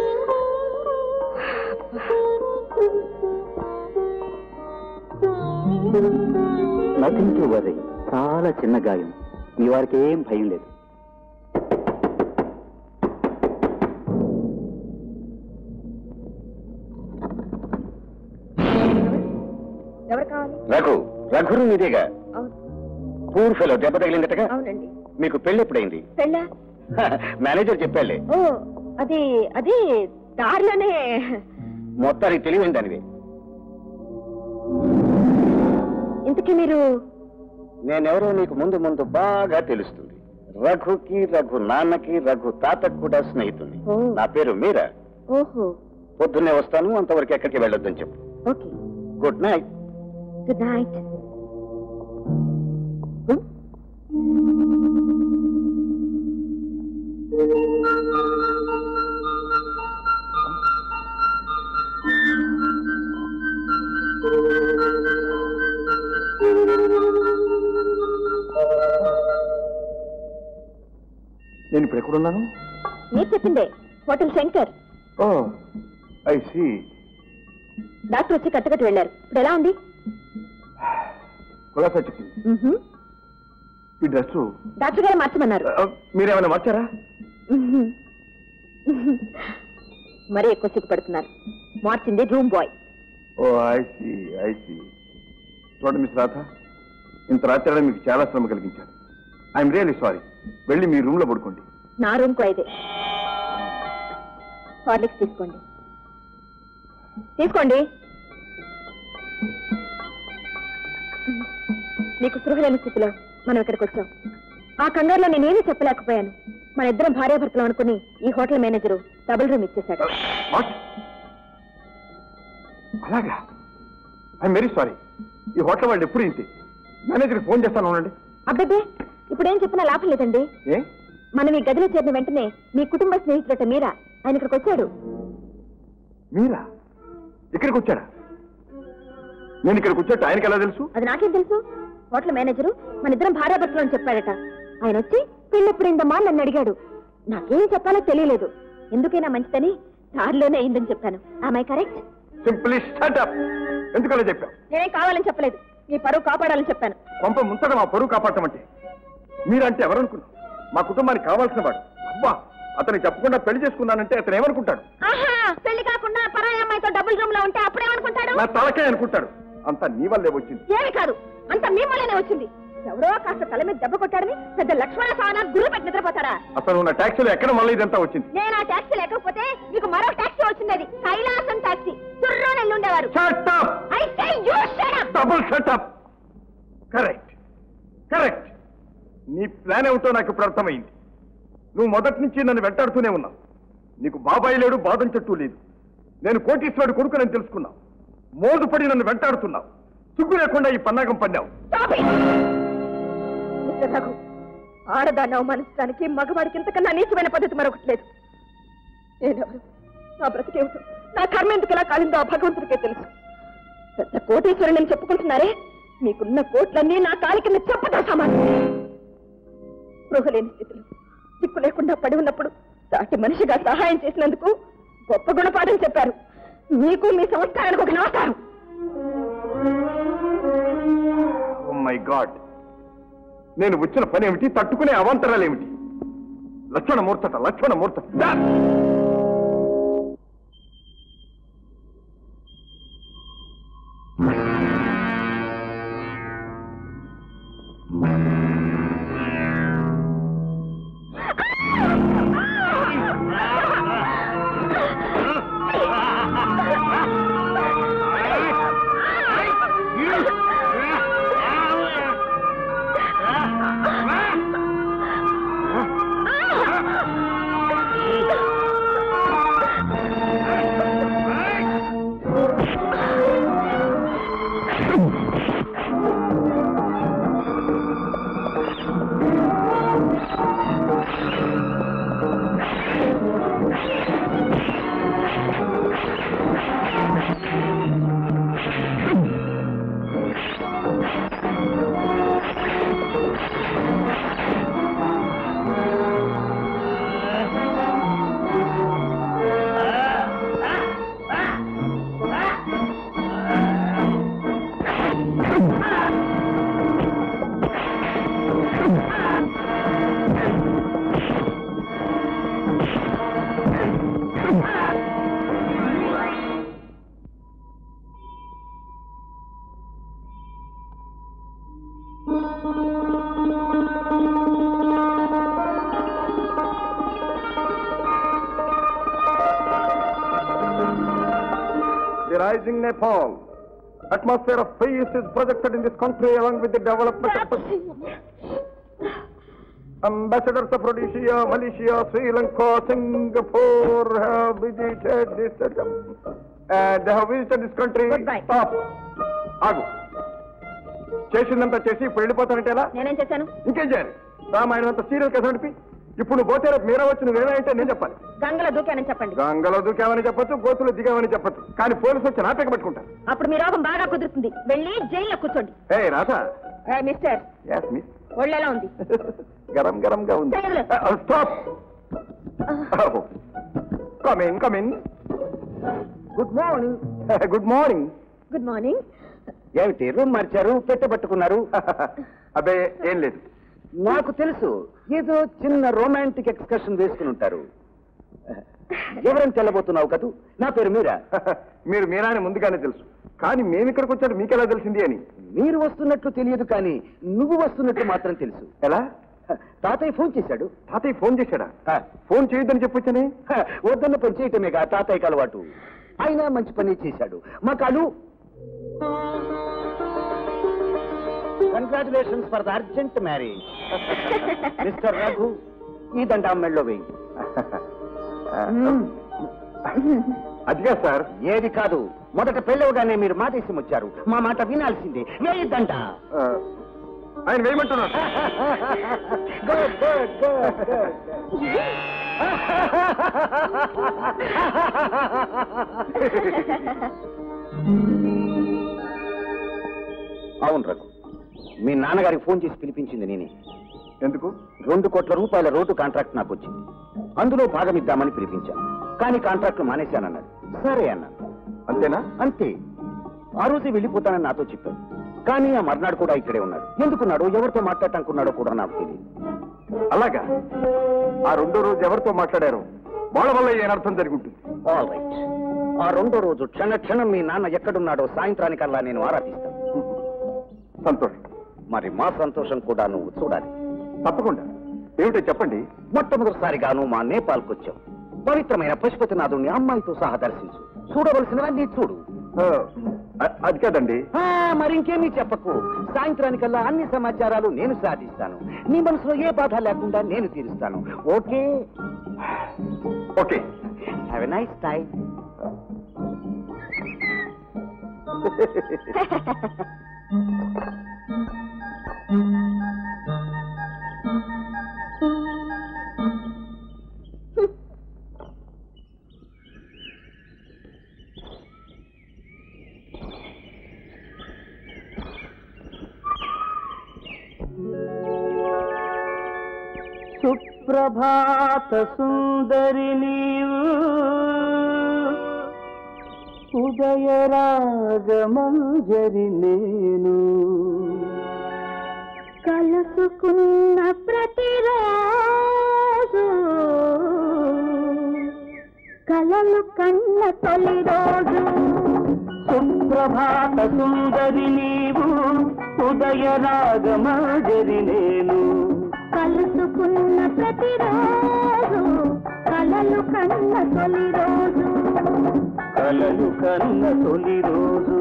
S6: Nothing to worry. చాలా చిన్న గాయం. మీ వారికి ఏం భయం లేదు.
S3: ఎవరు కావాలి?
S8: రఘు. రఘురు మీదేగా?
S3: అవును.
S8: పూర్ ఫెలో దెబ్బ తగిలిందటగా?
S3: అవునండి.
S8: మీకు పెళ్లి ఎప్పుడైంది?
S3: పెళ్ళా?
S8: మేనేజర్ చెప్పాలే.
S3: ఓ అది అది దారిలోనే.
S8: మొత్తానికి తెలివైంది దానివి.
S3: ఇంతకీ మీరు?
S8: నేనెవరో నీకు ముందు ముందు బాగా తెలుస్తుంది. రఘుకి, రఘు నాన్నకి, రఘు తాతకు కూడా స్నేహితుని. నా పేరు మీరా.
S3: ఓహో.
S8: పొద్దున్నే వస్తాను, అంతవరకు ఎక్కడికి వెళ్ళొద్దని చెప్పు.
S3: Okay.
S8: Good night.
S3: Good night.
S4: నేను ఇప్పుడు ఎక్కడున్నాను?
S3: మీరు చెప్పిందే, hotel Shankar.
S4: Oh I see.
S3: Doctor వచ్చి కట్టుకట్టు వెళ్ళారు. ఇప్పుడు ఎలా ఉంది?
S4: కులాసా చెప్పింది. ఈ డ్రెస్
S3: డాక్టర్ గారు మార్చమన్నారు.
S4: మీరేమైనా మార్చారా?
S3: మరీ ఎక్కువ సిగ్గుపడుతున్నారు. మార్చింది room boy.
S4: Oh I see I see. చూడండి మిస్ రాధ, ఇంత రాత్రి మీకు చాలా శ్రమ కలిగించాను. I'm really sorry. వెళ్ళి మీ రూమ్ లో పడుకోండి.
S3: నా రూమ్ కు అయితే హార్లిక్స్ తీసుకోండి. తీసుకోండి. మీకు స్పృహ లేని స్థితిలో మనం ఇక్కడికి వచ్చాం. ఆ కంగారులో నేనేమీ చెప్పలేకపోయాను. మన ఇద్దరం భార్యాభర్తలు అనుకుని ఈ హోటల్ మేనేజరు డబుల్ రూమ్ ఇచ్చేశాడు.
S4: అలాగా? I'm very sorry. ఈ హోటల్ వాళ్ళు ఎప్పుడు ఇంటి మేనేజర్కి ఫోన్ చేస్తాను. అవునండి.
S3: అబ్బే, ఇప్పుడేం చెప్పినా లాభం లేదండి.
S4: ఏ?
S3: మనం ఈ గదిలో చేరిన వెంటనే మీ కుటుంబ స్నేహితుడట మీరా, ఆయన ఇక్కడికి వచ్చాడు.
S4: మీరా ఇక్కడికి వచ్చాడా? నేను ఇక్కడికి వచ్చాడు ఆయనకి ఎలా తెలుసు?
S3: అది నాకేం తెలుసు. హోటల్ మేనేజరు మన ఇద్దరం భార్యాభర్తలు అని చెప్పాడట. ఆయన వచ్చి పెళ్ళెప్పుడైందమ్మా నన్ను అడిగాడు. నాకేం చెప్పాలో తెలియలేదు. ఎందుకైనా మంచిదని దారిలోనే అయిందని చెప్పాను. ఆమె కరెక్ట్?
S4: Simply shut up. ఎందుకలా చెప్పావు?
S3: నేనేం కావాలని చెప్పలేదు, మీ పరువు కాపాడాలని చెప్పాను.
S4: కొంప ముంచడం మా పరువు కాపాడటం అంటే మీరంటే ఎవరనుకున్నా? మా కుటుంబానికి కావాల్సిన వాడు. అబ్బా, అతనికి చెప్పకుండా పెళ్లి చేసుకున్నానంటే అతను ఏమనుకుంటాడు?
S3: ఆహా, పెళ్లి కాకుండా పరాయి అమ్మాయితో డబుల్ రూమ్ లో ఉంటే అప్పుడేమనుకుంటాడు?
S4: నా తలకే అనుకుంటాడు. అంతా నీ వల్లే వచ్చింది.
S3: ఏమి కాదు, అంత మీ వల్లనే వచ్చింది. ఎవరో కాస్త తల మీద దెబ్బ కొట్టాడని పెద్ద లక్ష్మణ స్వామి గురు పెట్టి నిద్రపోతారా?
S4: అసలు నా ట్యాక్సీలో ఎక్కడ మళ్ళీ ఇదంతా వచ్చింది?
S3: నేను ఆ ట్యాక్సీ లేకపోతే మీకు మరో ట్యాక్సీ వచ్చింది. కైలాసం ట్యాక్సీ. చుర్రో నెల్లుండేవారు.
S4: Double shut up. Correct correct. నీ ప్లాన్ ఏమిటో నాకు ఇప్పుడు అర్థమైంది. నువ్వు మొదటి నుంచి నన్ను వెంటాడుతూనే ఉన్నావు. నీకు బాబాయ్ లేడు, బాదం చెట్టు లేదు. నేను కోటీశ్వరుడు కొడుకునని తెలుసుకున్నావు. మోజుపడి నన్ను వెంటాడుతున్నావు. సిగ్గు లేకుండా ఈ పన్నాగం పన్నావు.
S3: రఘు, ఆడదాన్ని అవమానించడానికి మగవాడికి ఇంతకన్నా నీచమైన పద్ధతి మరొకటి లేదు. నేనెవరు, నా బ్రతికేమిటో, నా కర్మ ఎందుకు ఎలా కాలిందో ఆ భగవంతుడికే తెలుసు. పెద్ద కోటీశ్వరుని నేను చెప్పుకుంటున్నారే, మీకున్న కోట్లన్నీ నా కాలి కింద చెప్పతో సమానం. స్పృహలేని స్థితిలో దిక్కు లేకుండా పడి ఉన్నప్పుడు సాటి మనిషిగా సహాయం చేసినందుకు గొప్ప గుణపాఠం చెప్పారు. మీకు మీ సంస్కారానికి ఒక నమస్కారం.
S4: ఓ మై గాడ్, నేను వచ్చిన పని ఏమిటి? తట్టుకునే అవాంతరాలేమిటి? లక్ష్మణ మూర్తట, లక్ష్మణ మూర్తట. The rising Nepal. Atmosphere of peace is projected in this country along with the development of ambassadors of Rhodesia, Malaysia, Sri Lanka, Singapore have visited this and they have visited this country.
S3: Goodbye.
S4: Stop. Agu. చేసిందంతా చేసి ఇప్పుడు వెళ్ళిపోతానంటే ఎలా?
S3: నేనేం చేశాను?
S4: ఇంకేం చేయాలి? రామాయణం అంతా సీరియల్ కేసు నడిపి ఇప్పుడు పోతే రేపు మీరే వచ్చి నువ్వేమైతే నేను చెప్పాలి.
S3: గంగలో దూకానని చెప్పండి.
S4: గంగలో దూకామని చెప్పొచ్చు, గోతులు దిగామని చెప్పొచ్చు, కానీ పోలీసు వచ్చి నాటక పట్టుకుంటారు.
S3: అప్పుడు మీ రోగం బాగా కుదురుతుంది. వెళ్ళి జైల్లో కూర్చోండి.
S4: ఏ రాధా.
S3: Mister,
S4: yes miss.
S3: ఒళ్ళెలా ఉంది?
S4: గరం గరంగా ఉంది. Stop. Come in come in.
S5: Good morning.
S4: Good morning.
S3: Good morning.
S5: ఏమిటి రూమ్ మార్చారు, పెట్టబట్టుకున్నారు?
S4: అబ్బే ఏం లేదు.
S5: నాకు తెలుసు, ఏదో చిన్న రొమాంటిక్ ఎక్స్కర్షన్ వేసుకుని ఉంటారు. ఎవరైనా తెల్లబోతున్నావు కదూ? నా పేరు మీరా.
S4: మీరు మీరా అని ముందుగానే తెలుసు, కానీ మేము ఇక్కడికి వచ్చాడు మీకెలా తెలిసింది అని?
S5: మీరు వస్తున్నట్లు తెలియదు, కానీ నువ్వు వస్తున్నట్లు మాత్రం తెలుసు.
S4: ఎలా?
S5: తాతయ్య ఫోన్ చేశాడు.
S4: తాతయ్య ఫోన్ చేశాడా? ఫోన్ చేయొద్దని చెప్పొచ్చనే.
S5: వద్దన్న పని చేయటమేగా తాతయ్యకి అలవాటు. అయినా మంచి పని చేశాడు. మా కాలు congratulations for the urgent marriage. Mister Raghu, ఈ దండ అమ్మెళ్ళలో వేయి.
S4: అదిగా సార్.
S5: ఏది కాదు, మొదట పెళ్ళవగానే మీరు మా దేశం వచ్చారు, మా మాట వినాల్సిందే. వేయిద్దంట.
S4: ఆయన వేయమంటున్నారు.
S5: Good good good good. అవును రఘు, మీ నాన్నగారికి ఫోన్ చేసి పిలిపించింది నేనే.
S4: ఎందుకు?
S5: రెండు కోట్ల రూపాయల రోడ్డు కాంట్రాక్ట్ నాకు వచ్చింది. అందులో భాగం ఇద్దామని పిలిపించాను. కానీ కాంట్రాక్ట్ మానేశానన్నాడు. సరే అన్నాను.
S4: అంతేనా?
S5: అంతే. ఆ రోజే వెళ్ళిపోతానని నాతో చెప్పాడు. కానీ ఆ మర్నాడు కూడా ఇక్కడే ఉన్నాడు. ఎందుకున్నాడో, ఎవరితో మాట్లాడటానుకున్నాడో కూడా నాకు తెలియదు.
S4: అలాగా? ఆ రెండో రోజు ఎవరితో మాట్లాడారు? వాళ్ళ వల్ల ఏ అర్థం జరిగి ఉంటుంది.
S5: All right. ఆ రెండో రోజు క్షణ క్షణం మీ నాన్న ఎక్కడున్నాడో సాయంత్రానికల్లా నేను ఆరాధిస్తాను.
S4: సంతోషం.
S5: మరి మా సంతోషం కూడా నువ్వు చూడాలి.
S4: తప్పకుండా. ఏమిటో చెప్పండి.
S5: మొట్టమొదటిసారిగాను మా నేపాల్కి వచ్చావు. పవిత్రమైన పశుపతినాథుని అమ్మాయితో సహా దర్శించు. చూడవలసినవన్నీ చూడు.
S4: అది కాదండి.
S5: మరింకేమీ చెప్పకు. సాయంత్రానికల్లా అన్ని సమాచారాలు నేను సాధిస్తాను. నీ మనసులో ఏ బాధ లేకుండా నేను తీరుస్తాను. Okay?
S4: Okay.
S5: Have a nice time.
S6: సుప్రభాత సుందరి నీవు ఉదయరాగమంజరి నేను
S3: కలుసుకున్న ప్రతిరోజు కలలు కన్న తొలి రోజు.
S6: సుప్రభాత సుందరి నీవు ఉదయరాగమంజరి నేను
S3: కలుసుకున్న ప్రతిరోజు కలలు కన్న తొలి రోజు.
S6: కలలు కన్న తొలి రోజు.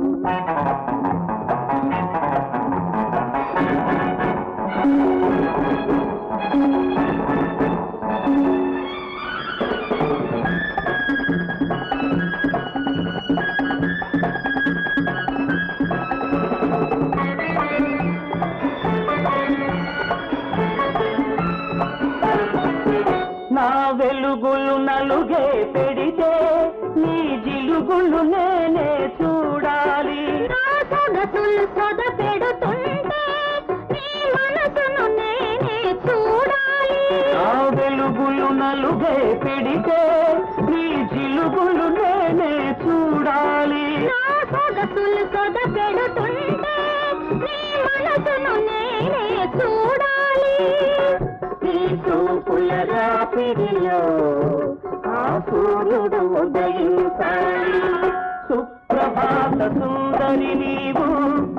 S6: నా వెలుగులు నలుగే పెడితే నీ జిలుగులు నేనే చూడాలి.
S3: నా సొగసులు సొద పెడుతుంటే నీ మనసును నేనే చూడాలి.
S6: నా వెలుగులు నలుగే పెడితే నీ జిలుగులు నేనే చూడాలి.
S3: నా సొగసులు సొద పెడుతుంటే నీ మనసును నేనే చూడాలి.
S6: ఈ చూపుల రాపిడిలో ఆ సూర్యుడు ఉదయించాలి. సుప్రభాత సుందరి నీవు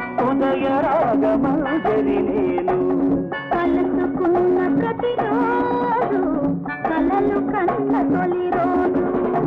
S6: ఉదయరాగమంజరి నేను
S3: కలుసుకున్న ప్రతిరోజు కలలు కన్న తొలి రోజు.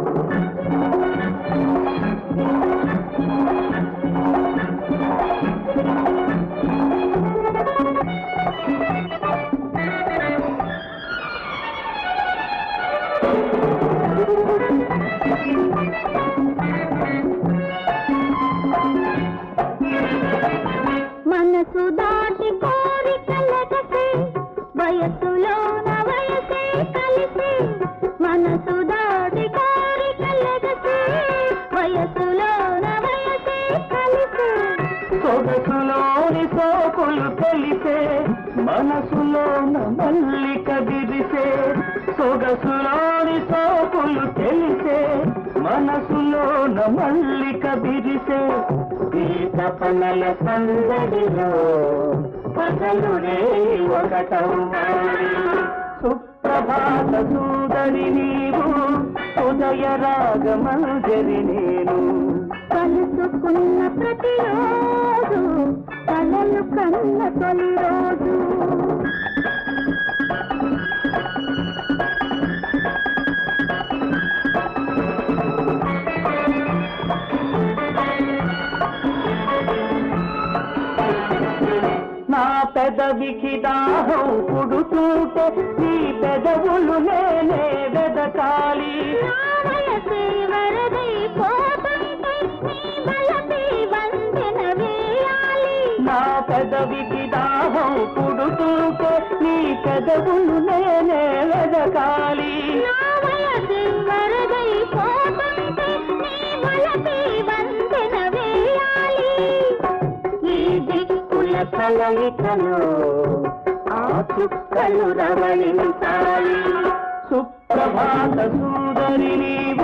S3: మనసు దాటి కోరికలగసే వయసులోన వయసే కలిసి. మనసు దాటి కోరికలగసే వయసులోన వయసే కలిసి.
S6: సొగసులోని సోకులు తెలిసే మనసులోన మల్లిక విరిసే. సొగసులోని సోకులు తెలిసే మనసులోన మల్లిక విరిసే. ఈ తపనల సందడిలో పగలు రే ఒకటవ్వాలి. సుప్రభాత సుందరి నీవు ఉదయరాగమంజరి నేను
S3: కలుసుకున్న ప్రతిరోజు కలలు కన్న తొలి రోజు.
S6: నా పెదవికి దాహం పుడుతుంటే నీ పెదవులు నేనే వెదకాలి.
S3: నా వయసే వరదై పోతుంటే నీ బలపై వంతెన వేయాలి.
S6: నా పెదవికి దాహం పుడుతుంటే నీ పెదవులు నేనే వెదకాలి.
S3: నా వయసే వరదై పోతుంటే నీ బలపై వంతెన వేయాలి.
S6: ఈ దిక్కుల కలయికలో ఆ చుక్కలు రవళించాలి. సుప్రభాత సుందరి నీవు,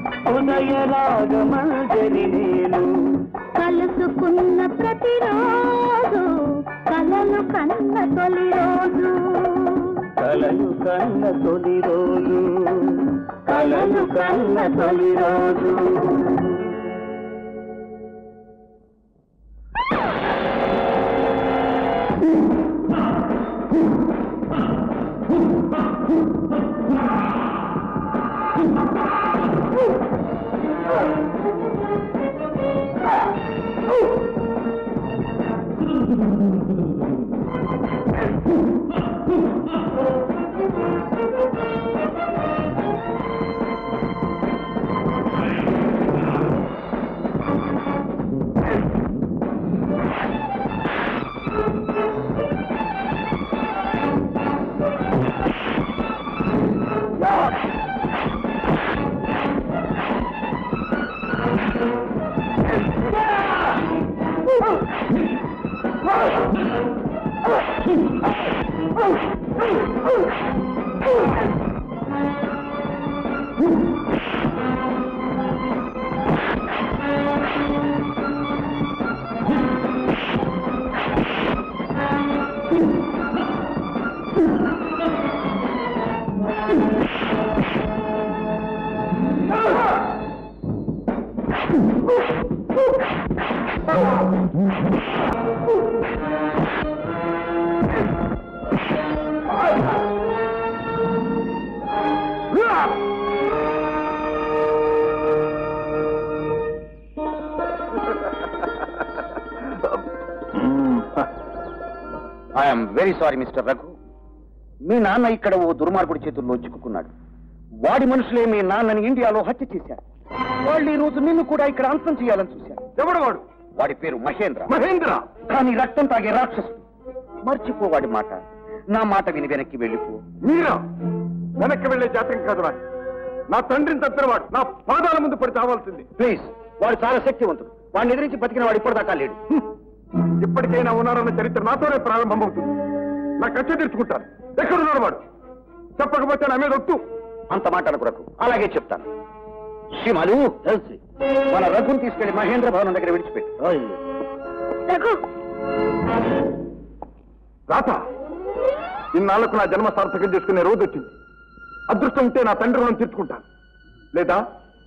S6: ఉదయరాగమంజరి నేను,
S3: కలుసుకున్న ప్రతిరోజు కలలు కన్న తొలి రోజు,
S6: కలలు కన్న తొలి రోజు, కలలు కన్న తొలి రోజు.
S5: I'm very sorry mister Raghu. మీ నాన్న ఇక్కడ ఓ దుర్మార్గుడి చేతుల్లో చిక్కుకున్నాడు. వాడి మనుషులే మీ నాన్నని ఇండియాలో హత్య చేశారు. వాళ్ళు ఈ రోజు నిన్ను కూడా ఇక్కడ అంతం చేయాలని చూశారు.
S4: ఎవడు వాడు?
S5: వాడి పేరు మహేంద్ర.
S4: మహేంద్ర
S5: కానీ రక్తం తాగే రాక్షసుడు. మర్చిపో వాడి మాట. నా మాట విని వెనక్కి వెళ్ళిపో.
S4: మీరా? వెనక్కి వెళ్లే జాతకం కాదు వాడు. నా తండ్రిని తప్పిన వాడు నా పాదాల ముందు పడి చావాల్సింది.
S5: ప్లీజ్, వాడు చాలా శక్తివంతుడు. వాడిని ఎదిరించి బతికిన వాడు ఇప్పటిదాకా లేడు.
S4: ఇప్పటికైనా ఉన్నారన్న చరిత్ర నాతోనే ప్రారంభమవుతుంది. నా కక్ష తీర్చుకుంటాను. ఎక్కడున్నాడు వాడు? చెప్పకపోతే నా మీద ఒట్టు.
S5: అంత మాట అనుకు రఘు. అలాగే చెప్తాను. శ్రీమాలు, మన రఘుని తీసుకెళ్లి మహేంద్ర భవనం దగ్గర విడిచిపెట్టు.
S4: రాత ఇన్నాళ్లకు నా జన్మ సార్థకం చేసుకునే రోజు వచ్చింది. అదృష్టం ఉంటే నా తండ్రి రుణం తీర్చుకుంటాను, లేదా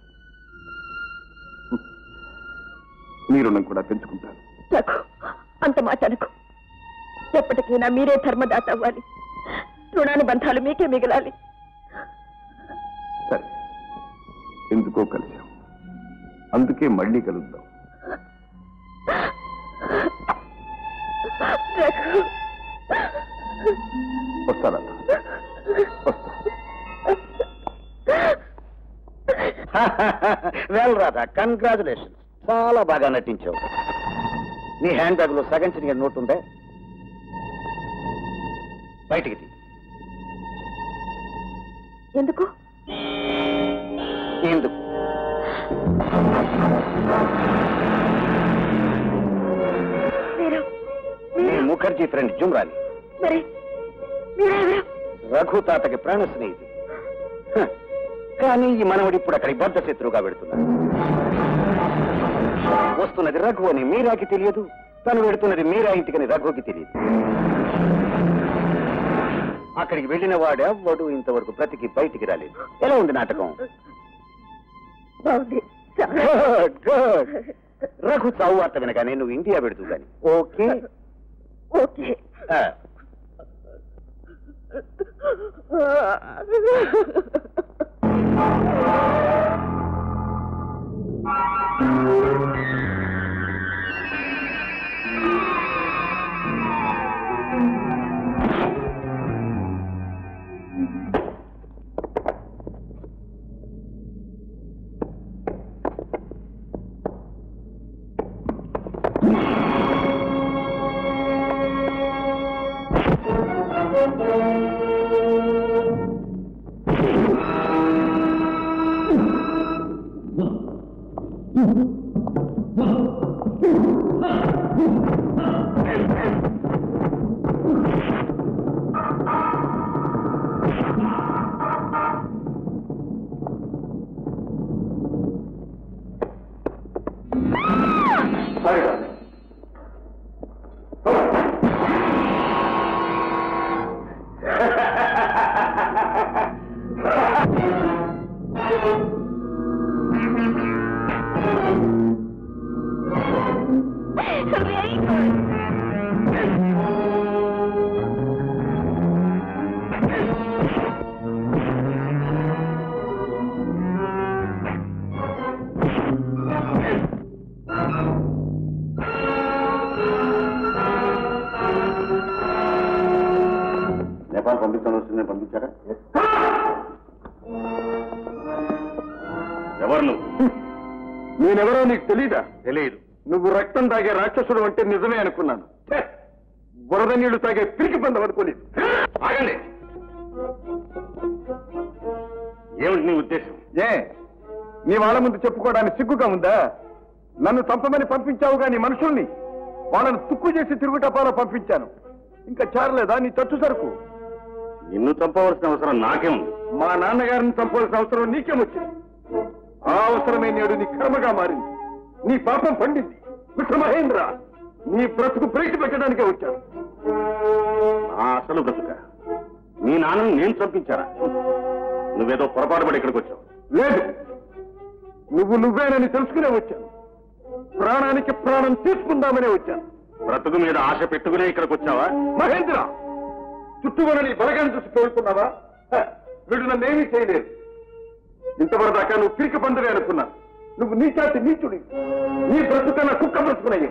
S4: మీ రుణం కూడా పెంచుకుంటాను.
S3: రఘు, అంత మాట అనుకో. ఎప్పటికైనా మీరే ధర్మదాత అవ్వాలి. రుణానుబంధాలు మీకే మిగలాలి.
S4: సరే, ఎందుకో కలిసాం, అందుకే మళ్ళీ కలుద్దాం.
S3: రఘు,
S4: వస్తారా? వస్తా.
S5: Well Radha, congratulations. చాలా బాగా నటించావు. నీ హ్యాండ్ బ్యాగ్ లో సగం చిన్న నోట్ ఉందే, బయటికి తీ.
S3: ఎందుకు?
S5: ఎందుకు? నీ ముఖర్జీ ఫ్రెండ్ జుమ్రాని.
S3: మరి మీరెవరు?
S5: రఘు తాతకి ప్రాణ స్నేహితుడు. హ, కానీ ఈ మనవడి ఇప్పుడు అక్కడి బద్ద శత్రువుగా పెడుతున్నాడు. వస్తున్నది రఘు అని మీరాకి తెలియదు, తను వెడుతున్నది మీరా ఇంటికని రఘుకి తెలియదు. అక్కడికి వెళ్ళిన వాడెవ్వడు ఇంతవరకు బ్రతికి బయటికి రాలేదు. ఎలా ఉంది నాటకం?
S3: బాగుంది.
S5: Good good. రఘు చావు వార్త వినగానే నువ్వు ఇండియా పెడుతూ కానీ. Okay
S3: okay.
S5: ఆ.
S4: నేపాల్ పంపించాల్సిందే పంపించారా? ఎవరు నువ్వు? నేనెవరో నీకు తెలీదా? తెలియదు. నువ్వు రక్తం తాగే రాక్షసుడు అంటే నిజమే అనుకున్నాను. బురద నీళ్లు తాగే పిరికి పందం అనుకోలేదు. ఆగండి. ఏమిటి నీ ఉద్దేశం? ఏ నీ వాళ్ళ ముందు చెప్పుకోవడానికి సిగ్గుగా ఉందా? నన్ను చంపమని పంపించావు గాని మనుషుల్ని వాళ్ళను తుక్కు చేసి తిరుగుటపాలో పంపించాను. ఇంకా చారలేదా నీ తట్టు సరుకు? నిన్ను చంపవలసిన అవసరం నాకేముంది? మా నాన్నగారిని చంపవలసిన అవసరం నీకేమొచ్చింది? ఆ అవసరమే నేడు నీ కర్మగా మారింది. నీ పాపం పండింది. మిస్టర్ మహేంద్ర, నీ బ్రతుకు బ్రేక్ పెట్టడానికే వచ్చాను. నా అసలు బ్రతుక నీ నాన్నని నేను చంపించారా? నువ్వేదో పొరపాటు పడి ఇక్కడికి వచ్చావు. లేదు, నువ్వు నువ్వేనని తెలుసుకునే వచ్చాను. ప్రాణానికి ప్రాణం తీసుకుందామనే వచ్చాను. బ్రతుకు మీద ఆశ పెట్టుకునే ఇక్కడికి వచ్చావా? మహేంద్ర, చుట్టుకున్న నీ బలగాన్ని చూసి కోరుకున్నావా? వీడు నన్నేమీ చేయలేదు. ఇంతవరదాకా నువ్వు పిరికి పందులే అనుకున్నా. నువ్వు నీచాటి నీచుడి. నీ బ్రతుకన్నా కుక్క బ్రతుకున్నాయి.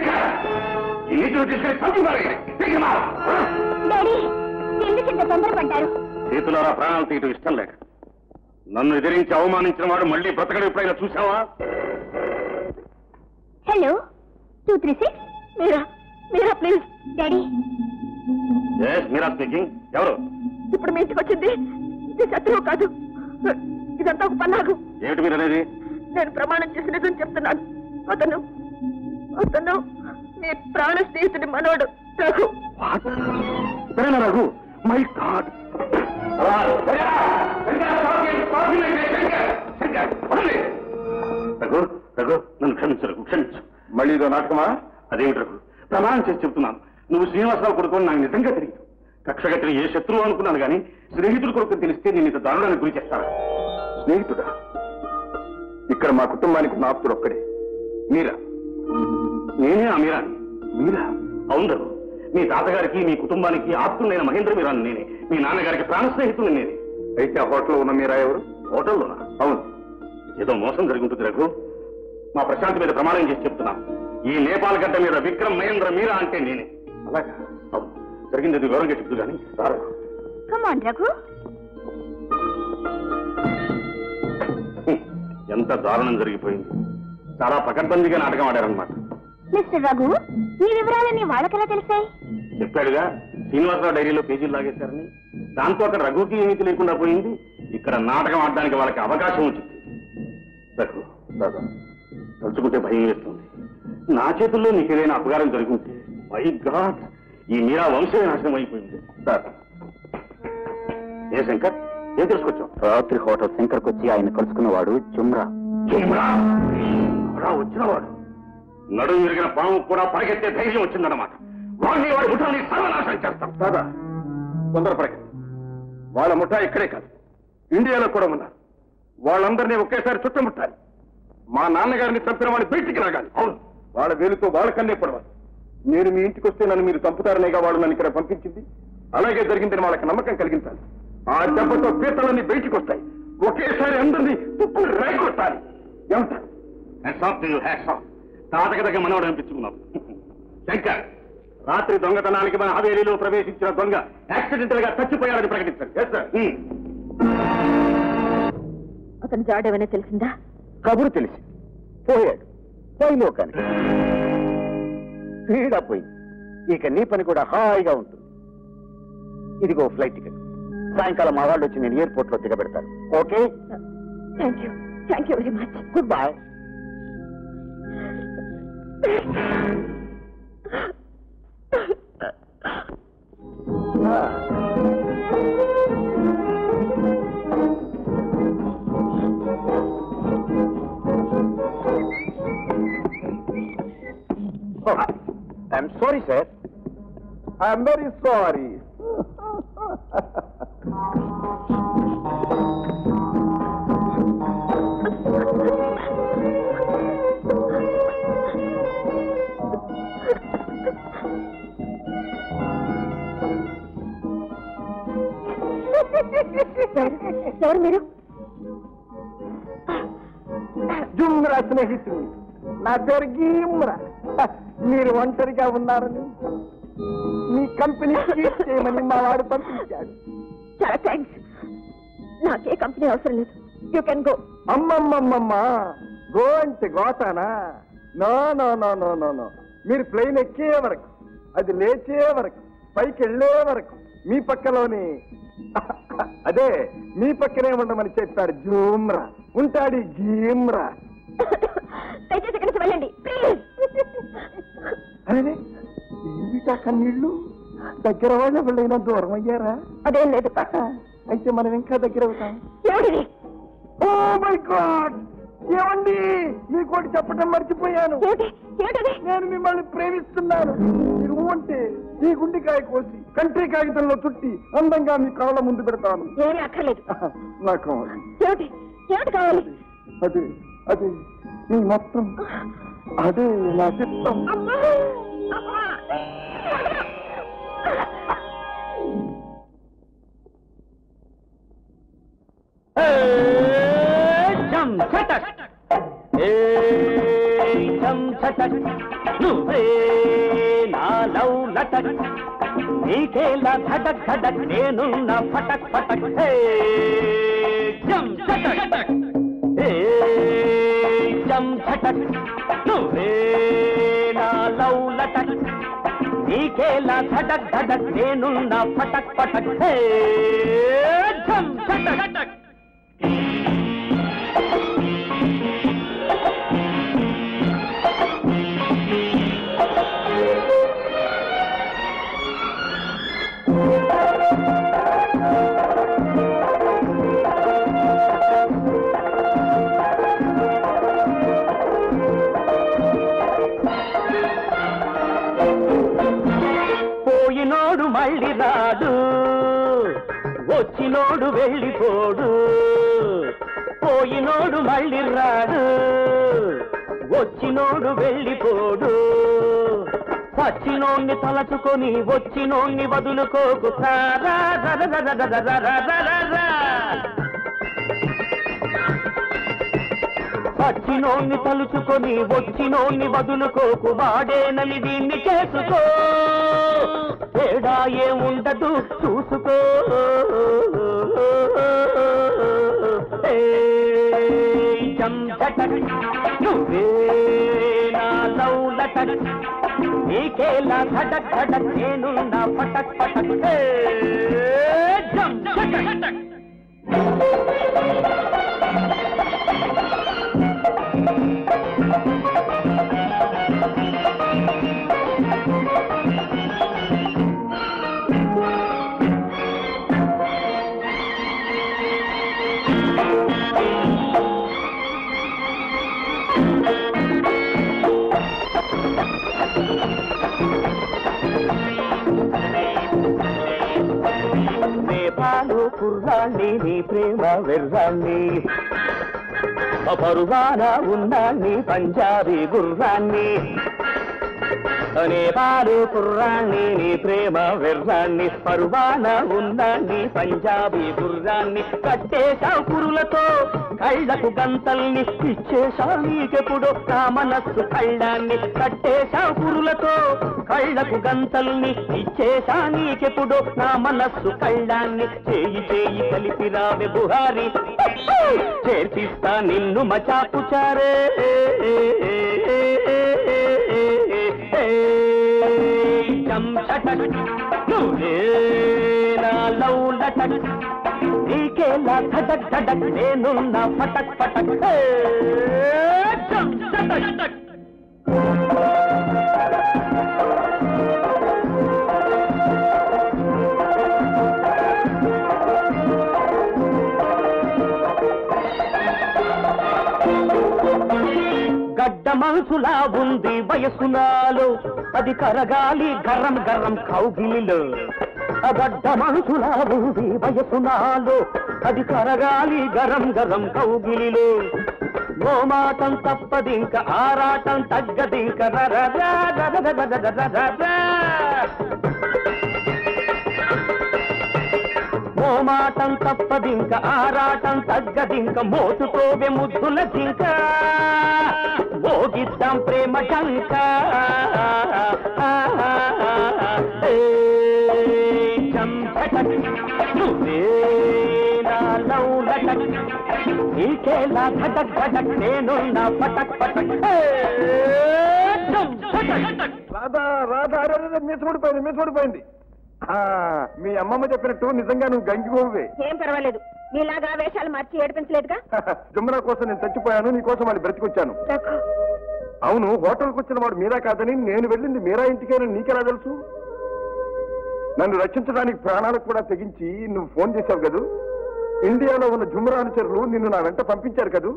S4: చేతులారా ప్రాణాలు తీయటం ఇష్టం లేక నన్ను ఎదిరించి అవమానించిన వాడు మళ్ళీ బ్రతకడు ఎప్పుడైనా చూసావా?
S3: Hello, two three six Meera Meera please. Daddy
S4: Meera speaking. ఎవరు?
S3: ఇప్పుడు మీ ఇంటికి వచ్చింది ఇది శత్రువు కాదు, ఇదంతా ఒక పన్నాగు.
S4: ఏమిటి మీరు అనేది?
S3: నేను ప్రమాణం చేసి నిజం చెప్తున్నాను. అతను అతను మీ ప్రాణ స్నేహితుడి మనోడు రఘు.
S4: రఘు? My god! రఘు రఘు నన్ను క్షమించు రఘు, క్షమించు. మళ్ళీ ఇదో నాటకమా? అదేమిటి రఘు? ప్రమాణం చేసి చెప్తున్నాను. నువ్వు శ్రీనివాసరావు కొడుకు నాకు నిజంగా తెలియదు. కక్షగట్టిన ఏ శత్రువు అనుకున్నాను కానీ స్నేహితుడు కొడుకు తెలిస్తే నేను ఇంత దారుణానికి గురి చేస్తాను. స్నేహితుడా? ఇక్కడ మా కుటుంబానికి ఉన్న ఆప్తుడు ఒక్కడే, మీరా. నేనే ఆ మీరా? మీరా? అవును రఘు. మీ తాతగారికి మీ కుటుంబానికి ఆప్తులైన మహేంద్ర మీరాను నేనే. మీ నాన్నగారికి ప్రాణ స్నేహితులు నేనే. అయితే ఆ హోటల్లో ఉన్న మీరా ఎవరు? హోటల్లోనా? అవును. ఏదో మోసం జరుగుతుంది రఘు. మా ప్రశాంత్ మీద ప్రమాణం చేసి చెప్తున్నాను. ఈ నేపాల్ గడ్డ మీద విక్రమ్ మహేంద్ర మీరా అంటే నేనే. అలాగా? అవును. జరిగింది అది వివరంగా చెప్తూ కానీ రఘు.
S3: రఘు
S4: ఎంత దారుణం జరిగిపోయింది. చాలా పకడ్బందీగా నాటకం ఆడారనమాట.
S3: మిస్టర్ రఘు, ఈ వివరాలన్నీ వాళ్ళకెలా తెలిసాయి?
S4: చెప్పాడుగా, శ్రీనివాసరావు డైరీలో పేజీలు లాగేశారని. దాంతో అక్కడ రఘుకి ఏమీ తెలియకుండా పోయింది. ఇక్కడ నాటకం ఆడడానికి వాళ్ళకి అవకాశం వచ్చింది. రఘు దాదా, తలుచుకుంటే భయం వేస్తుంది. నా చేతుల్లో నీకు ఏదైనా అపకారం జరుగుంటే మై గాడ్, ఈ మీరా వంశమే నాశనం అయిపోయింది. దాదా, ఏ శంకర్, ఏం తెలుసుకొచ్చావు?
S9: రాత్రి హోటల్ శంకర్కి వచ్చి ఆయన కలుసుకున్నవాడు జుమ్రా.
S4: జుమ్రా వచ్చినవాడు నడుము విరిగిన పాము కూడా పరిగెత్తే ధైర్యం వచ్చిందన్నమాట. వాడిని వాడి ముఠాన్ని సర్వనాశనం చేస్తాం. దాదా, తొందరపడకండి. వాళ్ళ ముఠా ఇక్కడే కాదు, ఇండియాలో కూడా ఉన్నారు. వాళ్ళందరినీ ఒకేసారి చుట్టుముట్టాలి. మా నాన్నగారిని చంపిన వాడిని బయటికి రాగాలి. అవును, వాళ్ళ వేలుతో వాళ్ళ కన్నే పడవాలి. నేను మీ ఇంటికి వస్తే నన్ను మీరు చంపుతారనేగా వాళ్ళు నన్ను ఇక్కడ పంపించింది. అలాగే జరిగిందని వాళ్ళకి నమ్మకం కలిగించాలి. ఆ దెబ్బతో పీతలన్నీ బయటికి వస్తాయి. ఒకేసారి అందరినీ తుప్పు రేగొట్టాలి. ఏమంటారు? తాతకి దగ్గర మనవాడు అనిపించుకున్నాం. శంకర్, రాత్రి దొంగతనానికి మన హవేలీలో ప్రవేశించిన దొంగ యాక్సిడెంటల్ గా చచ్చిపోయాడని ప్రకటించారు.
S3: అతను జాడేమనే తెలిసిందా?
S9: కబురు తెలిసి పోయాడు. పోయిలో కానీ స్పీడా పోయింది. ఇక నీ పని కూడా హాయిగా ఉంటుంది. ఇదిగో ఫ్లైట్ టికెట్. సాయంకాలం మా వాళ్ళు వచ్చి నేను ఎయిర్పోర్ట్ లో దిగబెడతాను. Okay?
S3: Thank you thank you very much.
S9: Good boy.
S4: I'm sorry sir. I'm very sorry.
S3: ఎవరు మీరు?
S1: జుమ్రా స్నేహితుడు. నా పేరు గీమ్రా. మీరు ఒంటరిగా ఉన్నారని
S4: మీ కంపెనీకి చేయమని మా వాడు పంపించాడు.
S3: చాలా థ్యాంక్స్. నాకే కంపెనీ అవసరం లేదు. You can go.
S4: అమ్మమ్మమ్మమ్మ, గో అంటే గోతానా? No no no no no no మీరు ప్లేన్ ఎక్కే వరకు, అది లేచే వరకు, పైకి వెళ్ళే వరకు మీ పక్కలోని అదే మీ పక్కనే ఉండమని చెప్పాడు జూమ్రా. ఉంటాడు గీమ్రా.
S3: దయచేసి ఇక్కడి నుంచి వెళ్ళండి ప్లీజ్.
S4: అరే ఏమిటా కన్నీళ్ళు? దగ్గర వాళ్ళ ఎవరైనా దూరం అయ్యారా?
S3: అదేం లేదు.
S4: అయితే మనం ఇంకా దగ్గర అవుతాం.
S3: ఏమిటి?
S4: ఓ మై గాడ్, ఏమండి మీకోటి చెప్పడం మర్చిపోయాను. నేను మిమ్మల్ని ప్రేమిస్తున్నాను. మీరు అంటే ఈ గుండెకాయ కోసి కంట్రీ కాగితంలో చుట్టి అందంగా మీ కాళ్ళ ముందు పెడతాను.
S3: ఏమీ అక్కర్లేదు.
S4: నాకు
S3: ఏమిటి ఏమిటి కావాలి?
S4: అదే అదే మీ మొత్తం, అదే నా చిత్తం.
S6: నువ్వే నా లవ్ లటక్, నీకేలా ధడక్ ధడక్, నేనున్న ఫటక్ ఫటక్. జమ్ చటక్, జమ్ చటక్, నువ్వే నా లవ్ లటక్, నీకేలా ధడక్ ధడక్, నేనున్న ఫటక్ ఫటక్. జమ్ చటక్. పోయినోడు మళ్ళీ రాడు, వచ్చినోడు వెళ్ళిపోడు. పోయినోడు మళ్ళీ రాడు, వచ్చినోడు వెళ్ళిపోడు. వచ్చినోణ్ణి తలచుకొని వచ్చినోణ్ణి వదులుకోకు. వచ్చినోణ్ణి తలుచుకొని వచ్చినోణ్ణి వదులుకోకు. వాడేనని దీన్ని చేసుకో, తేడా ఏముండదు చూసుకో. జమ్ చటక్, నువ్వే నా లవ్ లటక్, నీకేలా ధడక్ ధడక్, నేనున్న ఫటక్ ఫటక్. జమ్ చటక్. నేపాలు కుర్రాన్ని, నీ ప్రేమ వెర్రాన్ని, పరువాన ఉన్నాన్ని, పంజాబీ గుర్రాన్ని. నేపాలు కుర్రాన్ని, నీ ప్రేమ వెర్రాన్ని, పరువాన ఉన్నాన్ని, పంజాబీ గుర్రాన్ని. కట్టేశా పురులతో కళ్ళకు గంతల్ని, ఇచ్చేశా నీకెప్పుడు నా మనస్సు కళ్ళాన్ని. కట్టేశా పురులతో కళ్ళకు గంతల్ని, ఇచ్చేశా నీకెప్పుడు నా మనస్సు కళ్ళాన్ని. చేయి చేయి కలిపి రావే బుహారి, చేర్చిస్తా నిన్ను మచాపుచారే. జమ్ చటక్, నువ్వే నా లవ్ లటక్, నీకేలా ధడక్ ధడక్, నేనున్న ఫటక్ ఫటక్. జమ్ చటక్. గడ్డ మనసులా ఉంది వయసు నాలో, అది కరగాలి గర్రం గర్రం కౌగిలిలో. గడ్డ మనసులా ఉంది వయసు నాలో, అది కరగాలి గరం గరం కౌగిలిలో. మోమాటం తప్పదింక, ఆరాటం తగ్గదింక. మోమాటం తప్పదింక, ఆరాటం తగ్గదింక. మోసుకోవే ముద్దుల జింక, మోగిద్దాం ప్రేమ జంక. జం ఝటక్ నువ్వే నా లవ్ లటక్ నీకేలా ధటక్ ధటక్ నేనున్నా పటక్ పటక్
S4: రాధా రాధా మీసూడిపోయింది మీసూడిపోయింది మీ అమ్మమ్మ చెప్పినట్టు నిజంగా నువ్వు గంగిపోవే.
S3: ఏం పర్వాలేదు, మీలాగా వేషాలు మార్చి ఏడిపించలేదుగా.
S4: జమున కోసం నేను చచ్చిపోయాను, నీ కోసం వాళ్ళు బ్రతికొచ్చాను. అవును, హోటల్కి వచ్చిన వాడు మీరా కాదని నేను వెళ్ళింది మీరా ఇంటికేనని నీకెలా తెలుసు? నన్ను రక్షించడానికి ప్రాణాలకు కూడా తెగించి నువ్వు ఫోన్ చేశావు కదూ. ఇండియాలో ఉన్న జుమ్రా అనుచరులు నిన్ను నా వెంట పంపించారు కదూ.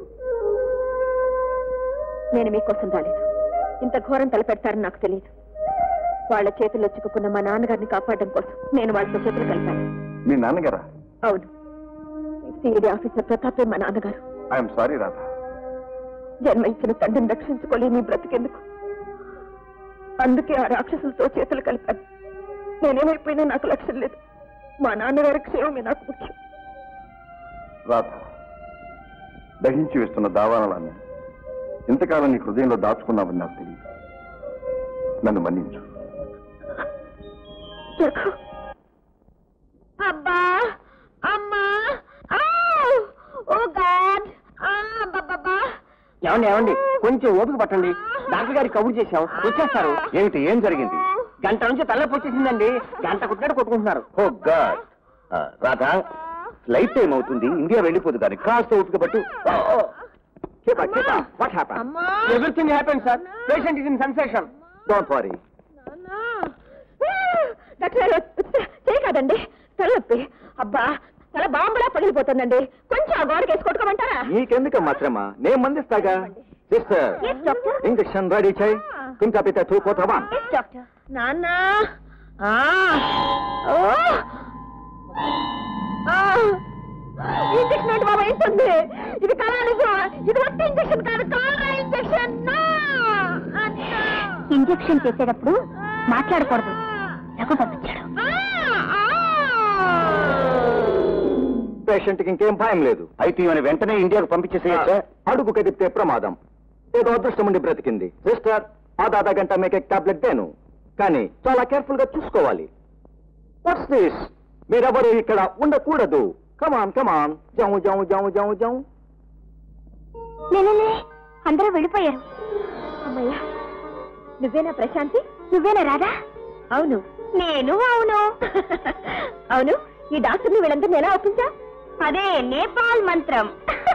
S3: నేను మీకోసం రాలేదు, ఇంత ఘోరం తలపెడతారని నాకు తెలియదు. వాళ్ళ చేతుల్లో చిక్కుకున్న మా నాన్నగారిని కాపాడడం కోసం నేను వాళ్ళతో చేతులు కలిపాను.
S4: మీ నాన్నగారా?
S3: అవును, సిఐడి ఆఫీసర్ ప్రతాపే మా నాన్నగారు.
S4: I'm sorry Radha.
S3: జన్మ ఇచ్చిన తండ్రిని రక్షించుకోలేని బ్రతికెందుకు, అందుకే ఆ రాక్షసులతో చేతులు కలిపాను. నేనేమైపోయినా నాకు లక్ష్యం లేదు, మా నాన్నగారి క్షేమమే నాకు ముఖ్యం.
S4: రాధా, దహించి వేస్తున్న దావానలాన్ని ఇంతకాలం నీ హృదయంలో దాచుకున్నావని నాకు తెలియదు. నన్ను మన్నించు.
S3: అబ్బా అమ్మా, ఓ గాడ్,
S10: ఏమండి ఏమండి కొంచెం ఓపిక పట్టండి, డాక్టర్ గారికి కబురు చేశాం, వచ్చేస్తారు.
S2: ఏమిటి, ఏం జరిగింది?
S10: గంట నుంచి తలనొప్పి వచ్చేసిందండి, గంట కుట్టినట్టు కొట్టుకుంటున్నారు.
S2: Oh god. Radha, flight time అవుతుంది, ఇండియా వెళ్ళిపోదు కానీ కాస్త ఓపిక పట్టు.
S10: What happen? Everything happen sir. Patient is in sensation.
S2: Don't worry.
S3: చేయి కాదండి, తలనొప్పి. అబ్బా, తల బాంబులా పగిలిపోతుందండి. కొంచెం ఆ గోడకి వేసి కొట్టుకోమంటారా?
S2: నీకెందుకమ్మా శ్రమ, నేను మందిస్తాగా. సిస్టర్, ఇంజక్షన్ రెడీ చేయి. కుంకా పిత టూ కోట వన్.
S3: నాన్న, ఇంజక్షన్ అంటే బాబా ఏంటుంది? ఇది కళ నిజం, ఇది వచ్చే ఇంజక్షన్ కాదు, కాళ్ళ ఇంజక్షన్. ఇంజక్షన్ చేసేటప్పుడు మాట్లాడకూడదు, నాకు పంపించాడు.
S2: పేషెంట్ కి ఇంకేం భయం లేదు. ఐటీ అని వెంటనే ఇండియాకు పంపించేసేయచ్చా? అడుగు కదిపితే ప్రమాదం. ఏదో అదృష్టం ఉండి బ్రతికింది. సిస్టర్, ఆधा आधा గంట మీకు एक టాబ్లెట్ దేను, కానీ చాలా కేర్ఫుల్ గా చూసుకోవాలి. What's this? మీరెవరు ఇక్కడ ఉండకూడదు. కమాన్ కమాన్, జాము జాము జాము జాము జాము.
S3: లేలే, అందరూ వెళ్ళిపోయారు. అమ్మయ్యా, నువ్వేనా ప్రశాంతి? నువ్వేనా రాధా? అవును, నేను. అవును అవును, ఈ డాక్టర్ని వీళ్ళందరినీ ఎలా ఒప్పించా? అదే నేపాల్ మంత్రం.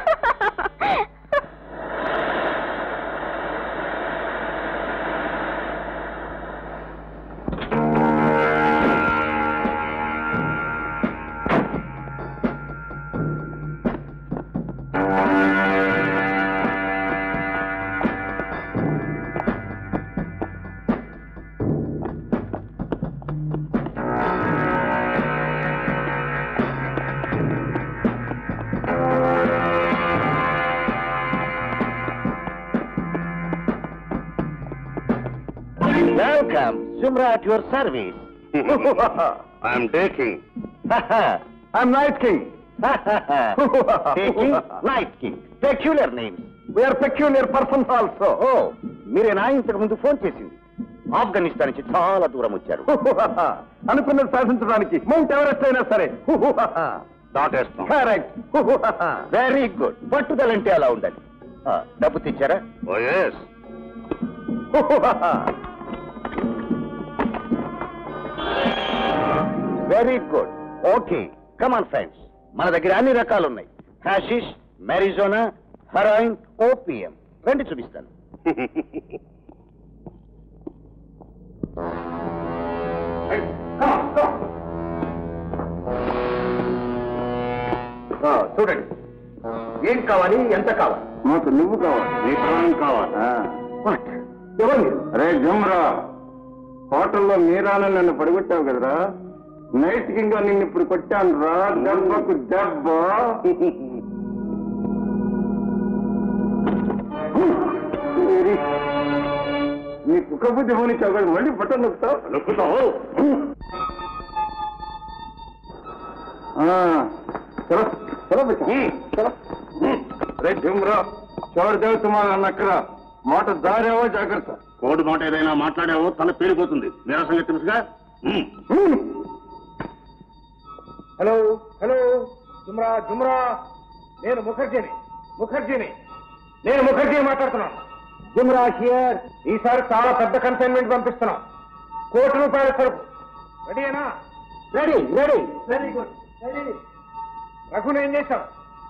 S2: Welcome, Zumra at your service.
S4: I'm Day King. I'm Night King.
S2: Day King, Night King. Peculiar names.
S4: We are peculiar persons also.
S2: Oh, మీరేనా ఇంతకు ముందు ఫోన్ చేసింది? ఆఫ్ఘనిస్తాన్ నుంచి చాలా దూరం వచ్చారు.
S4: అనుకున్నది సాధించడానికి మౌంట్ ఎవరెస్ట్ అయినా సరే
S2: దాటేస్తాం.
S4: కరెక్ట్.
S2: Very good. పట్టుదలంటే అలా ఉండాలి. డబ్బు తెచ్చారా?
S4: Oh yes.
S2: Very good. Okay, come on friends, మన దగ్గర అన్ని రకాలు ఉన్నాయి. Hashish, marijuana, heroin, opium. రండి చూపిస్తాను.
S4: చూడండి, ఏం కావాలి, ఎంత కావాలి? నాకు నువ్వు కావాలి, నీ ప్రాణం కావాలి. ఎవరు మీరు? అరే జమ్రా, హోటల్లో మీరాలని నన్ను పడగొట్టావు కదరా. నైట్ కింగ్ గా నిన్ను ఇప్పుడు కొట్టాను రా. దెబ్బకు దెబ్బ. నీ కుక్కబుద్ధి పోని చౌకడు మళ్ళీ బట్టలు నొక్కుతావు నొక్కుతావు. చలో చలో చలో. రే జమ్రా, చోడు దేవతమా అన్నక్కడ మాట దారావో జాగ్రత్త.
S8: కోడి మాట ఏదైనా మాట్లాడావో తల పేలిపోతుంది. నిరసంగా తెలుసుగా. జుమ్రా నేను ముఖర్జీని ముఖర్జీని నేను ముఖర్జీ మాట్లాడుతున్నాను. జుమ్రా హియర్. ఈసారి చాలా పెద్ద కన్సైన్మెంట్ పంపిస్తున్నాం. కోటి రూపాయల సరుకు రెడీనా? Ready ready very good. Ready. రఘుని ఏం చేశావు?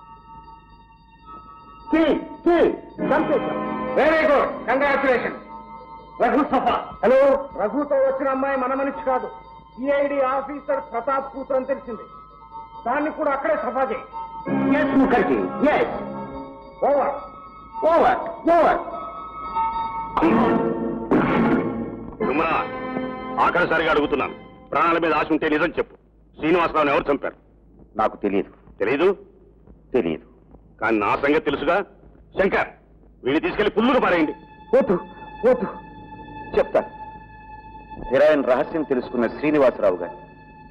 S8: Very good, congratulation. రఘు సఫా. హలో, రఘుతో వచ్చిన అమ్మాయి మన మనిషి కాదు, సిఐడి ఆఫీసర్ ప్రతాప్ కూతురు అని తెలిసింది. దాన్ని కూడా అక్కడే సఫా చేయి. Yes Mukherjee, yes. Over over over.
S2: Tumra, ఆఖరిసారిగా అడుగుతున్నాను, ప్రాణాల మీద ఆశ ఉంటే నిజం చెప్పు. శ్రీనివాసరావుని ఎవరు చంపారు?
S9: నాకు తెలియదు.
S2: తెలీదు?
S9: తెలియదు.
S2: కానీ నా సంగతి తెలుసుగా. శంకర్, వీడిని తీసుకెళ్లి పుల్లును పారేయండి.
S9: వద్దు వద్దు, చెప్తాను. హెరాయిన్ రహస్యం తెలుసుకున్న శ్రీనివాసరావు గారు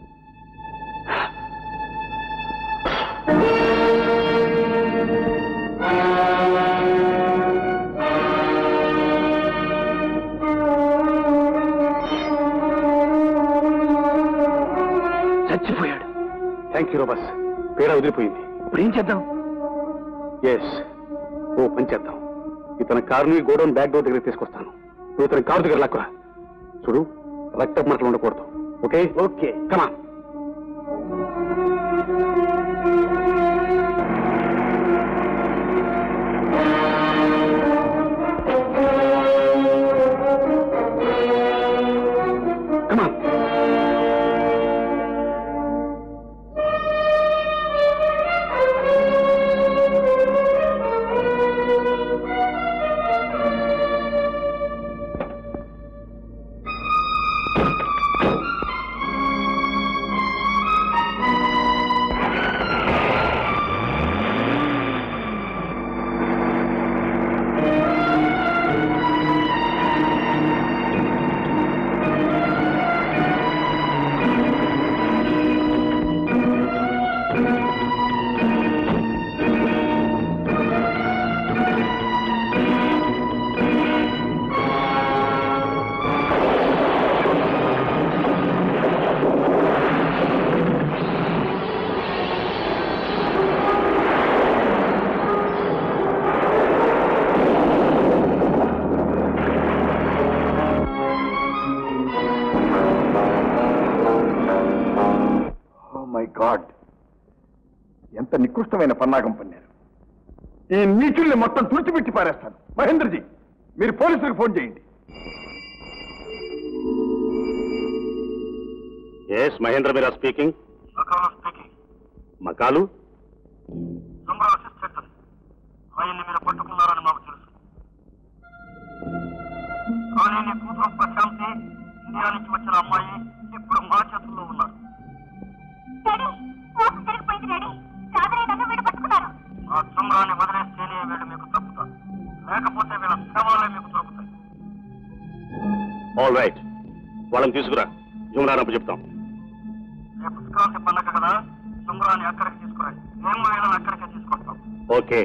S2: చచ్చిపోయాడు. థ్యాంక్ యూ రోబస్, పేడ వదిలిపోయింది. ఇప్పుడు ఏం చేద్దాం? ఎస్, ఓ పని చేద్దాం. ఇతని కారుని గోడౌన్ బ్యాక్ డోర్ దగ్గర తీసుకొస్తాను. నువ్వు ఇతని కారు దగ్గర లాక్కురా. చూడు, రక్త మరకలు ఉండకూడదు. ఓకే ఓకే, కమా. కమా.
S4: ఎంత నికృష్టమైన పన్నాగం పన్నారు. ఈ నీచుల్ని మొత్తం తుడిచిపెట్టి పారేస్తాను. మహేంద్రజీ, మీరు పోలీసులకు ఫోన్ చేయండి.
S2: Yes Mahendra Meera speaking. మకాలు
S11: ఆయన్ని మీరు పట్టుకున్నారని మాకు తెలుసు. కానీ నీ కూతురు ప్రశాంతి, ఇండియా నుంచి వచ్చిన అమ్మాయి ఇప్పుడు మా చేతుల్లో ఉన్నారు. ఆ చంద్రాన్ని వదిలేస్తేనే వీళ్ళు మీకు తప్పుతారు, లేకపోతే వీళ్ళ శవాలే మీకు దొరుకుతాయి.
S2: ఆల్ రైట్, వాళ్ళని తీసుకురా. జుమ్రానప్పు చెప్తాం.
S11: రేపు సంక్రాంతి పండగ కదా, చంద్రాన్ని అక్కడికి తీసుకురండి. మేము వీళ్ళని అక్కడికే తీసుకొస్తాం.
S2: Okay.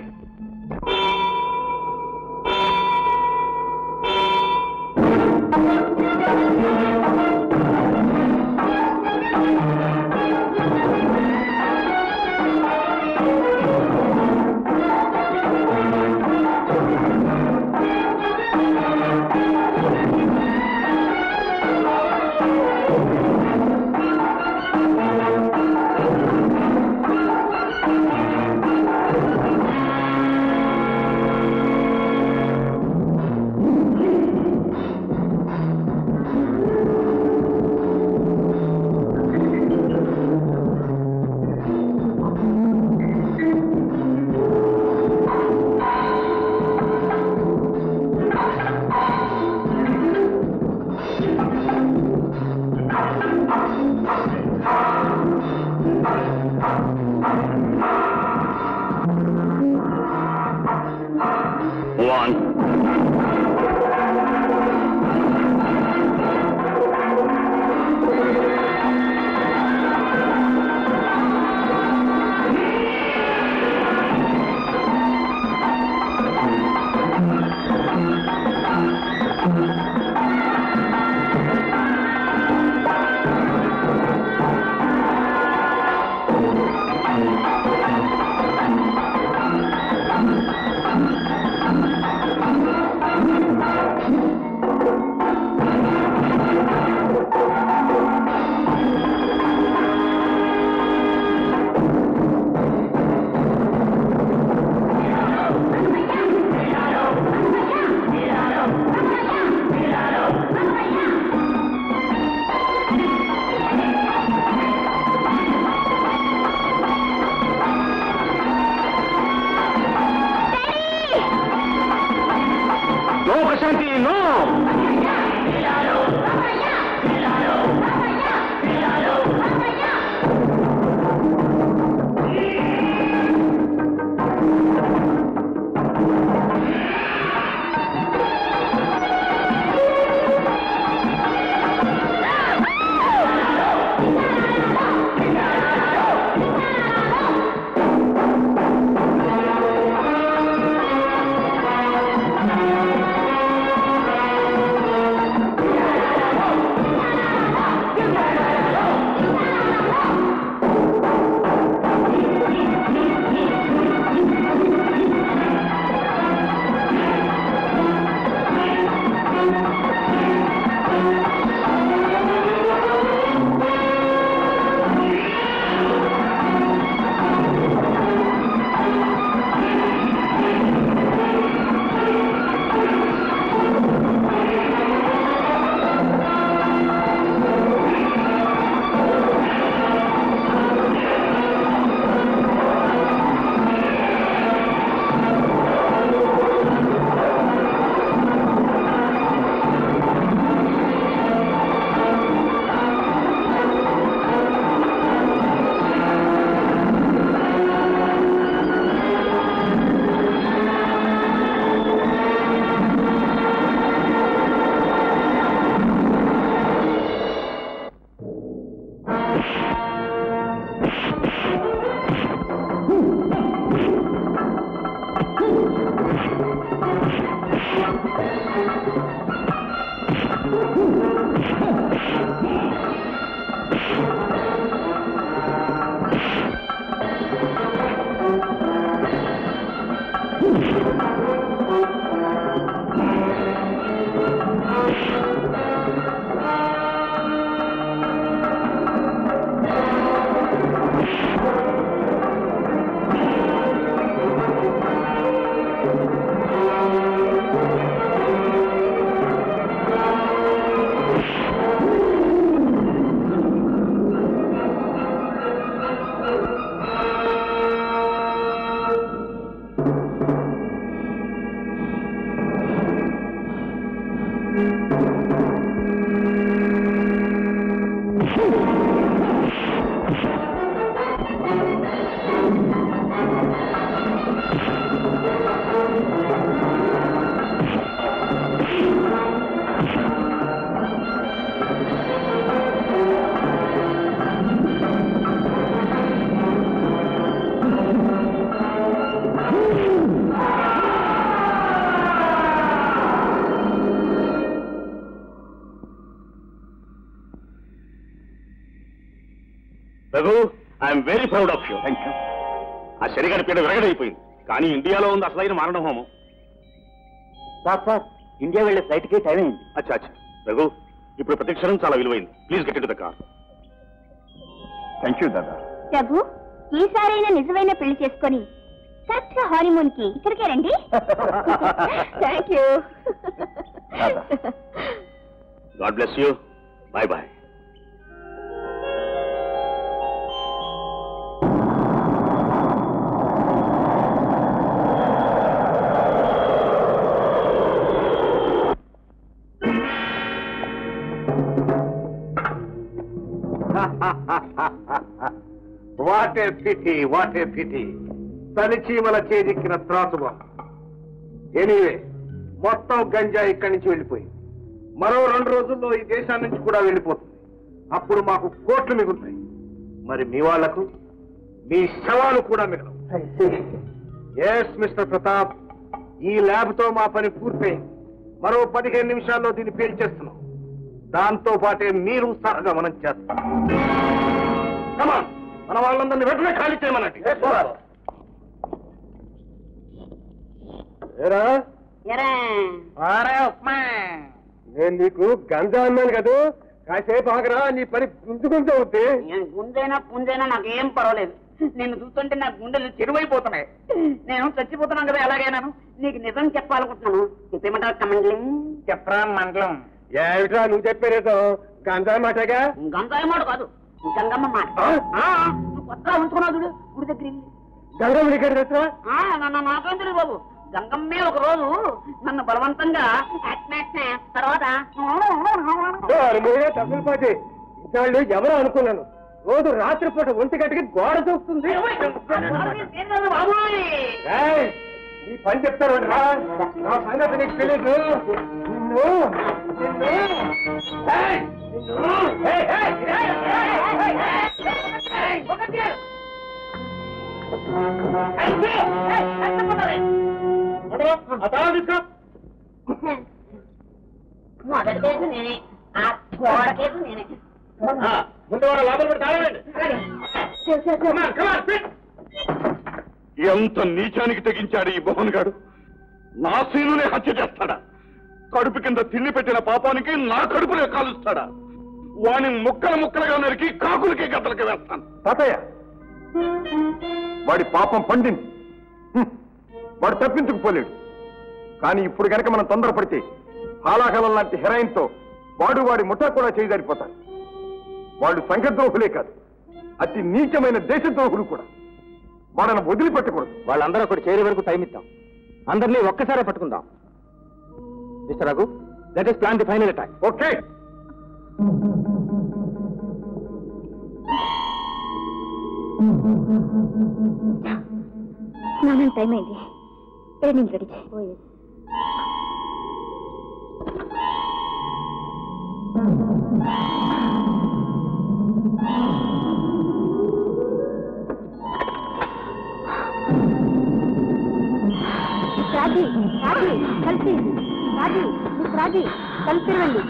S8: Raghu, I'm very proud of you. Thank you. ఆ శరీరాన్ని పీడ విరగడైపోయింది, కానీ ఇండియాలో ఉంది అసలైన మరణ హోమం.
S6: సార్ సార్ ఇండియా వెళ్ళే ఫ్లైట్ కి టైం అయింది.
S8: అచ్చా అచ్చా రఘు, ఇప్పుడు ప్రతి క్షణం చాలా విలువైంది. Please get in to the car.
S4: Thank you దాదా.
S3: రఘు, ఈసారైనా నిజమైన పెళ్లి చేసుకొని సచ్చ హానీమూన్ కి ఇక్కడికే రండి. Thank you.
S8: God bless you. Bye bye.
S5: What a pity, what a pity. తనిచీమల చేజిక్కిన త్రాసుబా. ఎనీవే, మొత్తం గంజా ఇక్కడి నుంచి వెళ్ళిపోయింది. మరో రెండు రోజుల్లో ఈ దేశాన్ని నుంచి కూడా వెళ్ళిపోతుంది. అప్పుడు మాకు కోట్లు మిగులుతాయి. మరి మీ వాళ్లకు మీ శవాలు కూడా మిగలవు. ఎస్ మిస్టర్ ప్రతాప్, ఈ ల్యాబ్ తో మా పని పూర్తయింది. మరో పదిహేను నిమిషాల్లో దీన్ని పేల్చేస్తున్నాం. దాంతో పాటే మీరు సహగమనం చేస్తాం. కమాన్, మన వాళ్ళందరినీ వెంటనే ఖాళీ చేయమన్నట్టు. నేను నీకు గంజా అన్నాను కదా, కాసేపు ఆగరా, నీ పని గుంజుకుంటూ అవుతే.
S12: గుంజైనా పుంజైనా నాకేం పర్వాలేదు. నిన్ను చూస్తుంటే నా గుండెలు చెరువైపోతున్నాయి. నేను చచ్చిపోతున్నాను కదా, ఎలాగైనాను నీకు నిజం చెప్పాలనుకుంటున్నాను. చెప్పేమంటారు కమండలం?
S5: చెప్పరా మండలం. ఏమిట్రా నువ్వు చెప్పేరేదో గంజా మాటగా?
S12: గంజాయి మాట కాదు, గంగమ్మ మాట. కొత్తగా ఉంచుకున్నావు చూడు గుడి దగ్గర.
S5: గంగమ్మ దగ్గర
S12: నాకేం తెలియదు బాబు. గంగమ్మే ఒక రోజు నన్ను బలవంతంగా తర్వాత
S5: తగ్గులపాటి ఇన్నాళ్ళు ఎవరో అనుకున్నాను. రోజు రాత్రిపూట ఒంటి గంటకి గోడ చూస్తుంది. ఈ పని చెప్తారు నా సంగతి నీకు తెలియదు. నిన్ను
S12: మొదటి కేసు నేనే, ఆ గోడ కేసు నేనే.
S5: ముందు వాడు లోపల పడి తాగండి.
S8: ఎంత నీచానికి తెగించాడు ఈ మోహన్ గాడు. నా సీనునే హత్య చేస్తాడా? కడుపు కింద తిండి పెట్టిన పాపానికి నా కడుపునే కాలుస్తాడా? వాణ్ణి ముక్కలు ముక్కలుగా నరికి కాకులకి గద్దలకి వేస్తాను.
S4: తాతయ్య, వాడి పాపం పండింది. వాడు తప్పించుకుపోలేడు. కానీ ఇప్పుడు గనక మనం తొందరపడితే హాలాహలం లాంటి హెరాయిన్ తో వాడు వాడి ముఠా కూడా చేయజారిపోతారు. వాళ్ళు సంఘద్రోహులే కాదు, అతి నీచమైన దేశద్రోహులు కూడా. వాళ్ళని వదిలిపెట్టకూడదు.
S10: వాళ్ళందరూ అక్కడ చేరే వరకు టైం ఇద్దాం. అందరినీ ఒక్కసారే పట్టుకుందాం. Mister Raghu, let us plan the final attack.
S4: Okay.
S3: స్నానం టైం అయింది. నేను రెడీ చేయబోయేది. రాజీ రాజీ కలిసి రాజీ మిస్ రాజీ కలిసి రండి.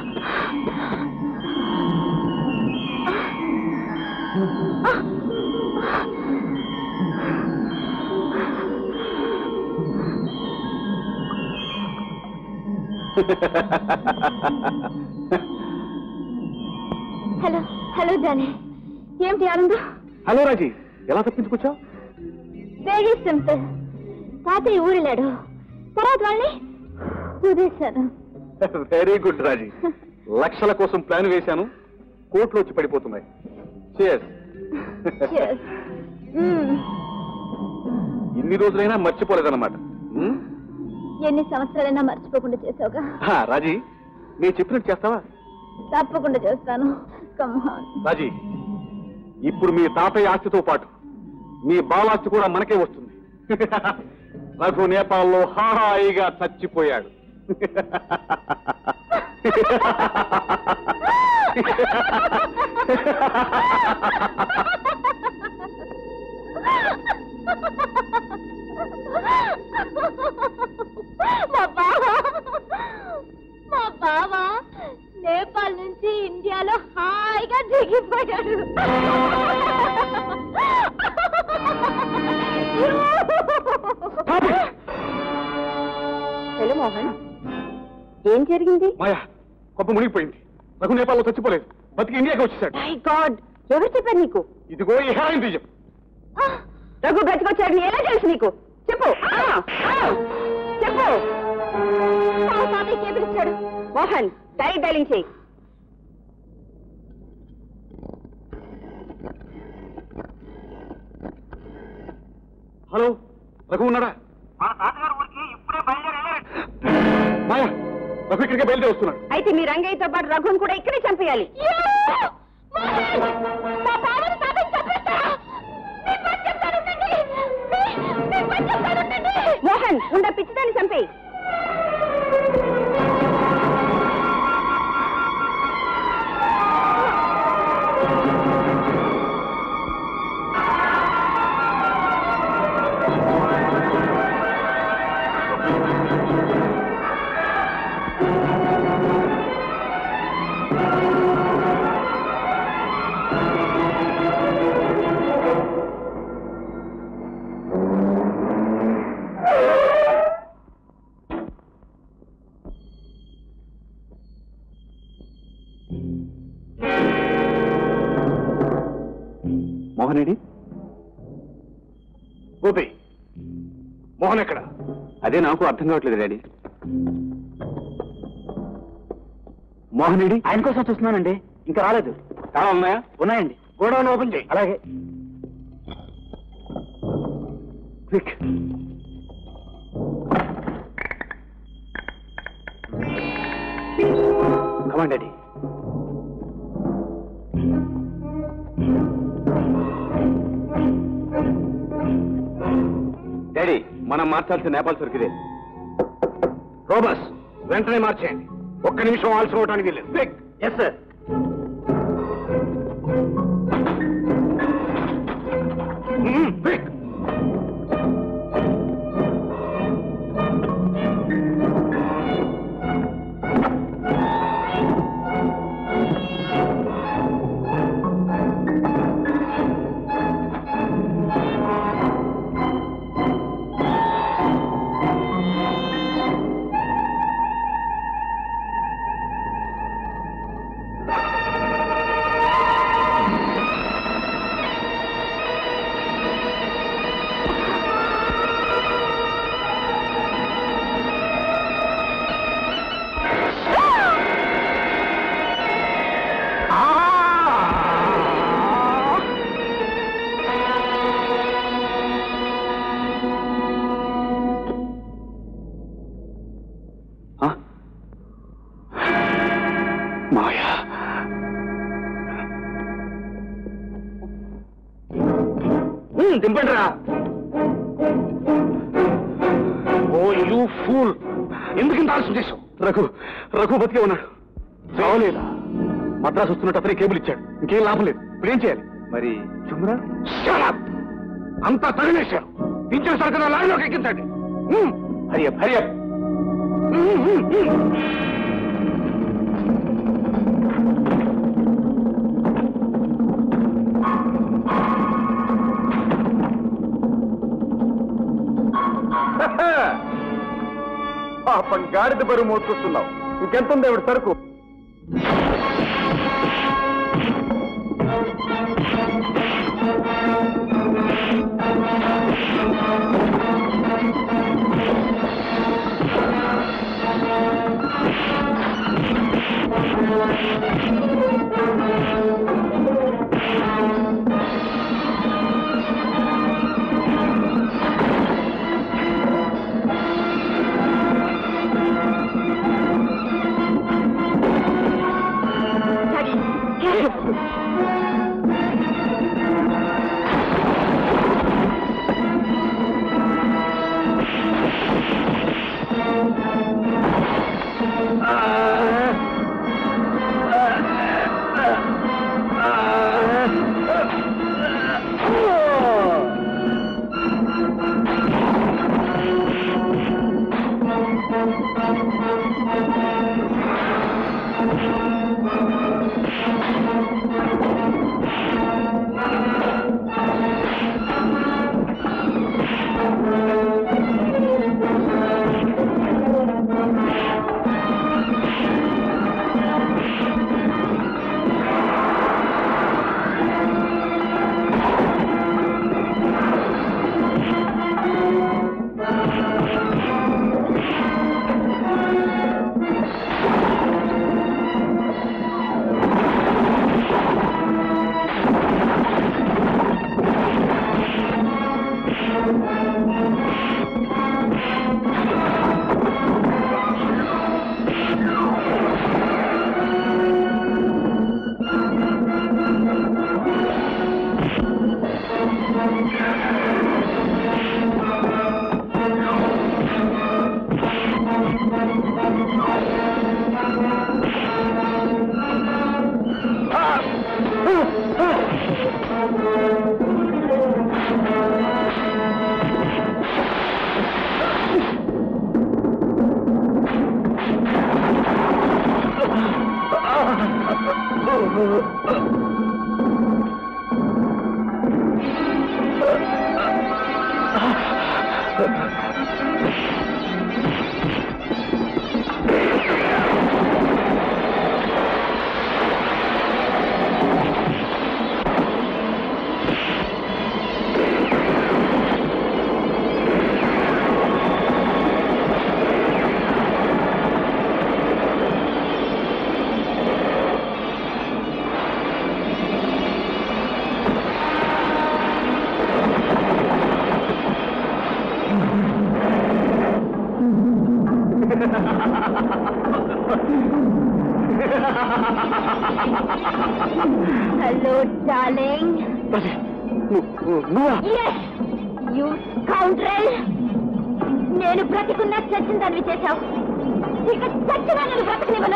S3: హలో హలో జానీ, ఏమిటి ఆనందం?
S2: హలో రాజీ, ఎలా తప్పించుకొచ్చావు?
S3: Very simple. తాతయ్య ఊరిలాడు, తర్వాత వాళ్ళని వదిలేశాను.
S2: Very good Raji. లక్షల కోసం ప్లాన్ వేశాను, కోట్లు వచ్చి పడిపోతున్నాయి. Cheers.
S3: Cheers. మ్మ్.
S2: ఇన్ని రోజులైనా మర్చిపోలేదన్నమాట. మ్మ్?
S3: ఎన్ని సంవత్సరాలైనా మర్చిపోకుండా చేసావుగా.
S2: హా, రాజీ, నేను చెప్పినట్టు చేస్తావా?
S3: తప్పకుండా చేస్తాను. Come on.
S2: రాజీ, ఇప్పుడు మీ తాతయ్య ఆస్తితో పాటు మీ బాలాస్తి కూడా మనకే వస్తుంది. రఘు నేపాల్లో హాయిగా చచ్చిపోయాడు.
S3: మా బావ మా బావ నేపాల్ నుంచి ఇండియాలో హాయిగా దిగిపోయాడు. హలో మోహన్, ఏం జరిగింది?
S2: మాయా, కొప్ప మునిగిపోయింది. రఘు నేపాల్లో చచ్చిపోలేదు, బతికి ఇండియాకి వచ్చేసాడు.
S3: మై గాడ్, ఎవరు చెప్పారు నీకు?
S2: ఇదిగో ఈ హెరాయిన్ బీజం.
S3: రఘు బతికొచ్చాడు ఎలా తెలుసు నీకు? చెప్పు చెప్పు. పిలిచాడు మోహన్, డైరీ డైలింగ్ చేయి.
S2: హలో, రఘు ఉన్నాడా?
S11: మా తాతగారు ఊరికి ఇప్పుడే బయలుదేరి
S2: మాయా, రఘు ఇక్కడికే బయలుదేరి వస్తున్నాడు.
S3: అయితే మీ రంగయ్యతో పాటు రఘుని కూడా ఇక్కడే చంపేయాలి. మోహన్, ఉండ పిచ్చిదాన్ని చంపేయి.
S2: మోహన్ ఏడి? గోపి, మోహన్ ఎక్కడ? అదే నాకు అర్థం కావట్లేదు డాడీ. మోహన్ ఏడి?
S10: ఆయన కోసం చూస్తున్నానండి, ఇంకా రాలేదు.
S2: చాలా ఉన్నాయా?
S10: ఉన్నాయండి.
S2: గోడౌన్ ఓపెన్ చేయి.
S10: అలాగే.
S2: క్విక్. Command daddy. డాడీ, మనం మార్చాల్సిన నేపాల్ సరుకుదే. రోబస్, వెంటనే మార్చేయండి. ఒక్క నిమిషం ఆల్చుకోవటానికి వీలేదు. క్విక్.
S10: Yes sir.
S2: క్విక్.
S10: దింపండి రా.
S2: ఓ యూ ఫూల్, ఎందుకు ఇంత ఆలస్యం చేశావు? రఘు రఘు బతికే ఉన్నాడు. చావలేదా? మద్రాసు వస్తున్నట్టు అతనే కేబుల్ ఇచ్చాడు. ఇంకేం లాభం లేదు.
S8: ఇప్పుడు ఏం చేయాలి?
S10: మరి చుమ్రా
S8: అంతా తగిలేశారు. పింఛన్ సరుకున లారీలోకి ఎక్కించండి.
S10: Hurry up hurry up.
S4: పాపం గాడిద బరువు మోసుకొస్తున్నావు. ఇంకెంతుంది ఆవిడ సరుకు?
S3: Hello, darling. Yes, you scoundrel. నేను బ్రతికున్నా చచ్చిన దాన్ని చేశావు. ఇక చచ్చినా నేను బ్రతకనివ్వను.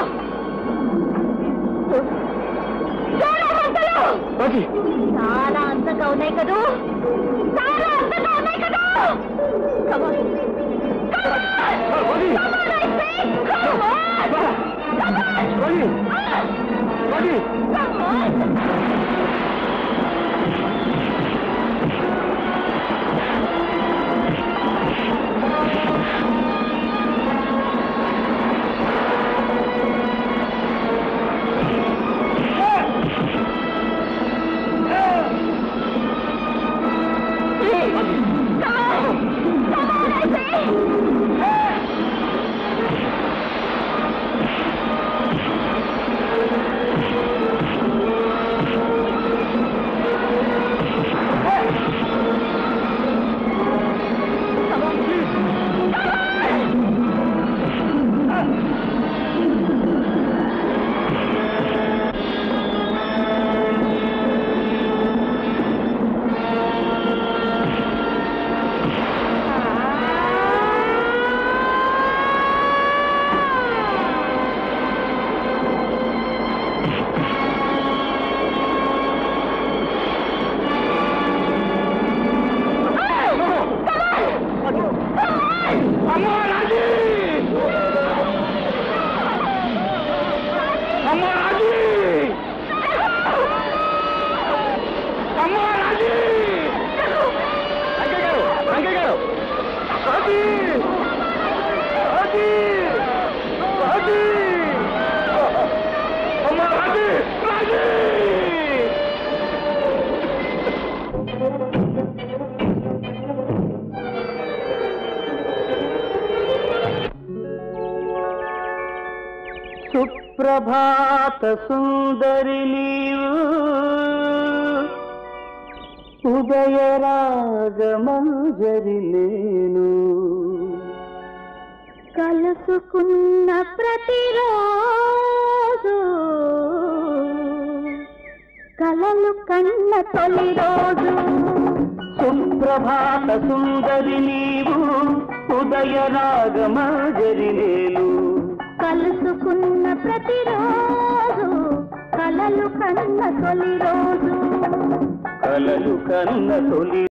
S3: చాలా అందంగా ఉన్నాయి కదూ, చాలా అందంగా ఉన్నాయి కదూ. Come on. Come on. Come on, I say. Come on. Come on. Come on.
S6: సుప్రభాత సుందరి నీవు ఉదయ రాగమంజరి నేను
S3: కలుసుకున్న ప్రతిరోజు కలలు కన్న తొలి రోజు
S6: సుప్రభాత సుందరి నీవు ఉదయ రాగమంజరి నేను
S3: కలుసుకున్న ప్రతిరోజు కలలు కన్న తొలి రోజు
S6: కలలు కన్న తొలి